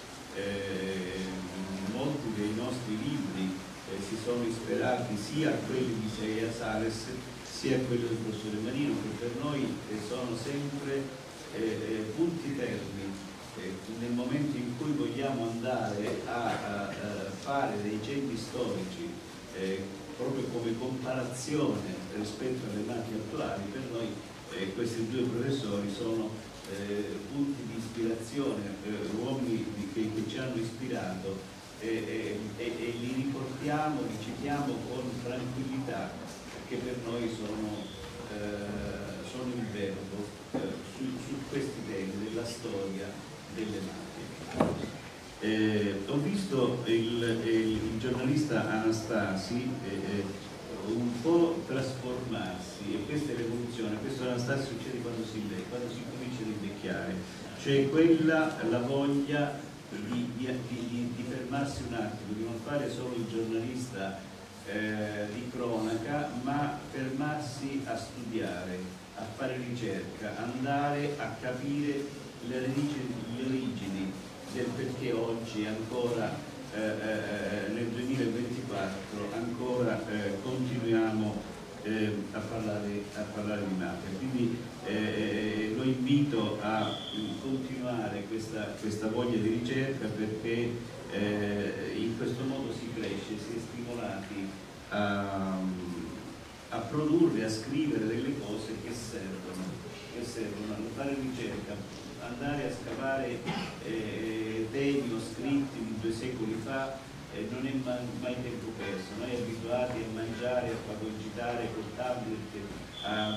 Eh, molti dei nostri libri eh, si sono ispirati sia a quelli di Isaia Sales sia a quelli del professore Marino, che per noi eh, sono sempre eh, eh, punti fermi eh, nel momento in cui vogliamo andare a, a, a fare dei cenni storici eh, proprio come comparazione rispetto alle macchie attuali. Per noi eh, questi due professori sono eh, punti di ispirazione, eh, uomini che, che ci hanno ispirato eh, eh, e li riportiamo, li citiamo con tranquillità, perché per noi sono, eh, sono il verbo eh, su, su questi temi della storia delle macchie. Eh, ho visto il, il, il giornalista Anastasi eh, un po' trasformarsi, e questa è l'evoluzione. Questo Anastasi succede quando si invecchia, quando si comincia ad invecchiare, cioè quella, la voglia di, di, di, di fermarsi un attimo, di non fare solo il giornalista eh, di cronaca, ma fermarsi a studiare, a fare ricerca, andare a capire le origini, le origini del perché oggi ancora eh, eh, nel duemilaventiquattro ancora eh, continuiamo eh, a, parlare, a parlare di mafia. Quindi eh, lo invito a continuare questa, questa voglia di ricerca, perché eh, in questo modo si cresce, si è stimolati a, a produrre, a scrivere delle cose che servono, che servono a fare ricerca, andare a scavare eh, temi o scritti di due secoli fa eh, non è mai, mai tempo perso. Noi abituati a mangiare, a fagocitare col tablet, a,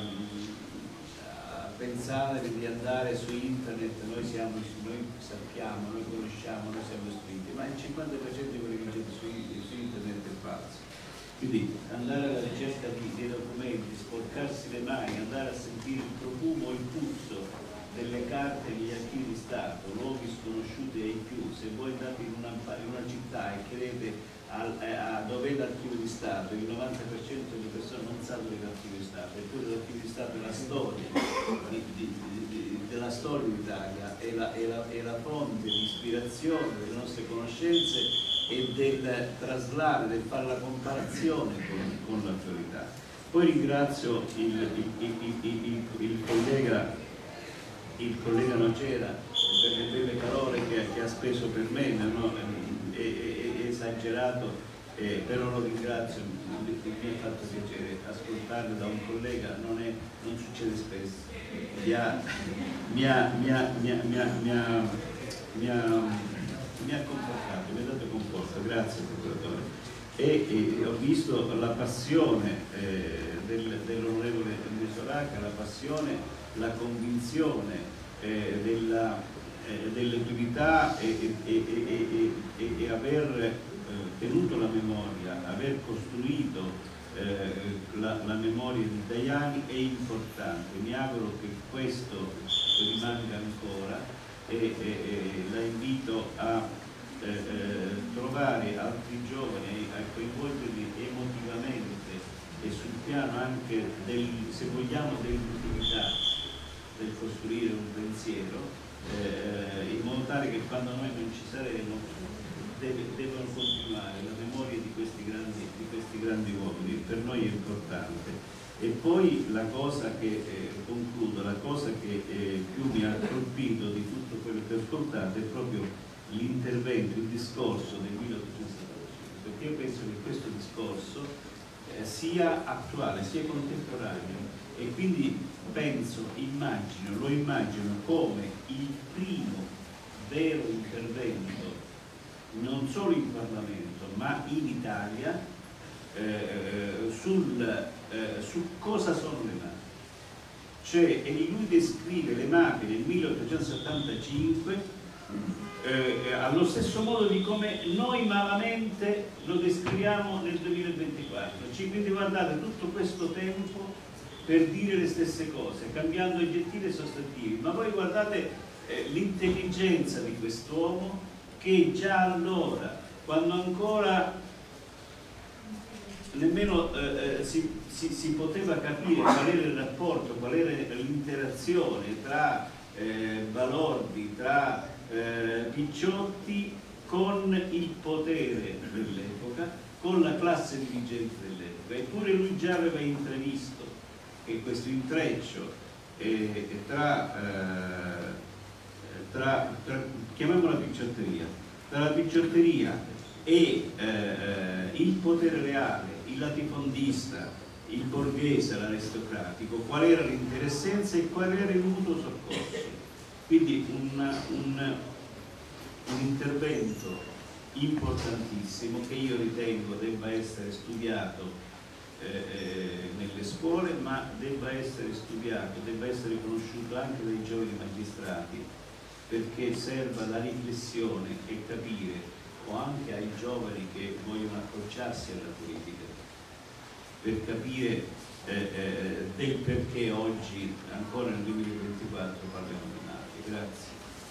a pensare di andare su internet, noi, siamo, noi sappiamo, noi conosciamo, noi siamo iscritti, ma il cinquanta per cento di quello che c'è su, su internet è falso. Quindi andare alla ricerca di, dei documenti, sporcarsi le mani, andare a sentire il profumo o il puzzo delle carte e degli archivi di Stato, luoghi sconosciuti ai più. Se voi andate in una, in una città e chiedete a, a dove è l'archivio di Stato. Il novanta per cento delle persone non sa dove è l'archivio di Stato, eppure l'archivio di Stato è la storia di, di, di, della storia d'Italia, è la, è, la, è la fonte di ispirazione delle nostre conoscenze e del traslare, del fare la comparazione con, con l'attualità. Poi ringrazio il, il, il, il, il collega il collega Nocera per le belle parole che, che ha speso per me, no? è, è, è esagerato, eh, però lo ringrazio, mi, mi ha fatto piacere ascoltarlo da un collega, non, è, non succede spesso, mi ha, mi ha, mi ha, mi ha, mi ha, mi ha, mi ha, mi ha confortato, mi ha dato conforto, grazie procuratore. E, e ho visto la passione eh, del, dell'onorevole Mesoraca, la passione, la convinzione eh, della, eh, dell'utilità e, e, e, e, e aver eh, tenuto la memoria, aver costruito eh, la, la memoria di Tajani è importante. Mi auguro che questo rimanga ancora e, e, e la invito a eh, eh, trovare altri giovani, a coinvolgerli emotivamente e sul piano anche del, se vogliamo, dell'utilità del costruire un pensiero, eh, in modo tale che quando noi non ci saremo deve, devono continuare la memoria di questi grandi, di questi grandi uomini, per noi è importante. E poi la cosa che, eh, concludo, la cosa che eh, più mi ha colpito di tutto quello che ho ascoltato è proprio l'intervento, il discorso del milleottocentosettantacinque, perché io penso che questo discorso eh, sia attuale, sia contemporaneo, e quindi penso, immagino, lo immagino come il primo vero intervento non solo in Parlamento ma in Italia eh, sul, eh, su cosa sono le mafie. Cioè, e lui descrive le mafie nel milleottocentosettantacinque eh, allo stesso modo di come noi malamente lo descriviamo nel duemilaventiquattro. Cioè, quindi guardate, tutto questo tempo per dire le stesse cose, cambiando aggettivi e sostantivi, ma poi guardate eh, l'intelligenza di quest'uomo che già allora, quando ancora nemmeno eh, si, si, si poteva capire qual era il rapporto, qual era l'interazione tra eh, balordi, tra eh, picciotti con il potere dell'epoca, con la classe dirigente dell'epoca, eppure lui già aveva intravisto che questo intreccio eh, tra, eh, tra, tra, chiamiamola picciotteria, tra la picciotteria e eh, il potere reale, il latifondista, il borghese, l'aristocratico, qual era l'interessenza e qual era il mutuo soccorso. Quindi un, un, un intervento importantissimo che io ritengo debba essere studiato Eh, nelle scuole, ma debba essere studiato, debba essere conosciuto anche dai giovani magistrati, perché serva la riflessione e capire, o anche ai giovani che vogliono approcciarsi alla politica, per capire eh, eh, del perché oggi, ancora nel duemilaventiquattro, parliamo di mafia. Grazie.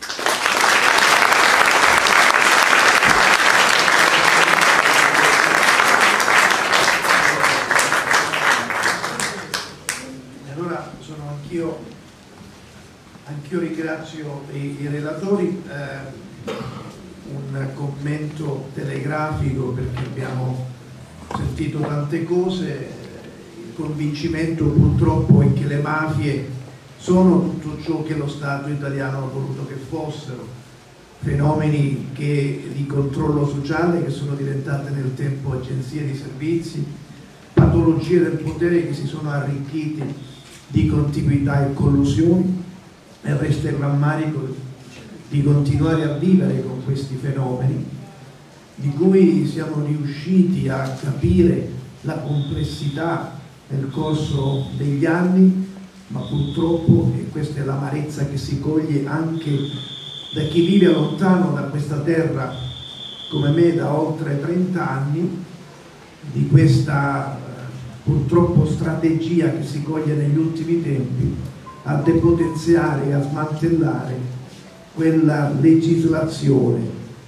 Anch'io anch'io ringrazio i, i relatori, eh, un commento telegrafico perché abbiamo sentito tante cose, il convincimento purtroppo è che le mafie sono tutto ciò che lo Stato italiano ha voluto che fossero, fenomeni che, di controllo sociale che sono diventate nel tempo agenzie di servizi, patologie del potere che si sono arricchiti di contiguità e collusioni, e resta il rammarico di continuare a vivere con questi fenomeni di cui siamo riusciti a capire la complessità nel corso degli anni, ma purtroppo, e questa è l'amarezza che si coglie anche da chi vive lontano da questa terra come me da oltre trenta anni, di questa purtroppo strategia che si coglie negli ultimi tempi a depotenziare e a smantellare quella legislazione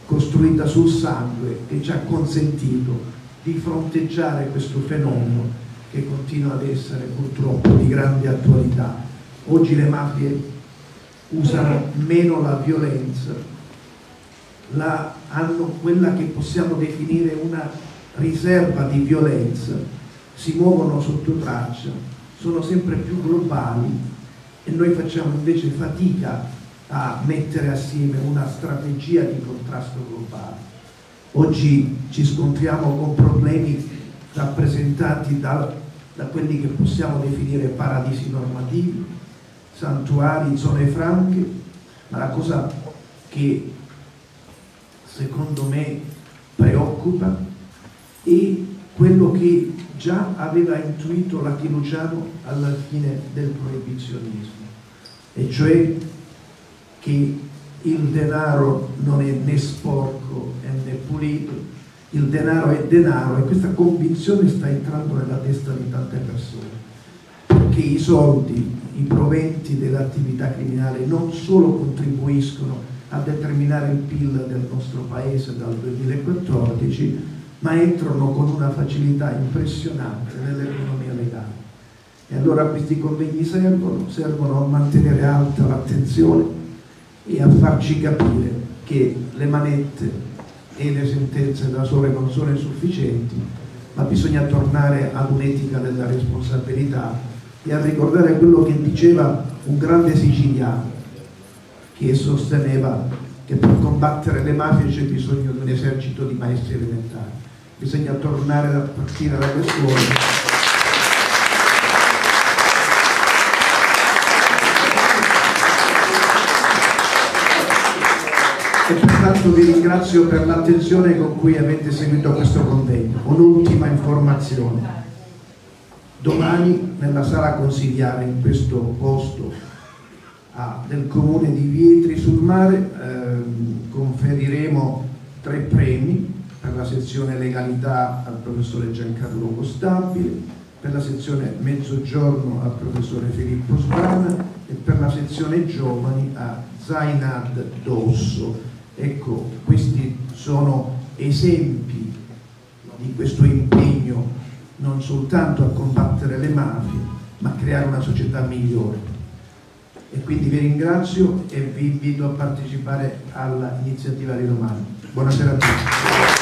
costruita sul sangue, che ci ha consentito di fronteggiare questo fenomeno che continua ad essere purtroppo di grande attualità. Oggi le mafie usano meno la violenza, la, hanno quella che possiamo definire una riserva di violenza, si muovono sotto traccia, sono sempre più globali e noi facciamo invece fatica a mettere assieme una strategia di contrasto globale. Oggi ci scontriamo con problemi rappresentati da, da quelli che possiamo definire paradisi normativi, santuari, zone franche, ma la cosa che secondo me preoccupa è quello che già aveva intuito Lucky Luciano alla fine del proibizionismo, e cioè che il denaro non è né sporco né pulito, il denaro è denaro, e questa convinzione sta entrando nella testa di tante persone, perché i soldi, i proventi dell'attività criminale non solo contribuiscono a determinare il P I L del nostro paese dal duemilaquattordici, ma entrano con una facilità impressionante nell'economia legale. E allora questi convegni servono, servono a mantenere alta l'attenzione e a farci capire che le manette e le sentenze da sole non sono sufficienti, ma bisogna tornare ad un'etica della responsabilità e a ricordare quello che diceva un grande siciliano, che sosteneva che per combattere le mafie c'è bisogno di un esercito di maestri elementari. Bisogna tornare a partire dalle scuole. E pertanto vi ringrazio per l'attenzione con cui avete seguito questo convegno. Un'ultima informazione: domani nella sala consiliare, in questo posto ah, del comune di Vietri sul Mare, eh, conferiremo tre premi per la sezione legalità al professore Giancarlo Costabile, per la sezione mezzogiorno al professore Filippo Sbana e per la sezione giovani a Zainad Dosso. Ecco, questi sono esempi di questo impegno non soltanto a combattere le mafie, ma a creare una società migliore. E quindi vi ringrazio e vi invito a partecipare all'iniziativa di domani. Buonasera a tutti.